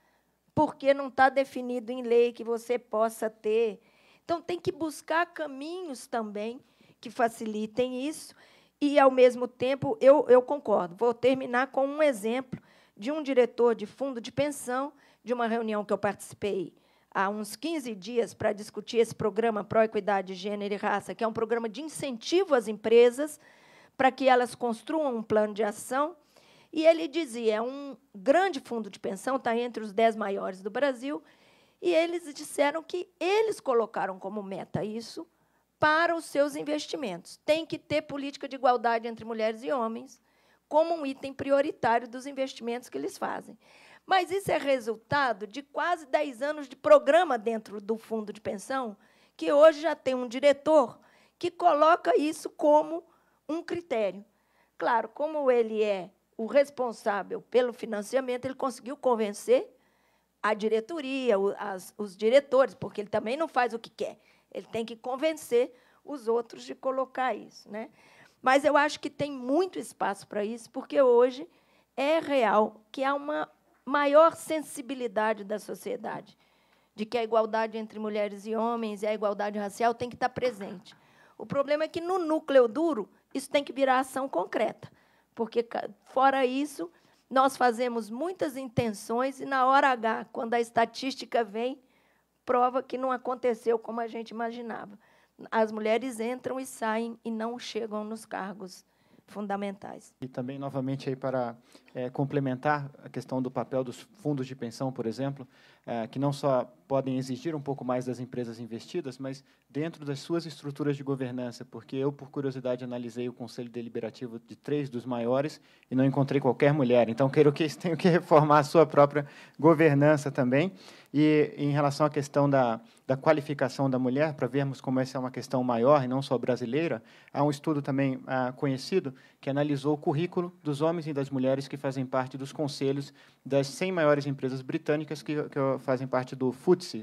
Porque não está definido em lei que você possa ter. Então, tem que buscar caminhos também que facilitem isso. E, ao mesmo tempo, eu concordo. Vou terminar com um exemplo de um diretor de fundo de pensão, de uma reunião que eu participei há uns 15 dias para discutir esse programa Pró-Equidade de Gênero e Raça, que é um programa de incentivo às empresas para que elas construam um plano de ação. E ele dizia, é um grande fundo de pensão, está entre os 10 maiores do Brasil, e eles disseram que eles colocaram como meta isso para os seus investimentos. Tem que ter política de igualdade entre mulheres e homens como um item prioritário dos investimentos que eles fazem. Mas isso é resultado de quase 10 anos de programa dentro do fundo de pensão, que hoje já tem um diretor que coloca isso como um critério. Claro, como ele é o responsável pelo financiamento, ele conseguiu convencer a diretoria, os diretores, porque ele também não faz o que quer. Ele tem que convencer os outros de colocar isso, né? Mas eu acho que tem muito espaço para isso, porque hoje é real que há uma maior sensibilidade da sociedade de que a igualdade entre mulheres e homens e a igualdade racial tem que estar presente. O problema é que, no núcleo duro, isso tem que virar ação concreta, porque, fora isso, nós fazemos muitas intenções e, na hora H, quando a estatística vem, prova que não aconteceu como a gente imaginava. As mulheres entram e saem e não chegam nos cargos fundamentais. E também, novamente, aí para complementar a questão do papel dos fundos de pensão, por exemplo, que não só podem exigir um pouco mais das empresas investidas, mas dentro das suas estruturas de governança, porque eu, por curiosidade, analisei o Conselho Deliberativo de 3 dos maiores e não encontrei qualquer mulher. Então, creio que eles têm que reformar a sua própria governança também. E, em relação à questão da qualificação da mulher, para vermos como essa é uma questão maior e não só brasileira, há um estudo também conhecido que analisou o currículo dos homens e das mulheres que fazem parte dos conselhos das 100 maiores empresas britânicas que fazem parte do FTSE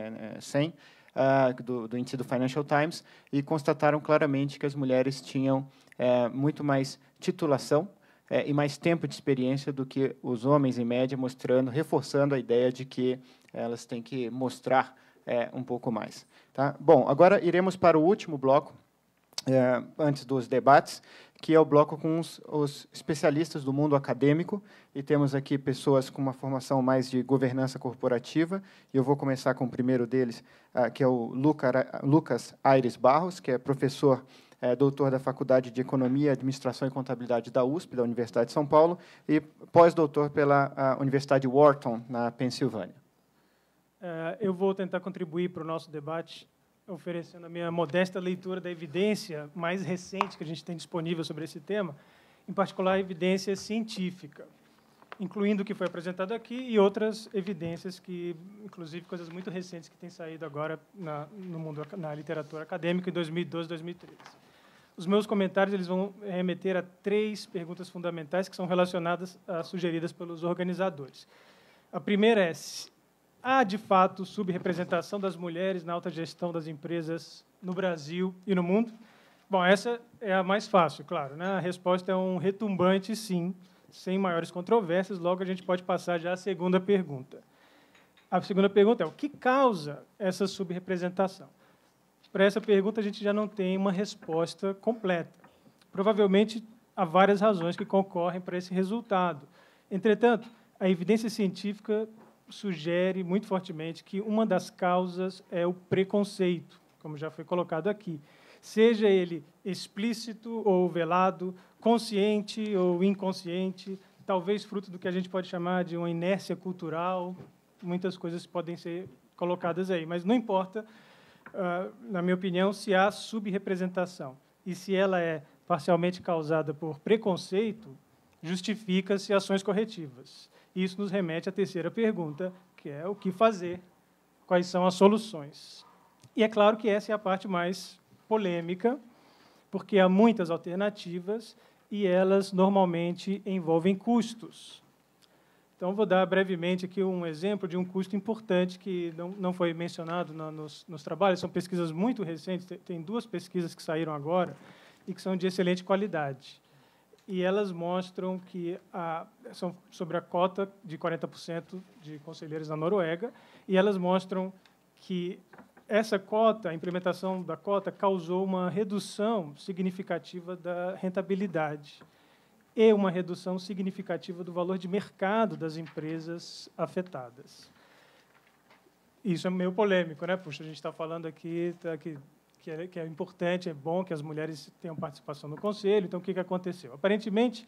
100, do índice do Financial Times, e constataram claramente que as mulheres tinham muito mais titulação e mais tempo de experiência do que os homens, em média, reforçando a ideia de que elas têm que mostrar um pouco mais. Tá? Bom, agora iremos para o último bloco, antes dos debates, que é o bloco com os especialistas do mundo acadêmico, e temos aqui pessoas com uma formação mais de governança corporativa, e eu vou começar com o primeiro deles, que é o Lucas Aires Barros, que é professor doutor da Faculdade de Economia, Administração e Contabilidade da USP, da Universidade de São Paulo, e pós-doutor pela Universidade Wharton, na Pensilvânia. Eu vou tentar contribuir para o nosso debate, oferecendo a minha modesta leitura da evidência mais recente que a gente tem disponível sobre esse tema, em particular a evidência científica. incluindo o que foi apresentado aqui e outras evidências que, inclusive, coisas muito recentes que têm saído agora no mundo, na literatura acadêmica em 2012, 2013. Os meus comentários eles vão remeter a 3 perguntas fundamentais que são relacionadas às sugeridas pelos organizadores. A primeira é: há, de fato, subrepresentação das mulheres na alta gestão das empresas no Brasil e no mundo? Bom, essa é a mais fácil, claro, né? A resposta é um retumbante sim, sem maiores controvérsias. Logo, a gente pode passar já à segunda pergunta. A segunda pergunta é: o que causa essa subrepresentação? Para essa pergunta, a gente já não tem uma resposta completa. Provavelmente, há várias razões que concorrem para esse resultado. Entretanto, a evidência científica sugere muito fortemente que uma das causas é o preconceito, como já foi colocado aqui, seja ele explícito ou velado, consciente ou inconsciente, talvez fruto do que a gente pode chamar de uma inércia cultural. Muitas coisas podem ser colocadas aí, mas não importa, na minha opinião, se há subrepresentação e se ela é parcialmente causada por preconceito, justifica-se ações corretivas. Isso nos remete à terceira pergunta, que é o que fazer, quais são as soluções. E é claro que essa é a parte mais polêmica, porque há muitas alternativas e elas normalmente envolvem custos. Então, vou dar brevemente aqui um exemplo de um custo importante que não foi mencionado nos trabalhos. São pesquisas muito recentes, tem 2 pesquisas que saíram agora e que são de excelente qualidade. E elas mostram que são sobre a cota de 40% de conselheiros na Noruega, e elas mostram que essa cota, a implementação da cota, causou uma redução significativa da rentabilidade e uma redução significativa do valor de mercado das empresas afetadas. Isso é meio polêmico, né? Puxa, a gente está falando aqui que é importante, é bom que as mulheres tenham participação no conselho. Então, o que aconteceu? Aparentemente,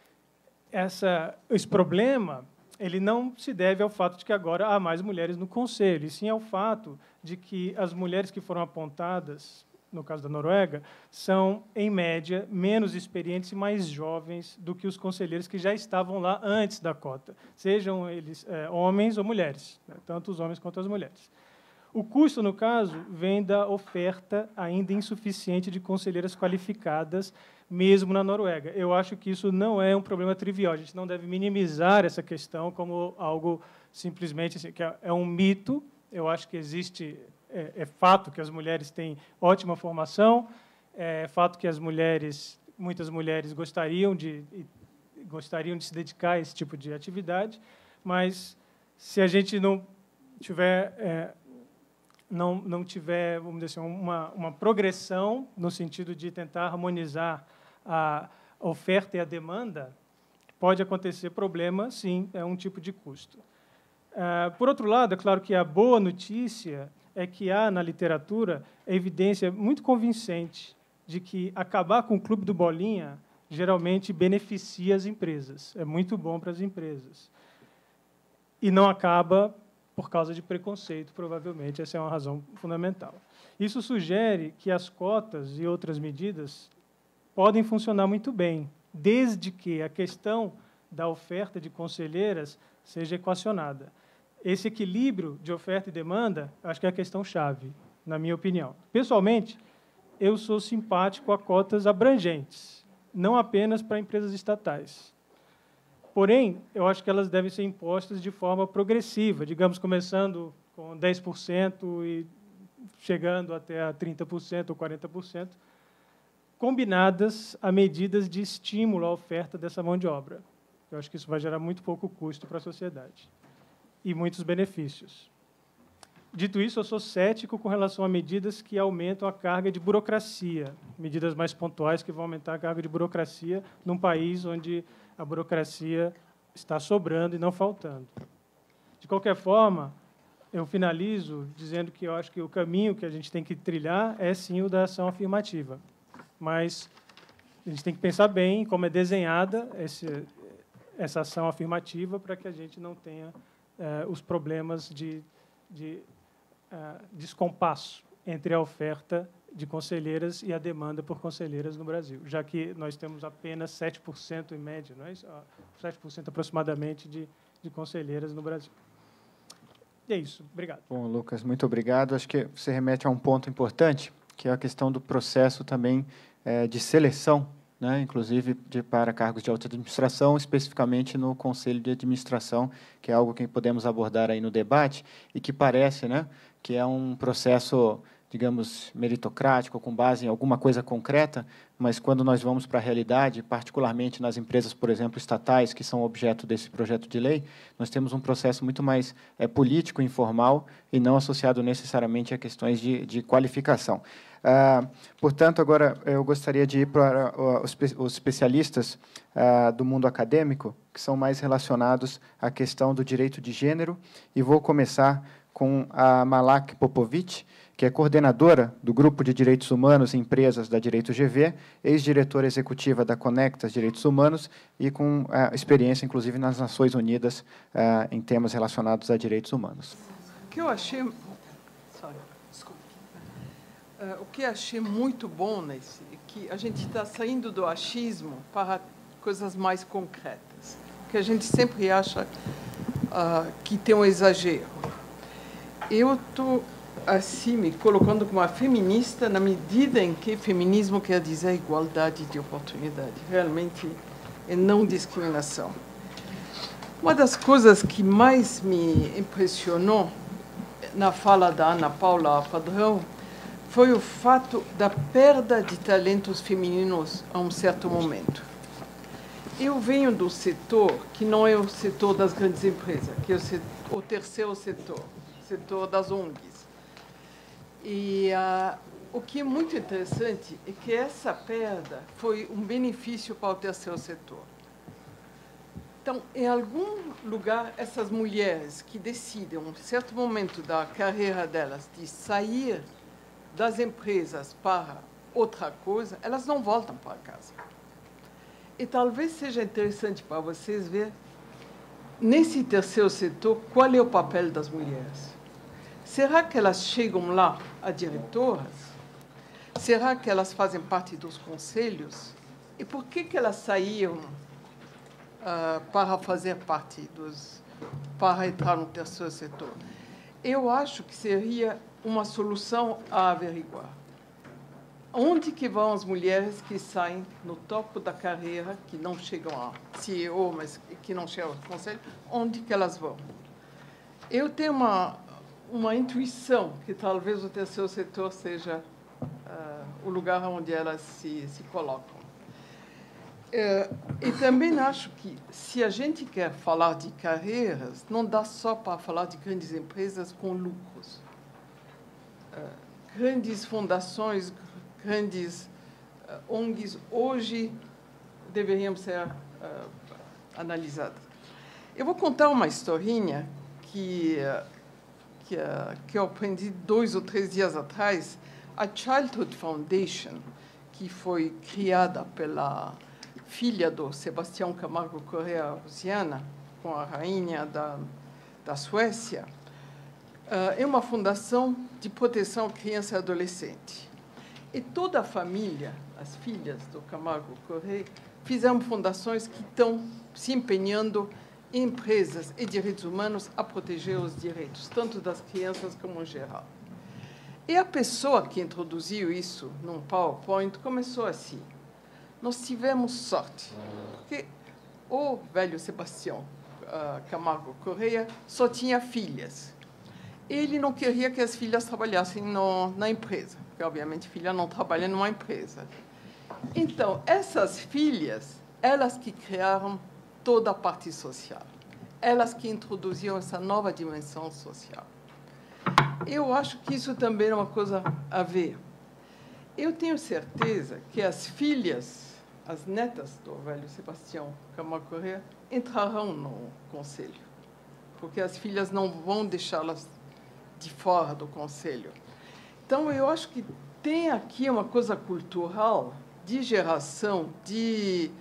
esse problema ele não se deve ao fato de que agora há mais mulheres no conselho, e sim ao fato de que as mulheres que foram apontadas, no caso da Noruega, são, em média, menos experientes e mais jovens do que os conselheiros que já estavam lá antes da cota, sejam eles homens ou mulheres, né? Tanto os homens quanto as mulheres. O custo, no caso, vem da oferta ainda insuficiente de conselheiras qualificadas, mesmo na Noruega. Eu acho que isso não é um problema trivial. A gente não deve minimizar essa questão como algo simplesmente assim, que é um mito. Eu acho que existe, é fato que as mulheres têm ótima formação, é fato que muitas mulheres gostariam de se dedicar a esse tipo de atividade, mas se a gente não tiver não tiver, vamos dizer assim, uma progressão no sentido de tentar harmonizar a oferta e a demanda, pode acontecer problema, sim, é um tipo de custo. Por outro lado, é claro que a boa notícia é que há na literatura evidência muito convincente de que acabar com o clube do Bolinha geralmente beneficia as empresas, é muito bom para as empresas. E não acaba por causa de preconceito, provavelmente. Essa é uma razão fundamental. Isso sugere que as cotas e outras medidas podem funcionar muito bem, desde que a questão da oferta de conselheiras seja equacionada. Esse equilíbrio de oferta e demanda, acho que é a questão-chave, na minha opinião. Pessoalmente, eu sou simpático a cotas abrangentes, não apenas para empresas estatais. Porém, eu acho que elas devem ser impostas de forma progressiva, digamos, começando com 10% e chegando até a 30% ou 40%, combinadas a medidas de estímulo à oferta dessa mão de obra. Eu acho que isso vai gerar muito pouco custo para a sociedade e muitos benefícios. Dito isso, eu sou cético com relação a medidas que aumentam a carga de burocracia, medidas mais pontuais que vão aumentar a carga de burocracia num país onde a burocracia está sobrando e não faltando. De qualquer forma, eu finalizo dizendo que eu acho que o caminho que a gente tem que trilhar é, sim, o da ação afirmativa. Mas a gente tem que pensar bem como é desenhada essa ação afirmativa para que a gente não tenha os problemas de descompasso entre a oferta de conselheiras e a demanda por conselheiras no Brasil, já que nós temos apenas 7% em média, não é isso? 7% aproximadamente de conselheiras no Brasil. E é isso. Obrigado. Bom, Lucas, muito obrigado. Acho que você remete a um ponto importante, que é a questão do processo também de seleção, né, inclusive para cargos de alta administração, especificamente no Conselho de Administração, que é algo que podemos abordar aí no debate e que parece, né, que é um processo, digamos, meritocrático, com base em alguma coisa concreta, mas quando nós vamos para a realidade, particularmente nas empresas, por exemplo, estatais, que são objeto desse projeto de lei, nós temos um processo muito mais político, informal, e não associado necessariamente a questões de qualificação. Portanto, agora eu gostaria de ir para os especialistas do mundo acadêmico, que são mais relacionados à questão do direito de gênero, e vou começar com a Malak Popovic, que é coordenadora do Grupo de Direitos Humanos e Empresas da Direito GV, ex-diretora executiva da Conectas Direitos Humanos e com experiência, inclusive, nas Nações Unidas em temas relacionados a direitos humanos. O que eu achei... o que achei muito bom nesse é que a gente está saindo do achismo para coisas mais concretas, que a gente sempre acha que tem um exagero. Eu estou assim me colocando como uma feminista na medida em que feminismo quer dizer igualdade de oportunidade, realmente é não discriminação. Uma das coisas que mais me impressionou na fala da Ana Paula Padrão foi o fato da perda de talentos femininos a um certo momento. Eu venho do setor que não é o setor das grandes empresas, que é o terceiro setor das ONGs. E o que é muito interessante é que essa perda foi um benefício para o terceiro setor. Então, em algum lugar, essas mulheres que decidem, em um certo momento da carreira delas, de sair das empresas para outra coisa, elas não voltam para casa. E talvez seja interessante para vocês ver, nesse terceiro setor, qual é o papel das mulheres. Será que elas chegam lá a diretoras? Será que elas fazem parte dos conselhos? E por que elas saíram para fazer parte para entrar no terceiro setor? Eu acho que seria uma solução a averiguar. Onde que vão as mulheres que saem no topo da carreira, que não chegam a CEO, mas que não chegam ao conselho? Onde que elas vão? Eu tenho uma intuição que talvez o terceiro setor seja o lugar onde elas se colocam. E também acho que, se a gente quer falar de carreiras, não dá só para falar de grandes empresas com lucros. Grandes fundações, grandes ONGs, hoje deveriam ser analisadas. Eu vou contar uma historinha que eu aprendi 2 ou 3 dias atrás. A Childhood Foundation, que foi criada pela filha do Sebastião Camargo Corrêa Rosiana, com a rainha da Suécia, é uma fundação de proteção à criança e adolescente. E toda a família, as filhas do Camargo Corrêa, fizeram fundações que estão se empenhando em empresas e direitos humanos a proteger os direitos, tanto das crianças como em geral. E a pessoa que introduziu isso num PowerPoint começou assim. Nós tivemos sorte, porque o velho Sebastião Camargo Corrêa só tinha filhas. Ele não queria que as filhas trabalhassem na empresa, porque, obviamente, filha não trabalha numa empresa. Então, essas filhas, elas que criaram toda a parte social, elas que introduziram essa nova dimensão social. Eu acho que isso também é uma coisa a ver. Eu tenho certeza que as filhas, as netas do velho Sebastião Camargo Corrêa, entrarão no conselho, porque as filhas não vão deixá-las de fora do conselho. Então, eu acho que tem aqui uma coisa cultural, de geração, que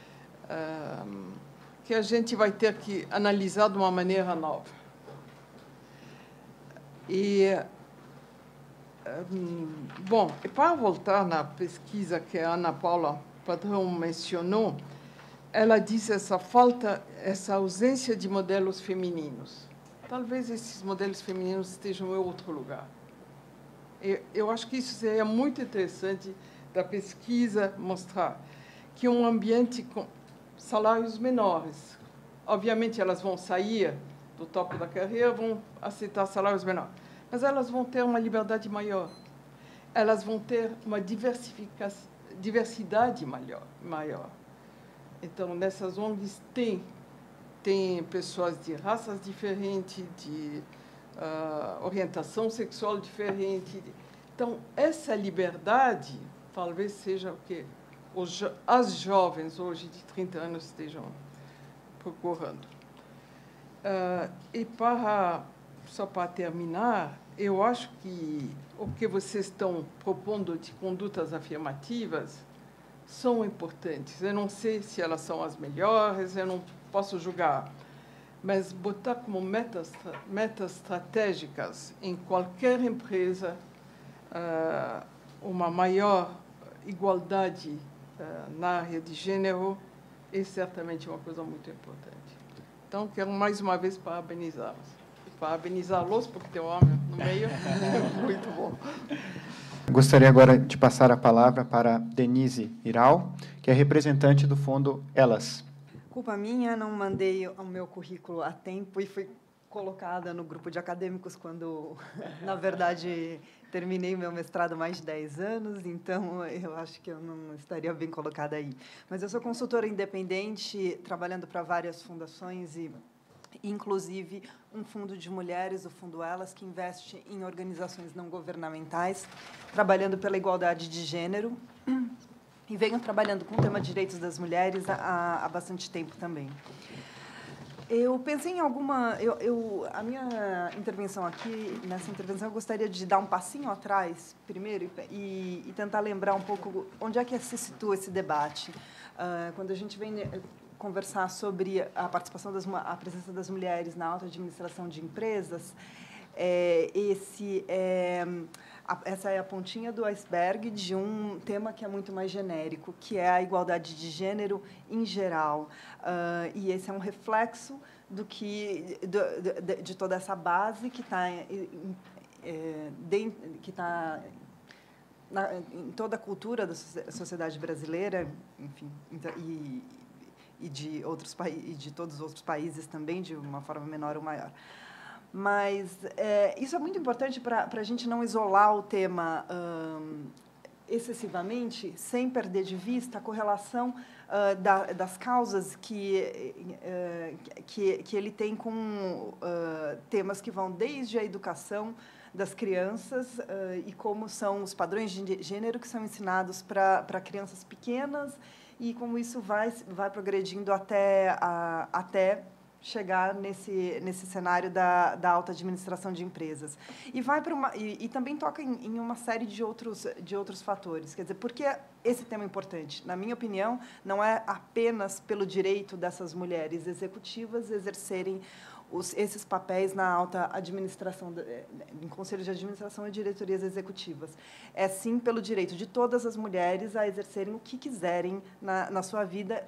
a gente vai ter que analisar de uma maneira nova. E Bom, para voltar na pesquisa que a Ana Paula Padrão mencionou, ela diz essa ausência de modelos femininos. Talvez esses modelos femininos estejam em outro lugar. Eu acho que isso seria muito interessante da pesquisa mostrar que um ambiente com salários menores, obviamente elas vão sair do topo da carreira, vão aceitar salários menores, mas elas vão ter uma liberdade maior, elas vão ter uma diversidade maior. Então, nessas ONGs tem pessoas de raças diferentes, de orientação sexual diferente. Então, essa liberdade talvez seja o que as jovens hoje de 30 anos estejam procurando. E só para terminar, eu acho que o que vocês estão propondo de condutas afirmativas são importantes. Eu não sei se elas são as melhores, eu não posso julgar, mas botar como metas estratégicas em qualquer empresa uma maior igualdade na área de gênero é certamente uma coisa muito importante. Então, quero mais uma vez parabenizá-los, porque tem um homem no meio. Muito bom. Gostaria agora de passar a palavra para Denise Iral, que é representante do Fundo Elas. Culpa minha, não mandei o meu currículo a tempo e fui colocada no grupo de acadêmicos quando, na verdade, terminei meu mestrado há mais de 10 anos, então eu acho que eu não estaria bem colocada aí. Mas eu sou consultora independente, trabalhando para várias fundações e, inclusive, um fundo de mulheres, o Fundo Elas, que investe em organizações não governamentais, trabalhando pela igualdade de gênero, e venho trabalhando com o tema de direitos das mulheres há bastante tempo também. Eu pensei em alguma... a minha intervenção aqui, nessa intervenção, eu gostaria de dar um passinho atrás, primeiro, e tentar lembrar um pouco onde é que se situa esse debate. Quando a gente vem conversar sobre a participação a presença das mulheres na alta administração de empresas, essa é a pontinha do iceberg de um tema que é muito mais genérico, que é a igualdade de gênero em geral. E esse é um reflexo de toda essa base que está em toda a cultura da sociedade brasileira, enfim, e de todos os outros países também, de uma forma menor ou maior. Mas isso é muito importante para a gente não isolar o tema excessivamente, sem perder de vista a correlação das causas que ele tem com temas que vão desde a educação das crianças e como são os padrões de gênero que são ensinados para crianças pequenas e como isso vai progredindo até chegar nesse cenário da alta administração de empresas. E também toca em uma série de outros fatores. Quer dizer, por que esse tema é importante? Na minha opinião, não é apenas pelo direito dessas mulheres executivas exercerem esses papéis na alta administração, em conselhos de administração e diretorias executivas. É, sim, pelo direito de todas as mulheres a exercerem o que quiserem na sua vida,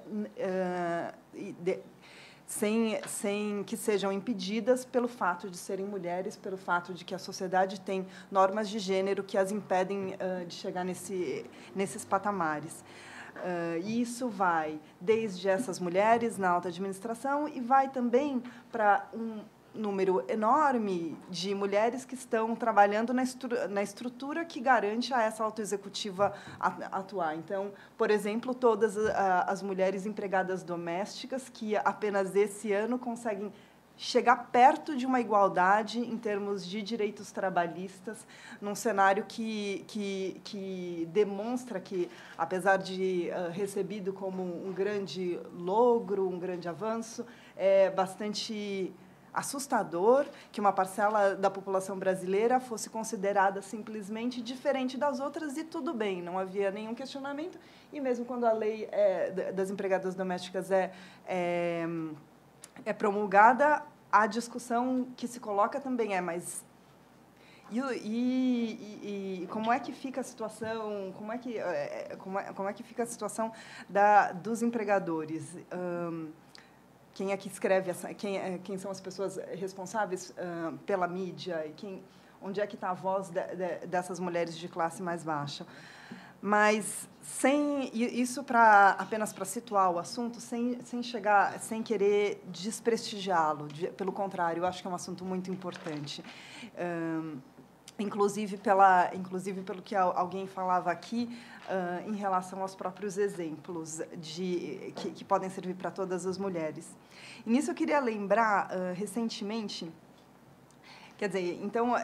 sem que sejam impedidas pelo fato de serem mulheres, pelo fato de que a sociedade tem normas de gênero que as impedem de chegar nesses patamares. E isso vai desde essas mulheres na alta administração e vai também para um número enorme de mulheres que estão trabalhando na estrutura que garante a essa autoexecutiva atuar. Então, por exemplo, todas as mulheres empregadas domésticas que apenas esse ano conseguem chegar perto de uma igualdade em termos de direitos trabalhistas, num cenário que demonstra que, apesar de recebido como um grande logro, um grande avanço, é bastante assustador que uma parcela da população brasileira fosse considerada simplesmente diferente das outras, e tudo bem, não havia nenhum questionamento, e mesmo quando a lei das empregadas domésticas é promulgada, a discussão que se coloca também mas E como é que fica a situação? Como é que fica a situação dos empregadores? Quem é que escreve quem são as pessoas responsáveis pela mídia? E onde é que está a voz dessas mulheres de classe mais baixa? Mas isso apenas para situar o assunto, sem querer desprestigiá-lo. Pelo contrário, eu acho que é um assunto muito importante. Inclusive pelo que alguém falava aqui, em relação aos próprios exemplos que podem servir para todas as mulheres. E nisso eu queria lembrar, recentemente, quer dizer,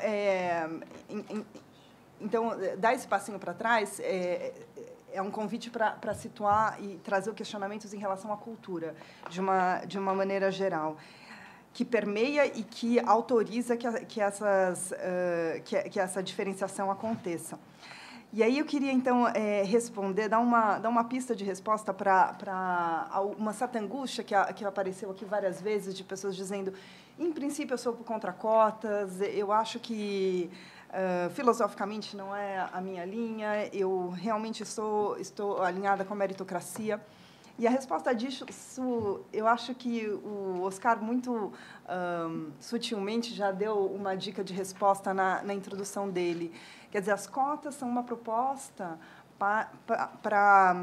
então, dar esse passinho para trás é um convite para situar e trazer questionamentos em relação à cultura, de uma maneira geral, que permeia e que autoriza que essa diferenciação aconteça. E aí eu queria, então, responder, dar uma pista de resposta para uma certa angústia que apareceu aqui várias vezes, de pessoas dizendo, em princípio, eu sou contra cotas, eu acho que, filosoficamente, não é a minha linha, eu realmente estou alinhada com a meritocracia. E a resposta disso, eu acho que o Oscar, muito sutilmente, já deu uma dica de resposta na introdução dele. Quer dizer, as cotas são uma proposta para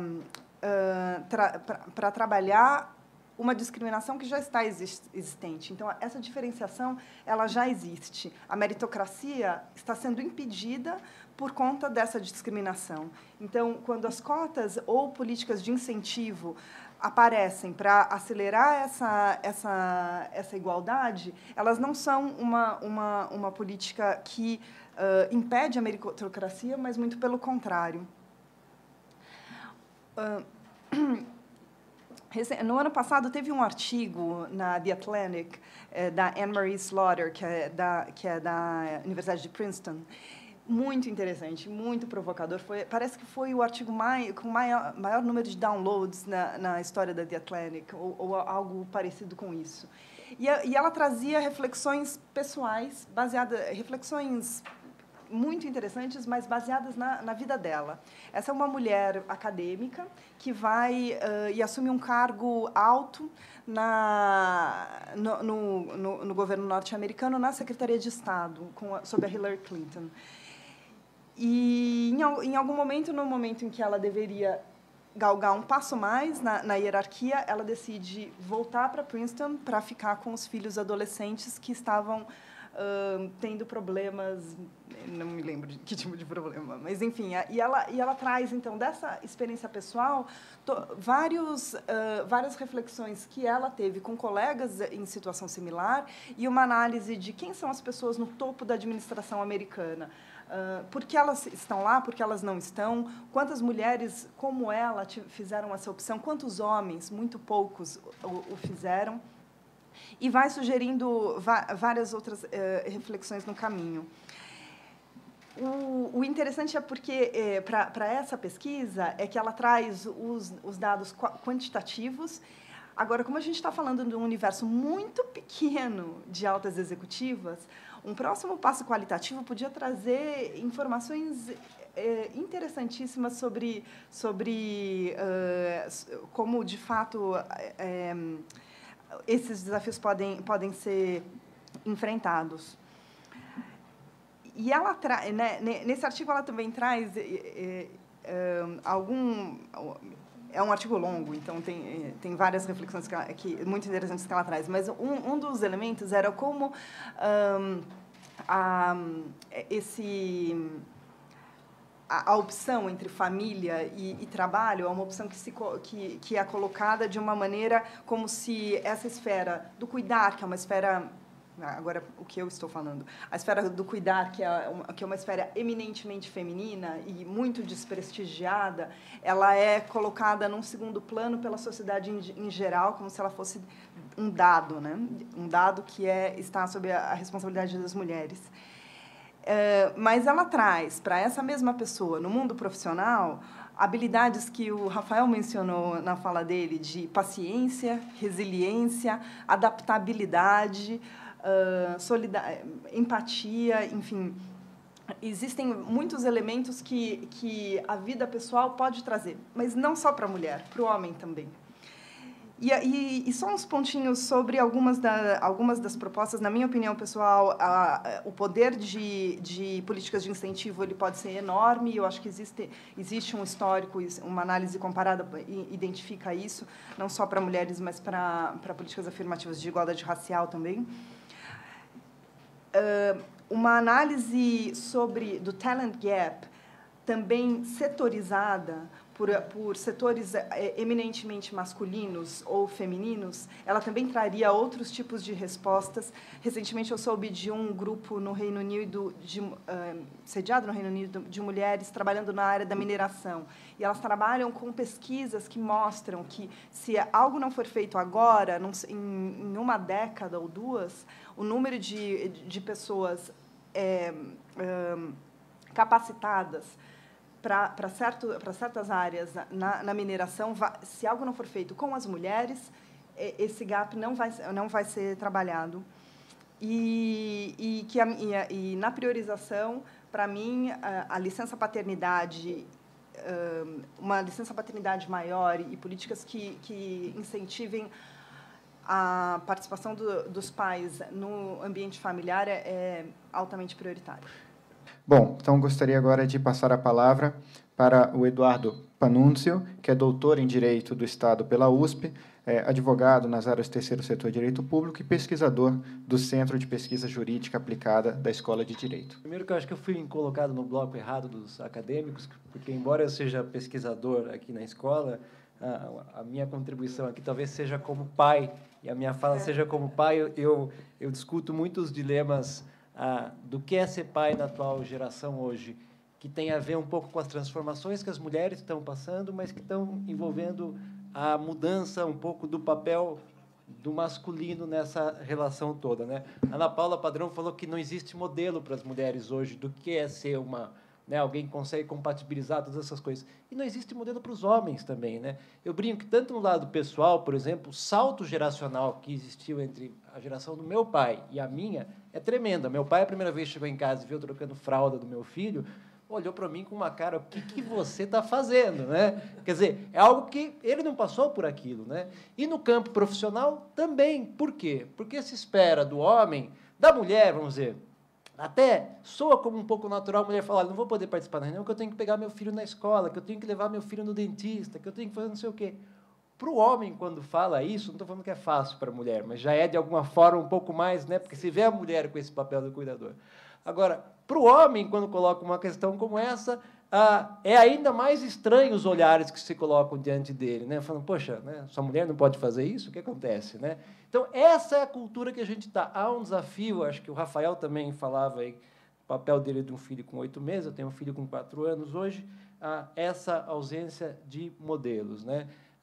trabalhar uma discriminação que já está existente. Então, essa diferenciação ela já existe. A meritocracia está sendo impedida por conta dessa discriminação. Então, quando as cotas ou políticas de incentivo aparecem para acelerar essa igualdade, elas não são uma política que impede a meritocracia, mas muito pelo contrário. No ano passado, teve um artigo na The Atlantic, da Anne-Marie Slaughter, que é da Universidade de Princeton, muito interessante, muito provocador. Parece que foi o artigo com maior número de downloads na história da The Atlantic, ou algo parecido com isso. E ela trazia reflexões pessoais, reflexões muito interessantes, mas baseadas na vida dela. Essa é uma mulher acadêmica que vai e assume um cargo alto no governo norte-americano, na Secretaria de Estado, sob a Hillary Clinton. E, em algum momento, no momento em que ela deveria galgar um passo mais na hierarquia, ela decide voltar para Princeton para ficar com os filhos adolescentes que estavam tendo problemas, não me lembro de que tipo de problema, mas, enfim, e ela traz, então, dessa experiência pessoal, várias reflexões que ela teve com colegas em situação similar e uma análise de quem são as pessoas no topo da administração americana. Por que elas estão lá, por que elas não estão, quantas mulheres como ela fizeram essa opção, quantos homens, muito poucos, o fizeram, e vai sugerindo várias outras reflexões no caminho. O interessante é porque, para essa pesquisa, é que ela traz os dados quantitativos. Agora, como a gente está falando de um universo muito pequeno de altas executivas, um próximo passo qualitativo podia trazer informações interessantíssimas sobre como, de fato, esses desafios podem ser enfrentados. E ela nesse artigo ela também traz é um artigo longo, então tem várias reflexões muito interessantes que ela traz, mas um dos elementos era como a opção entre família e trabalho é uma opção que é colocada de uma maneira como se essa esfera do cuidar, que é uma esfera... Agora, o que eu estou falando? A esfera do cuidar, que é uma esfera eminentemente feminina e muito desprestigiada, ela é colocada num segundo plano pela sociedade em geral, como se ela fosse um dado, né? Um dado que está sob a responsabilidade das mulheres. Mas ela traz para essa mesma pessoa, no mundo profissional, habilidades que o Rafael mencionou na fala dele, de paciência, resiliência, adaptabilidade, empatia, enfim, existem muitos elementos que a vida pessoal pode trazer, mas não só para a mulher, para o homem também. E só uns pontinhos sobre algumas das propostas. Na minha opinião pessoal, o poder de políticas de incentivo ele pode ser enorme. Eu acho que existe um histórico, uma análise comparada identifica isso, não só para mulheres, mas para políticas afirmativas de igualdade racial também. Uma análise do talent gap, também setorizada, por setores eminentemente masculinos ou femininos, ela também traria outros tipos de respostas. Recentemente, eu soube de um grupo no Reino Unido, sediado no Reino Unido, de mulheres trabalhando na área da mineração. E elas trabalham com pesquisas que mostram que, se algo não for feito agora, em uma década ou duas, o número de pessoas capacitadas para certas áreas na mineração, se algo não for feito com as mulheres, esse gap não vai ser trabalhado. E na priorização, para mim, a licença paternidade, uma licença paternidade maior e políticas que incentivem a participação dos pais no ambiente familiar é altamente prioritário. Bom, então gostaria agora de passar a palavra para o Eduardo Panunzio, que é doutor em Direito do Estado pela USP, advogado nas áreas do terceiro setor de Direito Público e pesquisador do Centro de Pesquisa Jurídica Aplicada da Escola de Direito. Primeiro que eu acho que eu fui colocado no bloco errado dos acadêmicos, porque embora eu seja pesquisador aqui na escola, a minha contribuição aqui talvez seja como pai, e a minha fala seja como pai. Eu discuto muitos dilemas do que é ser pai na atual geração hoje, que tem a ver um pouco com as transformações que as mulheres estão passando, mas que estão envolvendo a mudança um pouco do papel do masculino nessa relação toda, né? A Ana Paula Padrão falou que não existe modelo para as mulheres hoje do que é ser alguém que consegue compatibilizar todas essas coisas. E não existe modelo para os homens também, né? Eu brinco que, tanto no lado pessoal, por exemplo, o salto geracional que existiu entre a geração do meu pai e a minha é tremenda. Meu pai, a primeira vez que chegou em casa e viu eu trocando fralda do meu filho, olhou para mim com uma cara: o que você está fazendo, né? Quer dizer, é algo que ele não passou por aquilo, né? E no campo profissional também. Por quê? Porque se espera do homem, da mulher, vamos dizer, até soa como um pouco natural a mulher falar: não vou poder participar da reunião, que eu tenho que pegar meu filho na escola, que eu tenho que levar meu filho no dentista, que eu tenho que fazer não sei o quê. Para o homem, quando fala isso, não estou falando que é fácil para a mulher, mas já é, de alguma forma, um pouco mais, né? Porque se vê a mulher com esse papel do cuidador. Agora, para o homem, quando coloca uma questão como essa, é ainda mais estranho os olhares que se colocam diante dele, né? Falando: poxa, né, sua mulher não pode fazer isso? O que acontece, né? Então, essa é a cultura que a gente está. Há um desafio, acho que o Rafael também falava aí, o papel dele de um filho com 8 meses, eu tenho um filho com 4 anos hoje, essa ausência de modelos, né?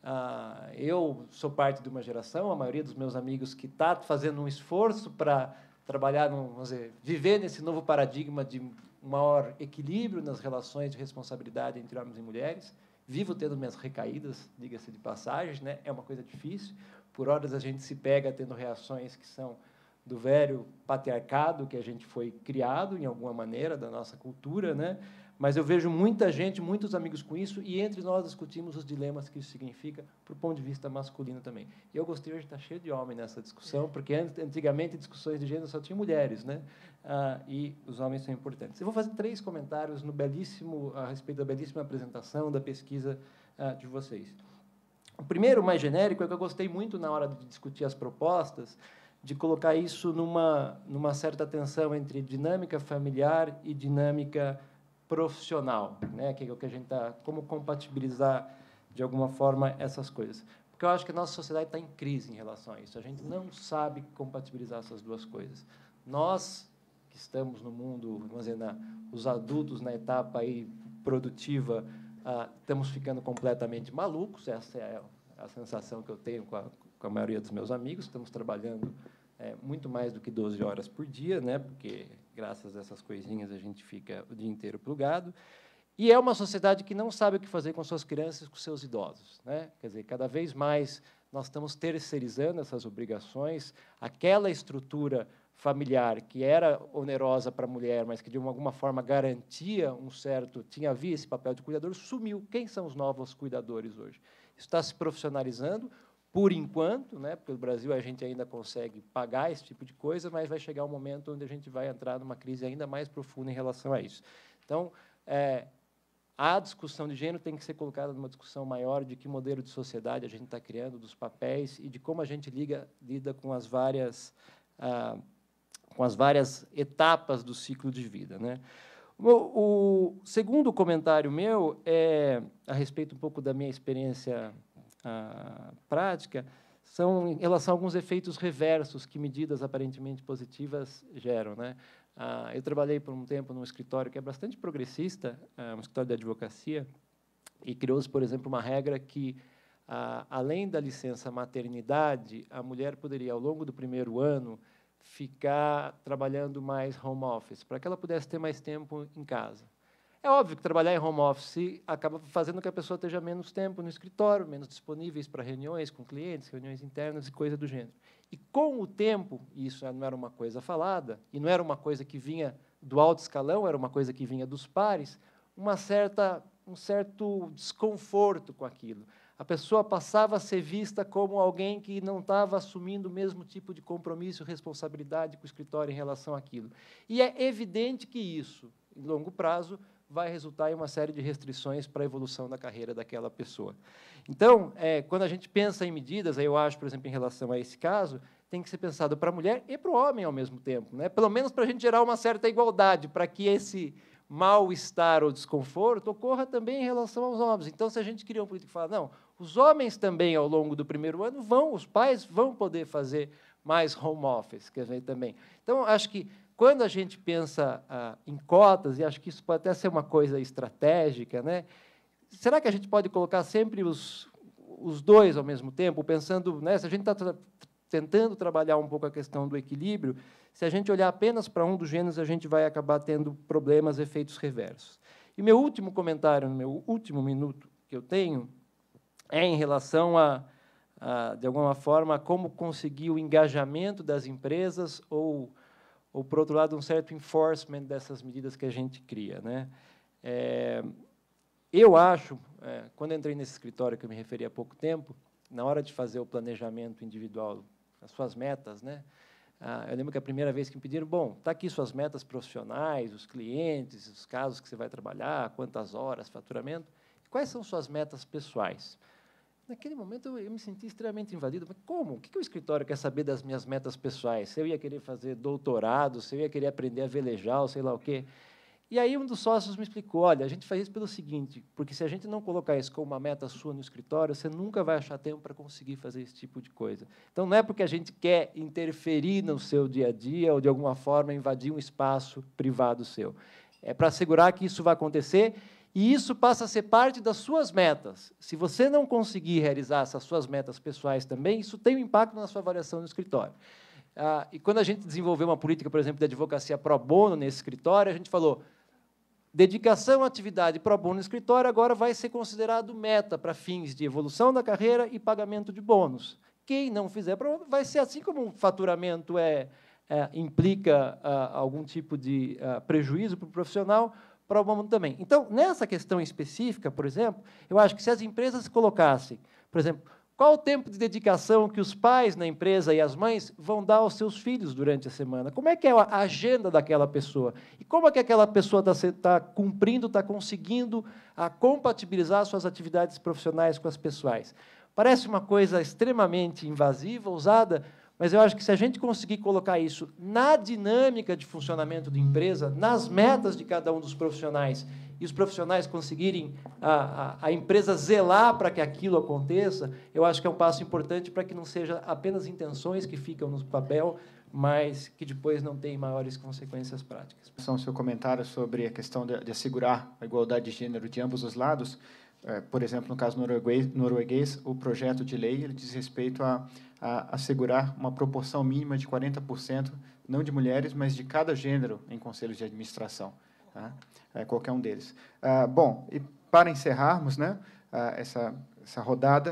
Eu sou parte de uma geração, a maioria dos meus amigos, que está fazendo um esforço para trabalhar, vamos dizer, viver nesse novo paradigma de maior equilíbrio nas relações de responsabilidade entre homens e mulheres. Vivo tendo minhas recaídas, diga-se de passagem, né? É uma coisa difícil. Por horas a gente se pega tendo reações que são do velho patriarcado que a gente foi criado, em alguma maneira, da nossa cultura, né? Mas eu vejo muita gente, muitos amigos com isso, e entre nós discutimos os dilemas que isso significa para o ponto de vista masculino também. E eu gostaria de estar cheio de homem nessa discussão, porque antigamente discussões de gênero só tinham mulheres, né? E os homens são importantes. Eu vou fazer 3 comentários a respeito da belíssima apresentação da pesquisa de vocês. O primeiro, mais genérico, é que eu gostei muito, na hora de discutir as propostas, de colocar isso numa certa tensão entre dinâmica familiar e dinâmica profissional, né? Que é o que a gente está, como compatibilizar de alguma forma essas coisas. Porque eu acho que a nossa sociedade está em crise em relação a isso. A gente não sabe compatibilizar essas duas coisas. Nós que estamos no mundo, vamos dizer, os adultos na etapa aí produtiva, estamos ficando completamente malucos. Essa é a sensação que eu tenho com a maioria dos meus amigos. Estamos trabalhando muito mais do que 12 horas por dia, né? Porque graças a essas coisinhas a gente fica o dia inteiro plugado. E é uma sociedade que não sabe o que fazer com suas crianças e com seus idosos, né? Quer dizer, cada vez mais nós estamos terceirizando essas obrigações. Aquela estrutura familiar, que era onerosa para a mulher, mas que de alguma forma garantia havia esse papel de cuidador, sumiu. Quem são os novos cuidadores hoje? Isso está se profissionalizando, por enquanto, né, porque no Brasil a gente ainda consegue pagar esse tipo de coisa, mas vai chegar um momento onde a gente vai entrar numa crise ainda mais profunda em relação a isso. Então, a discussão de gênero tem que ser colocada numa discussão maior de que modelo de sociedade a gente está criando, dos papéis e de como a gente lida com as várias etapas do ciclo de vida, né? O segundo comentário meu é a respeito um pouco da minha experiência prática, são em relação a alguns efeitos reversos que medidas aparentemente positivas geram, né? Eu trabalhei por um tempo num escritório que é bastante progressista, um escritório de advocacia, e criou-se, por exemplo, uma regra que, além da licença maternidade, a mulher poderia, ao longo do primeiro ano, ficar trabalhando mais home office, para que ela pudesse ter mais tempo em casa. É óbvio que trabalhar em home office acaba fazendo que a pessoa esteja menos tempo no escritório, menos disponíveis para reuniões com clientes, reuniões internas e coisa do gênero. E, com o tempo, e isso não era uma coisa falada, e não era uma coisa que vinha do alto escalão, era uma coisa que vinha dos pares, um certo desconforto com aquilo. A pessoa passava a ser vista como alguém que não estava assumindo o mesmo tipo de compromisso e responsabilidade com o escritório em relação àquilo. E é evidente que isso, em longo prazo, vai resultar em uma série de restrições para a evolução da carreira daquela pessoa. Então, quando a gente pensa em medidas, eu acho, por exemplo, em relação a esse caso, tem que ser pensado para a mulher e para o homem ao mesmo tempo, né? Pelo menos para a gente gerar uma certa igualdade, para que esse mal-estar ou desconforto ocorra também em relação aos homens. Então, se a gente cria uma política que fala, não, os homens também, ao longo do primeiro ano, os pais vão poder fazer mais home office, quer dizer, também. Então, acho que, quando a gente pensa em cotas, e acho que isso pode até ser uma coisa estratégica, né? Será que a gente pode colocar sempre os dois ao mesmo tempo, pensando, né, se a gente está tentando trabalhar um pouco a questão do equilíbrio, se a gente olhar apenas para um dos gêneros, a gente vai acabar tendo problemas, efeitos reversos. E meu último comentário, no meu último minuto que eu tenho, é em relação de alguma forma, como conseguir o engajamento das empresas ou, por outro lado, um certo enforcement dessas medidas que a gente cria, né? Eu acho, quando entrei nesse escritório que eu me referi há pouco tempo, na hora de fazer o planejamento individual, as suas metas, né? Eu lembro que a primeira vez que me pediram, bom, está aqui suas metas profissionais, os clientes, os casos que você vai trabalhar, quantas horas, faturamento, quais são suas metas pessoais? Naquele momento, eu me senti extremamente invadido. Mas como? O que o escritório quer saber das minhas metas pessoais? Se eu ia querer fazer doutorado, se eu ia querer aprender a velejar, ou sei lá o quê. E aí um dos sócios me explicou, olha, a gente faz isso pelo seguinte, porque se a gente não colocar isso como uma meta sua no escritório, você nunca vai achar tempo para conseguir fazer esse tipo de coisa. Então, não é porque a gente quer interferir no seu dia a dia ou, de alguma forma, invadir um espaço privado seu. É para assegurar que isso vai acontecer. E isso passa a ser parte das suas metas. Se você não conseguir realizar essas suas metas pessoais também, isso tem um impacto na sua avaliação no escritório. E quando a gente desenvolveu uma política, por exemplo, de advocacia pro bono nesse escritório, a gente falou, dedicação à atividade pro bono no escritório agora vai ser considerado meta para fins de evolução da carreira e pagamento de bônus. Quem não fizer pro bono vai ser assim como o faturamento implica algum tipo de prejuízo para o profissional, para o bono também. Então, nessa questão específica, por exemplo, eu acho que se as empresas colocassem, por exemplo, qual o tempo de dedicação que os pais na empresa e as mães vão dar aos seus filhos durante a semana? Como é que é a agenda daquela pessoa? E como é que aquela pessoa está cumprindo, está conseguindo compatibilizar suas atividades profissionais com as pessoais? Parece uma coisa extremamente invasiva, ousada, mas eu acho que se a gente conseguir colocar isso na dinâmica de funcionamento da empresa, nas metas de cada um dos profissionais, e os profissionais conseguirem a empresa zelar para que aquilo aconteça, eu acho que é um passo importante para que não seja apenas intenções que ficam no papel, mas que depois não tem maiores consequências práticas. O seu comentário sobre a questão de assegurar a igualdade de gênero de ambos os lados, por exemplo, no caso norueguês, o projeto de lei ele diz respeito a assegurar uma proporção mínima de 40%, não de mulheres, mas de cada gênero em conselhos de administração, tá? Qualquer um deles. Bom, e para encerrarmos, né, essa rodada,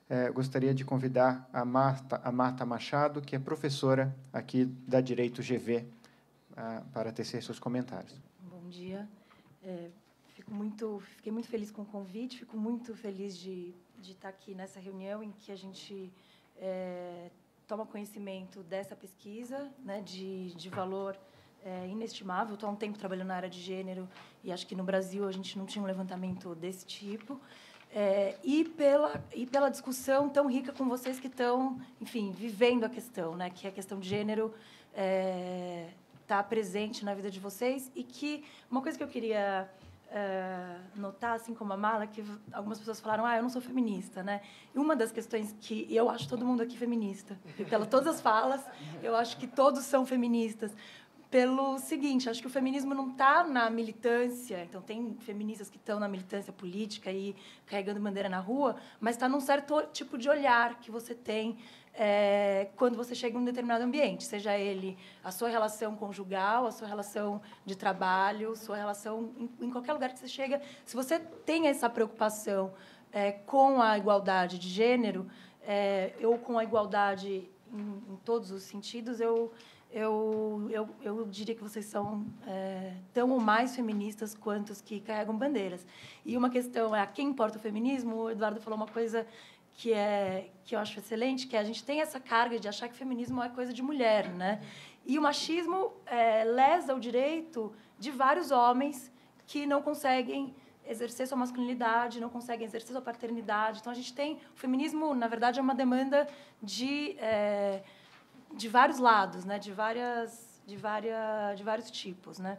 gostaria de convidar a Marta Machado, que é professora aqui da Direito GV, para tecer seus comentários. Bom dia. Fiquei muito feliz com o convite, fico muito feliz de estar aqui nessa reunião em que a gente toma conhecimento dessa pesquisa, né, de valor inestimável. Estou há um tempo trabalhando na área de gênero e acho que no Brasil a gente não tinha um levantamento desse tipo. E pela discussão tão rica com vocês que estão, enfim, vivendo a questão, né, que a questão de gênero está presente na vida de vocês. E que uma coisa que eu queria notar, assim como a Mala, que algumas pessoas falaram, eu não sou feminista, né? E uma das questões que eu acho todo mundo aqui feminista, e pelas todas as falas, eu acho que todos são feministas, pelo seguinte, acho que o feminismo não está na militância, então tem feministas que estão na militância política e carregando bandeira na rua, mas está num certo tipo de olhar que você tem quando você chega em um determinado ambiente, seja ele a sua relação conjugal, a sua relação de trabalho, sua relação em qualquer lugar que você chega. Se você tem essa preocupação com a igualdade de gênero, ou com a igualdade em todos os sentidos, eu diria que vocês são tão ou mais feministas quanto os que carregam bandeiras. E uma questão a quem importa o feminismo. O Eduardo falou uma coisa que eu acho excelente, que a gente tem essa carga de achar que feminismo é coisa de mulher, né? E o machismo lesa o direito de vários homens que não conseguem exercer sua masculinidade, não conseguem exercer sua paternidade. Então, a gente tem... O feminismo, na verdade, é uma demanda de vários lados, né? de vários tipos, né?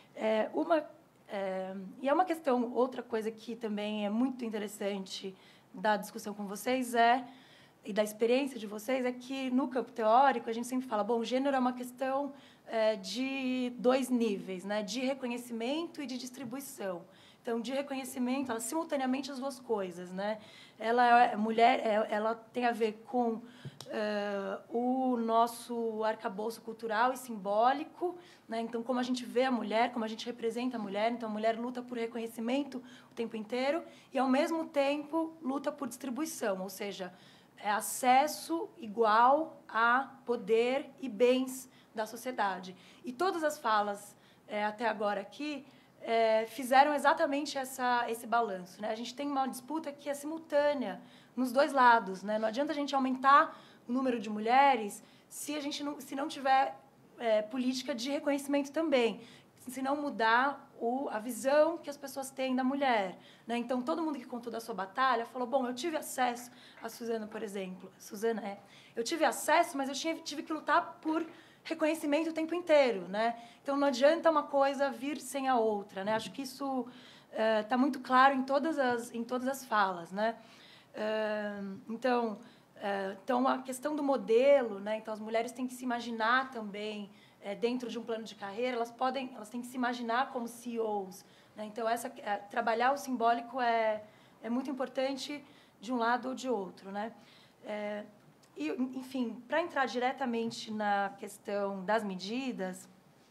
E é uma questão, outra coisa que também é muito interessante da discussão com vocês e da experiência de vocês, é que no campo teórico a gente sempre fala, bom, o gênero é uma questão de dois níveis, né? De reconhecimento e de distribuição. Então, de reconhecimento, simultaneamente as duas coisas, né? Ela tem a ver com o nosso arcabouço cultural e simbólico, né? Então, como a gente vê a mulher, como a gente representa a mulher. Então, a mulher luta por reconhecimento o tempo inteiro e, ao mesmo tempo, luta por distribuição, ou seja, acesso igual a poder e bens da sociedade. E todas as falas até agora aqui fizeram exatamente esse balanço, né? A gente tem uma disputa que é simultânea nos dois lados, né? Não adianta a gente aumentar o número de mulheres se não tiver política de reconhecimento também, se não mudar a visão que as pessoas têm da mulher, né? Então, todo mundo que contou da sua batalha falou, bom, eu tive acesso, a Suzana, por exemplo, eu tive acesso, mas eu tive que lutar por reconhecimento o tempo inteiro, né? Então, não adianta uma coisa vir sem a outra, né? Acho que isso está muito claro em todas as falas, né? Então, a questão do modelo, né? Então, as mulheres têm que se imaginar também dentro de um plano de carreira, elas têm que se imaginar como CEOs, né? Então, trabalhar o simbólico é muito importante de um lado ou de outro, né? E, enfim, para entrar diretamente na questão das medidas,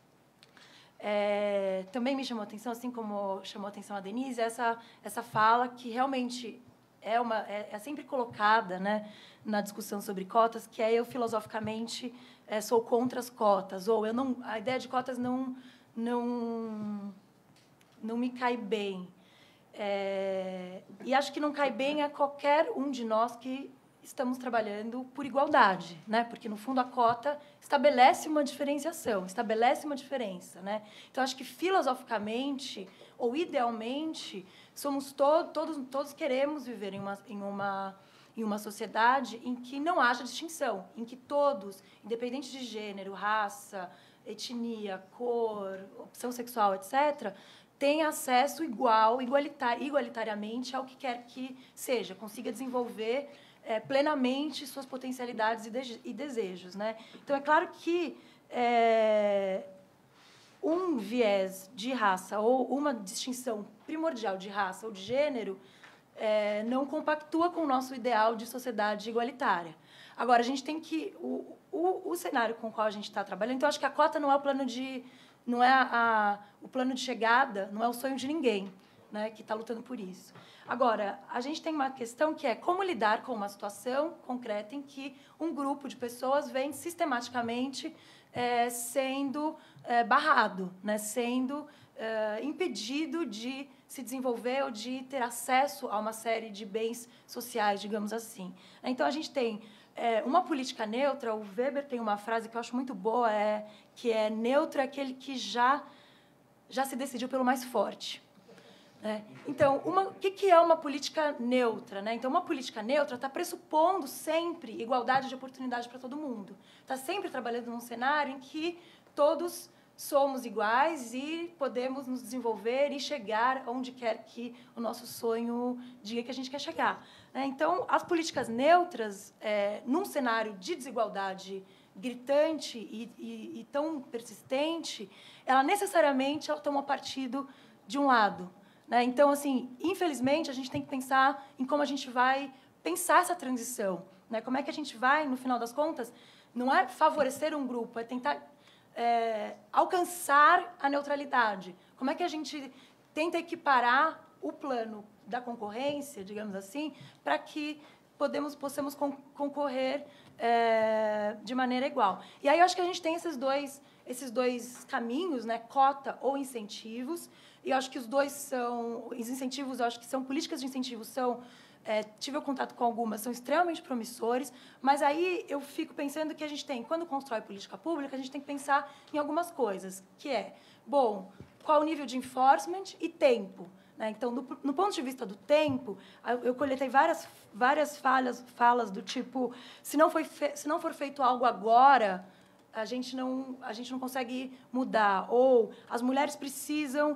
também me chamou a atenção, assim como chamou a atenção a Denise, essa fala que realmente é sempre colocada, né, na discussão sobre cotas, que eu, filosoficamente, sou contra as cotas, ou a ideia de cotas não me cai bem. E acho que não cai bem a qualquer um de nós que estamos trabalhando por igualdade, né? Porque, no fundo, a cota estabelece uma diferenciação, estabelece uma diferença, né? Então, acho que, filosoficamente, ou idealmente, somos todos queremos viver em uma sociedade em que não haja distinção, em que todos, independente de gênero, raça, etnia, cor, opção sexual, etc., tem acesso igualitariamente ao que quer que seja, consiga desenvolver plenamente suas potencialidades e desejos, né? Então, é claro que um viés de raça ou uma distinção primordial de raça ou de gênero não compactua com o nosso ideal de sociedade igualitária. Agora, a gente tem que... O cenário com o qual a gente está trabalhando... Então, acho que a cota não é o plano de... Não é o plano de chegada, não é o sonho de ninguém. né, que está lutando por isso. Agora, a gente tem uma questão que é como lidar com uma situação concreta em que um grupo de pessoas vem sistematicamente sendo barrado, né, sendo impedido de se desenvolver ou de ter acesso a uma série de bens sociais, digamos assim. Então, a gente tem uma política neutra. O Weber tem uma frase que eu acho muito boa, que é neutro é aquele que já se decidiu pelo mais forte. Então, o que é uma política neutra? Né? Então, uma política neutra está pressupondo sempre igualdade de oportunidade para todo mundo. Está sempre trabalhando num cenário em que todos somos iguais e podemos nos desenvolver e chegar onde quer que o nosso sonho diga que a gente quer chegar. Então, as políticas neutras, num cenário de desigualdade gritante e tão persistente, ela necessariamente toma partido de um lado. Então, assim, infelizmente, a gente tem que pensar em como a gente vai pensar essa transição. Como é que a gente vai, no final das contas, não é favorecer um grupo, é tentar alcançar a neutralidade. Como é que a gente tenta equiparar o plano da concorrência, digamos assim, para que possamos concorrer de maneira igual. E aí eu acho que a gente tem esses dois caminhos, né, cota ou incentivos, e eu acho que os incentivos, eu acho que são políticas de incentivos, tive o contato com algumas, são extremamente promissores, mas aí eu fico pensando que a gente tem, quando constrói política pública, a gente tem que pensar em algumas coisas, que qual o nível de enforcement e tempo. Então, no ponto de vista do tempo, eu coletei várias falas do tipo, se não for feito algo agora, a gente não consegue mudar. Ou as mulheres precisam...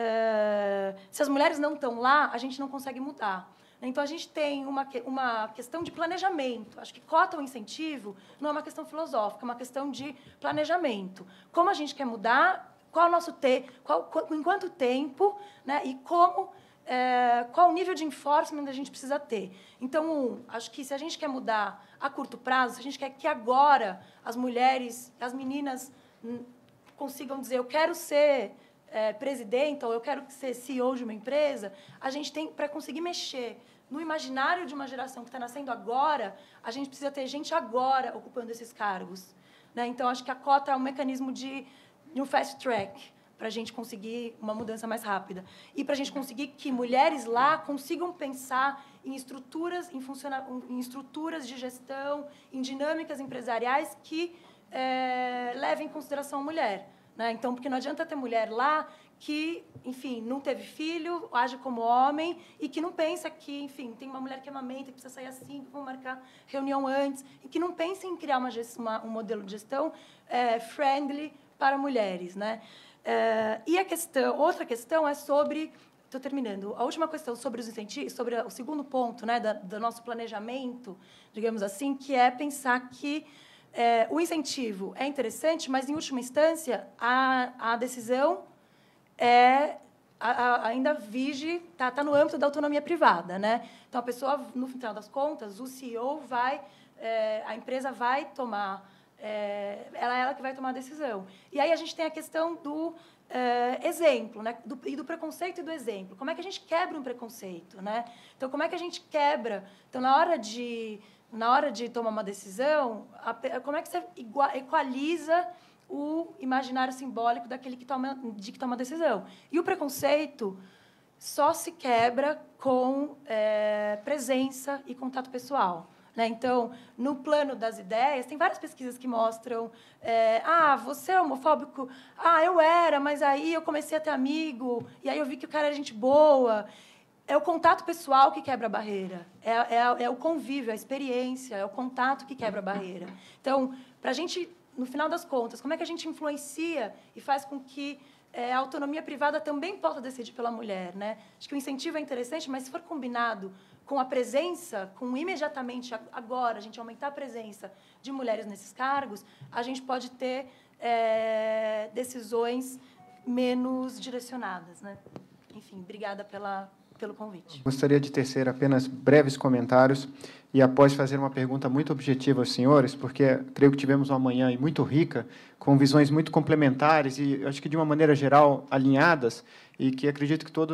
se as mulheres não estão lá, a gente não consegue mudar. Então, a gente tem uma questão de planejamento. Acho que cota ou incentivo não é uma questão filosófica, é uma questão de planejamento. Como a gente quer mudar... Qual o nosso em quanto tempo, né? E qual o nível de enforcement a gente precisa ter. Então, acho que se a gente quer mudar a curto prazo, se a gente quer que agora as mulheres, as meninas consigam dizer eu quero ser presidenta ou eu quero ser CEO de uma empresa, a gente tem, para conseguir mexer no imaginário de uma geração que está nascendo agora, a gente precisa ter gente agora ocupando esses cargos. Né? Então, acho que a cota é um mecanismo de um fast track, para a gente conseguir uma mudança mais rápida. E para a gente conseguir que mulheres lá consigam pensar em estruturas, em estruturas de gestão, em dinâmicas empresariais que levem em consideração a mulher. Né? Então, porque não adianta ter mulher lá que, enfim, não teve filho, age como homem e que não pensa que, enfim, tem uma mulher que amamenta, que precisa sair assim, que vão marcar reunião antes, e que não pensa em criar um modelo de gestão friendly para mulheres, né? E outra questão é sobre... Estou terminando. A última questão sobre os incentivos, sobre o segundo ponto, né, do nosso planejamento, digamos assim, que é pensar que o incentivo é interessante, mas, em última instância, a decisão ainda vige, está no âmbito da autonomia privada. Né? Então, a pessoa, no final das contas, o CEO a empresa vai tomar... ela que vai tomar a decisão. E aí a gente tem a questão do exemplo, né? do preconceito e do exemplo. Como é que a gente quebra um preconceito? Né? Então, como é que a gente quebra? Então, na hora de tomar uma decisão, como é que você equaliza o imaginário simbólico daquele que toma a decisão? E o preconceito só se quebra com presença e contato pessoal. Né? Então, no plano das ideias, tem várias pesquisas que mostram você é homofóbico? Eu era, mas aí eu comecei a ter amigo, e aí eu vi que o cara era gente boa. É o contato pessoal que quebra a barreira. É o convívio, a experiência, é o contato que quebra a barreira. Então, para a gente, no final das contas, como é que a gente influencia e faz com que a autonomia privada também possa decidir pela mulher? Né? Acho que o incentivo é interessante, mas se for combinado com a presença, com imediatamente agora a gente aumentar a presença de mulheres nesses cargos, a gente pode ter decisões menos direcionadas. Né? Enfim, obrigada pelo convite. Gostaria de tecer apenas breves comentários e, após, fazer uma pergunta muito objetiva aos senhores, porque creio que tivemos uma manhã muito rica, com visões muito complementares e, acho que, de uma maneira geral, alinhadas, e que acredito que todos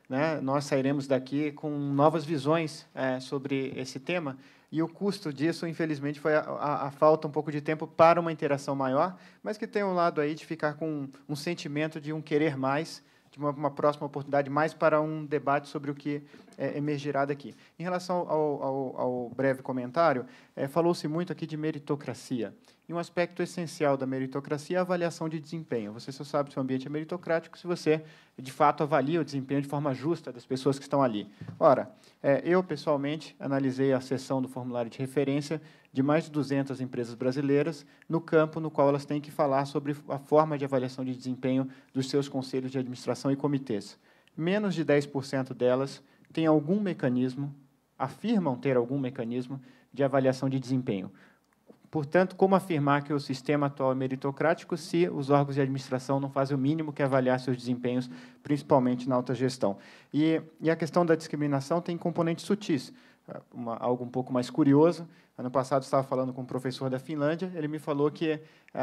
né, nós sairemos daqui com novas visões sobre esse tema. E o custo disso, infelizmente, foi a falta um pouco de tempo para uma interação maior, mas que tem um lado aí de ficar com um sentimento de um querer mais, de uma próxima oportunidade mais para um debate sobre o que emergirá daqui. Em relação ao breve comentário, falou-se muito aqui de meritocracia. E um aspecto essencial da meritocracia é a avaliação de desempenho. Você só sabe se o ambiente é meritocrático se você, de fato, avalia o desempenho de forma justa das pessoas que estão ali. Ora, eu, pessoalmente, analisei a seção do formulário de referência de mais de 200 empresas brasileiras no campo no qual elas têm que falar sobre a forma de avaliação de desempenho dos seus conselhos de administração e comitês. Menos de 10% delas têm algum mecanismo, afirmam ter algum mecanismo de avaliação de desempenho. Portanto, como afirmar que o sistema atual é meritocrático se os órgãos de administração não fazem o mínimo que avaliar seus desempenhos, principalmente na alta gestão? E a questão da discriminação tem componentes sutis. Algo um pouco mais curioso, ano passado estava falando com um professor da Finlândia, ele me falou que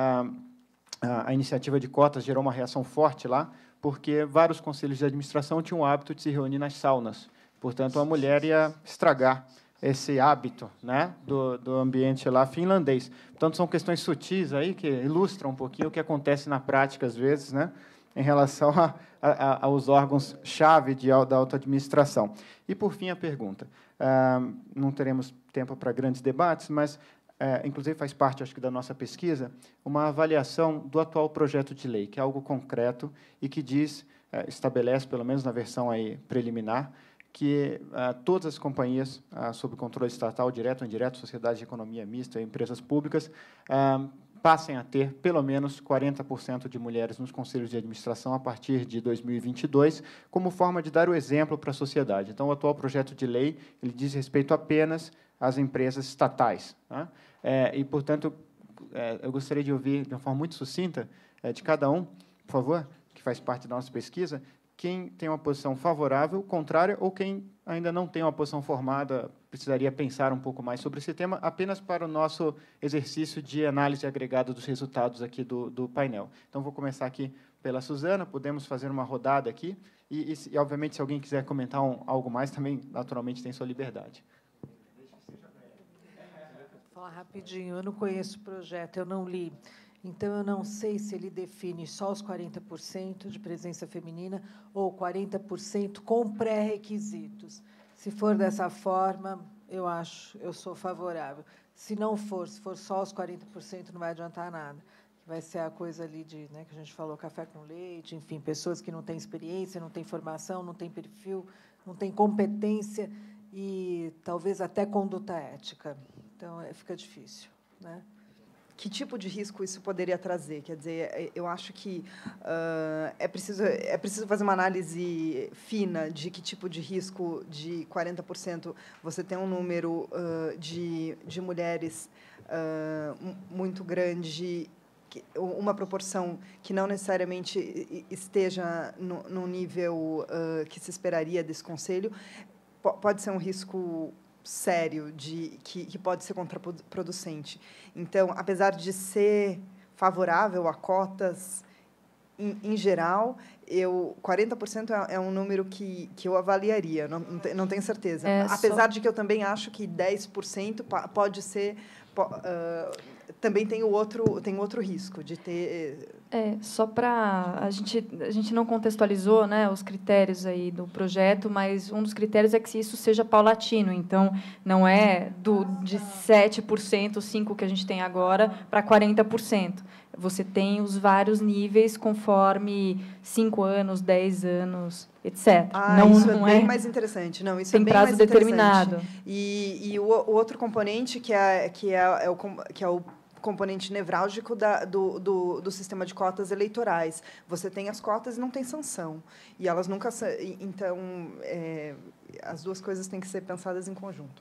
a iniciativa de cotas gerou uma reação forte lá, porque vários conselhos de administração tinham o hábito de se reunir nas saunas. Portanto, a mulher ia estragar esse hábito, né, do ambiente lá finlandês. Portanto, são questões sutis aí que ilustram um pouquinho o que acontece na prática, às vezes, né, em relação aos órgãos-chave da auto-administração. E, por fim, a pergunta. Não teremos tempo para grandes debates, mas, inclusive, faz parte, acho que, da nossa pesquisa, uma avaliação do atual projeto de lei, que é algo concreto e que estabelece, pelo menos na versão aí preliminar, que todas as companhias sob controle estatal, direto ou indireto, sociedades de economia mista, empresas públicas, passem a ter pelo menos 40% de mulheres nos conselhos de administração a partir de 2022, como forma de dar o exemplo para a sociedade. Então, o atual projeto de lei ele diz respeito apenas às empresas estatais, né? E, portanto, eu gostaria de ouvir, de uma forma muito sucinta, de cada um, por favor, que faz parte da nossa pesquisa, quem tem uma posição favorável, contrária, ou quem ainda não tem uma posição formada, precisaria pensar um pouco mais sobre esse tema, apenas para o nosso exercício de análise agregada dos resultados aqui do painel. Então, vou começar aqui pela Suzana, podemos fazer uma rodada aqui, e obviamente, se alguém quiser comentar algo mais, também, naturalmente, tem sua liberdade. Vou falar rapidinho, eu não conheço o projeto, eu não li. Então, eu não sei se ele define só os 40% de presença feminina ou 40% com pré-requisitos. Se for dessa forma, eu sou favorável. Se não for, se for só os 40%, não vai adiantar nada. Vai ser a coisa ali que a gente falou, café com leite, enfim, pessoas que não têm experiência, não têm formação, não têm perfil, não têm competência e talvez até conduta ética. Então, fica difícil, né? Que tipo de risco isso poderia trazer? Quer dizer, eu acho que é preciso fazer uma análise fina de que tipo de risco de 40%. Você tem um número de mulheres muito grande, uma proporção que não necessariamente esteja no nível que se esperaria desse conselho. Pode ser um risco sério que pode ser contraproducente. Então, apesar de ser favorável a cotas em geral, 40% é um número que eu avaliaria, não tenho certeza. Apesar de que eu também acho que 10% pode ser... também tem outro risco de ter... Só para... A gente não contextualizou, né, os critérios aí do projeto, mas um dos critérios é que isso seja paulatino. Então, não é de 7%, 5% que a gente tem agora, para 40%. Você tem os vários níveis conforme 5 anos, 10 anos, etc. Isso é bem mais interessante. Não, isso tem é bem prazo mais determinado. E o outro componente, que é o componente nevrálgico do sistema de cotas eleitorais. Você tem as cotas e não tem sanção. E elas nunca... Então, as duas coisas têm que ser pensadas em conjunto.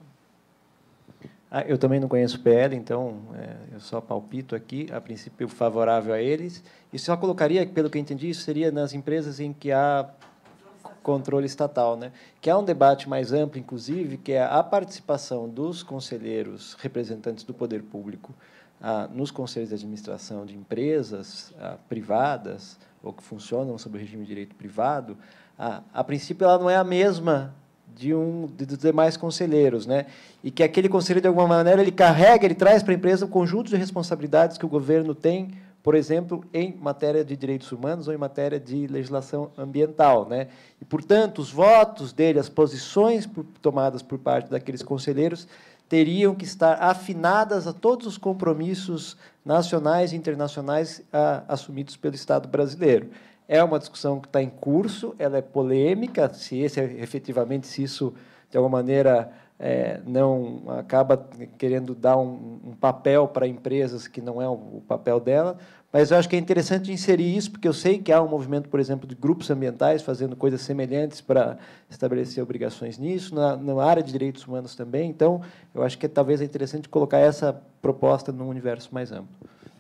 Eu também não conheço o PL, então eu só palpito aqui, a princípio favorável a eles. E só colocaria, pelo que eu entendi, isso seria nas empresas em que há controle estatal, né? Que há um debate mais amplo, inclusive, que é a participação dos conselheiros representantes do poder público nos conselhos de administração de empresas privadas, ou que funcionam sob o regime de direito privado, a princípio ela não é a mesma dos demais conselheiros, né? E que aquele conselheiro, de alguma maneira, ele traz para a empresa um conjunto de responsabilidades que o governo tem, por exemplo, em matéria de direitos humanos ou em matéria de legislação ambiental, né? E, portanto, os votos dele, as posições tomadas por parte daqueles conselheiros teriam que estar afinadas a todos os compromissos nacionais e internacionais assumidos pelo Estado brasileiro. É uma discussão que está em curso, ela é polêmica, se isso, de alguma maneira, não acaba querendo dar um papel para empresas que não é o papel dela, mas eu acho que é interessante inserir isso, porque eu sei que há um movimento, por exemplo, de grupos ambientais fazendo coisas semelhantes para estabelecer obrigações nisso, na área de direitos humanos também, então, eu acho que talvez é interessante colocar essa proposta num universo mais amplo.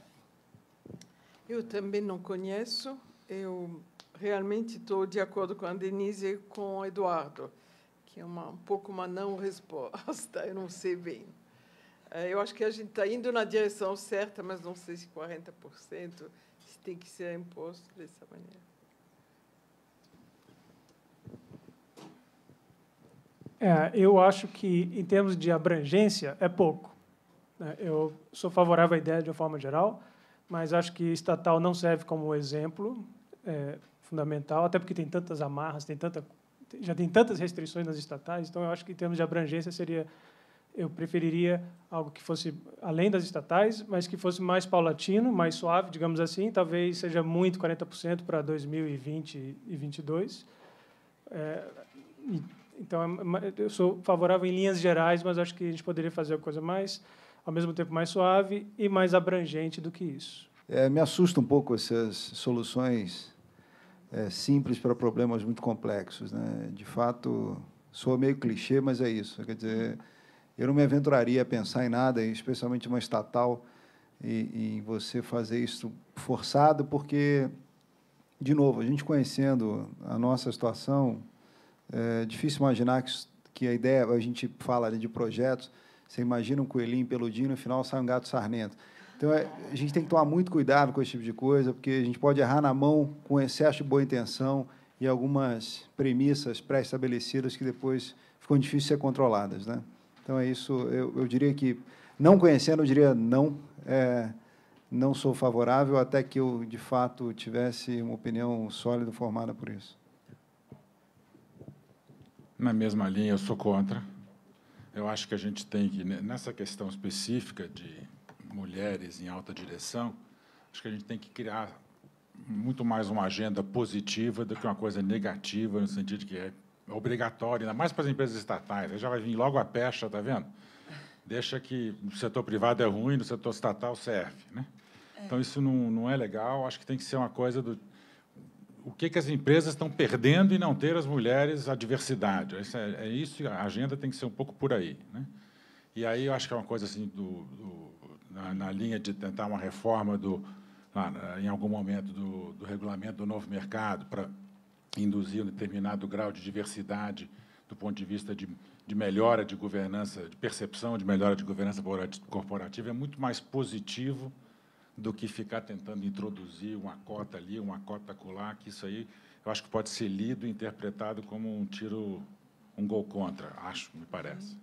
Eu também não conheço. Eu realmente estou de acordo com a Denise e com o Eduardo, que é um pouco uma não resposta, eu não sei bem. Eu acho que a gente está indo na direção certa, mas não sei se 40% se tem que ser imposto dessa maneira. Eu acho que, em termos de abrangência, é pouco. Eu sou favorável à ideia de uma forma geral, mas acho que estatal não serve como exemplo fundamental, até porque tem tantas amarras, já tem tantas restrições nas estatais, então eu acho que, em termos de abrangência, eu preferiria algo que fosse além das estatais, mas que fosse mais paulatino, mais suave, digamos assim, talvez seja muito 40% para 2020 e 2022. Então, eu sou favorável em linhas gerais, mas acho que a gente poderia fazer uma coisa mais, ao mesmo tempo, mais suave e mais abrangente do que isso. Me assusta um pouco essas soluções simples para problemas muito complexos, né? De fato, sou meio clichê, mas é isso. Quer dizer, eu não me aventuraria a pensar em nada, especialmente uma estatal, e você fazer isso forçado, porque, de novo, a gente conhecendo a nossa situação, é difícil imaginar que a ideia, a gente fala de projetos, você imagina um coelhinho peludinho, no final sai um gato sarnento. Então, a gente tem que tomar muito cuidado com esse tipo de coisa, porque a gente pode errar na mão com excesso de boa intenção e algumas premissas pré-estabelecidas que depois ficam difíceis de ser controladas, né? Então, é isso. Eu diria que, não conhecendo, eu diria não, não sou favorável, até que eu, de fato, tivesse uma opinião sólida formada por isso. Na mesma linha, eu sou contra. Eu acho que a gente tem que, nessa questão específica de mulheres em alta direção, acho que a gente tem que criar muito mais uma agenda positiva do que uma coisa negativa, no sentido de que é obrigatório, ainda mais para as empresas estatais. Aí já vai vir logo a pecha, está vendo? Deixa que no setor privado é ruim, no setor estatal serve, né? Então, isso não é legal. Acho que tem que ser uma coisa do... O que as empresas estão perdendo em não ter as mulheres, a diversidade. Isso, a agenda tem que ser um pouco por aí, né? E aí eu acho que é uma coisa assim, na linha de tentar uma reforma, em algum momento, do regulamento do novo mercado, para induzir um determinado grau de diversidade do ponto de vista de melhora de governança, de percepção de melhora de governança corporativa, é muito mais positivo do que ficar tentando introduzir uma cota ali, uma cota acolá, que isso aí eu acho que pode ser lido e interpretado como um gol contra, me parece.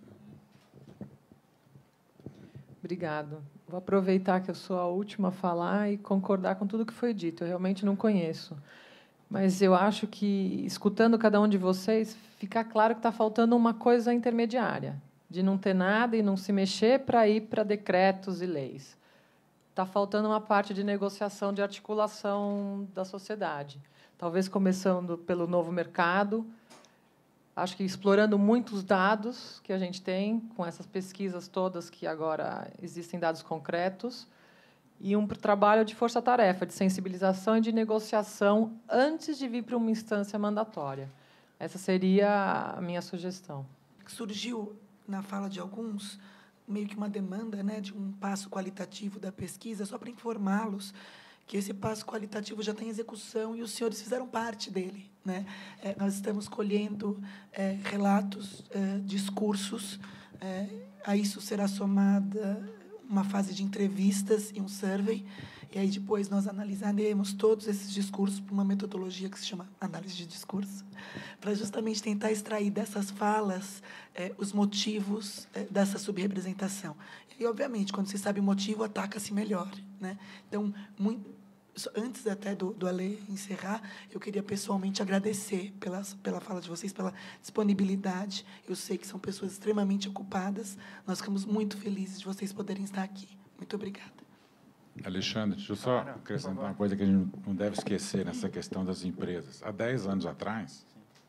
Obrigado. Vou aproveitar que eu sou a última a falar e concordar com tudo que foi dito. Eu realmente não conheço. Mas eu acho que, escutando cada um de vocês, fica claro que está faltando uma coisa intermediária, de não ter nada e não se mexer para ir para decretos e leis. Está faltando uma parte de negociação, de articulação da sociedade. Talvez começando pelo novo mercado, acho que explorando muitos dados que a gente tem, com essas pesquisas todas que agora existem dados concretos, e um trabalho de força-tarefa, de sensibilização e de negociação antes de vir para uma instância mandatória. Essa seria a minha sugestão. Surgiu, na fala de alguns, meio que uma demanda, né, de um passo qualitativo da pesquisa, só para informá-los que esse passo qualitativo já tem execução e os senhores fizeram parte dele, né? Nós estamos colhendo relatos, discursos, a isso será somada uma fase de entrevistas e um survey, E aí depois nós analisaremos todos esses discursos por uma metodologia que se chama análise de discurso, para justamente tentar extrair dessas falas os motivos dessa subrepresentação. E, obviamente, quando se sabe o motivo, ataca-se melhor, né? Então, antes até do Ale encerrar, eu queria pessoalmente agradecer pela fala de vocês, pela disponibilidade. Eu sei que são pessoas extremamente ocupadas. Nós ficamos muito felizes de vocês poderem estar aqui. Muito obrigada. Alexandre, deixa eu só acrescentar uma coisa que a gente não deve esquecer nessa questão das empresas. Há 10 anos atrás,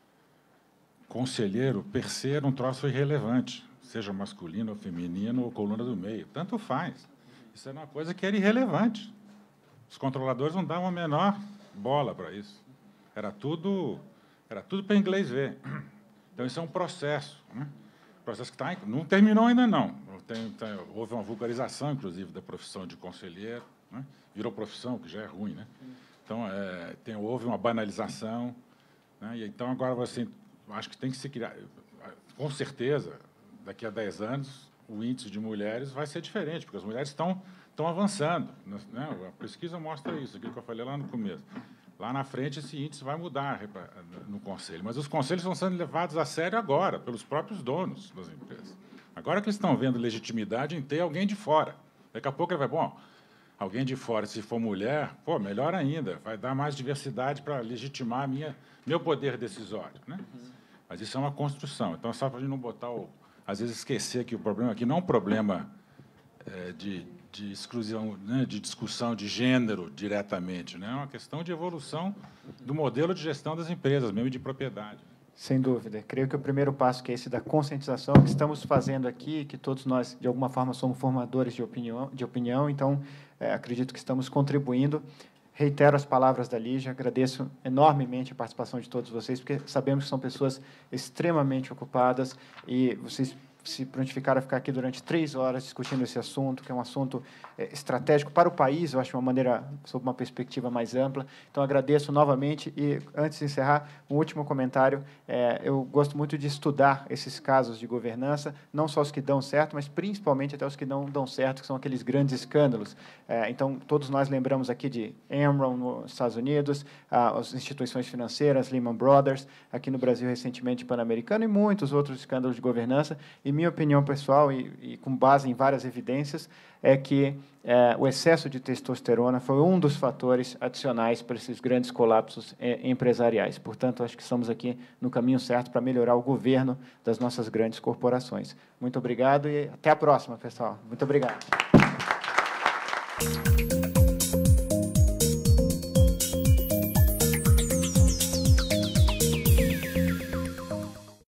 conselheiro, per se, era um troço irrelevante, seja masculino ou feminino ou coluna do meio. Tanto faz. Isso era uma coisa que era irrelevante. Os controladores não davam a menor bola para isso. Era tudo para inglês ver. Então, isso é um processo, né? Processo que não terminou ainda, não. Houve uma vulgarização, inclusive, da profissão de conselheiro, né? Virou profissão, que já é ruim, né? Então, houve uma banalização, né? E então, agora, acho que tem que se criar... Com certeza, daqui a 10 anos, o índice de mulheres vai ser diferente, porque as mulheres estão avançando, né? A pesquisa mostra isso, aquilo que eu falei lá no começo. Lá na frente, esse índice vai mudar no Conselho. Mas os conselhos estão sendo levados a sério agora, pelos próprios donos das empresas. Agora que eles estão vendo legitimidade em ter alguém de fora. Daqui a pouco ele vai, bom, alguém de fora, se for mulher, pô, melhor ainda, vai dar mais diversidade para legitimar meu poder decisório, né? Mas isso é uma construção. Então, só para a gente não botar, às vezes, esquecer que o problema aqui não é um problema de exclusão, né, de discussão de gênero diretamente, né? É uma questão de evolução do modelo de gestão das empresas, mesmo de propriedade. Sem dúvida. Creio que o primeiro passo, que é esse da conscientização, que estamos fazendo aqui, que todos nós, de alguma forma, somos formadores de opinião, então, acredito que estamos contribuindo. Reitero as palavras da Lígia, agradeço enormemente a participação de todos vocês, porque sabemos que são pessoas extremamente ocupadas e vocês se prontificaram a ficar aqui durante 3 horas discutindo esse assunto, que é um assunto estratégico para o país, eu acho, de uma maneira, sob uma perspectiva mais ampla. Então, agradeço novamente e, antes de encerrar, um último comentário. Eu gosto muito de estudar esses casos de governança, não só os que dão certo, mas principalmente até os que não dão certo, que são aqueles grandes escândalos. Então, todos nós lembramos aqui de Enron nos Estados Unidos, as instituições financeiras, Lehman Brothers, aqui no Brasil, recentemente, Pan-Americano, e muitos outros escândalos de governança. E minha opinião pessoal, e com base em várias evidências, é que o excesso de testosterona foi um dos fatores adicionais para esses grandes colapsos empresariais. Portanto, acho que estamos aqui no caminho certo para melhorar o governo das nossas grandes corporações. Muito obrigado e até a próxima, pessoal. Muito obrigado.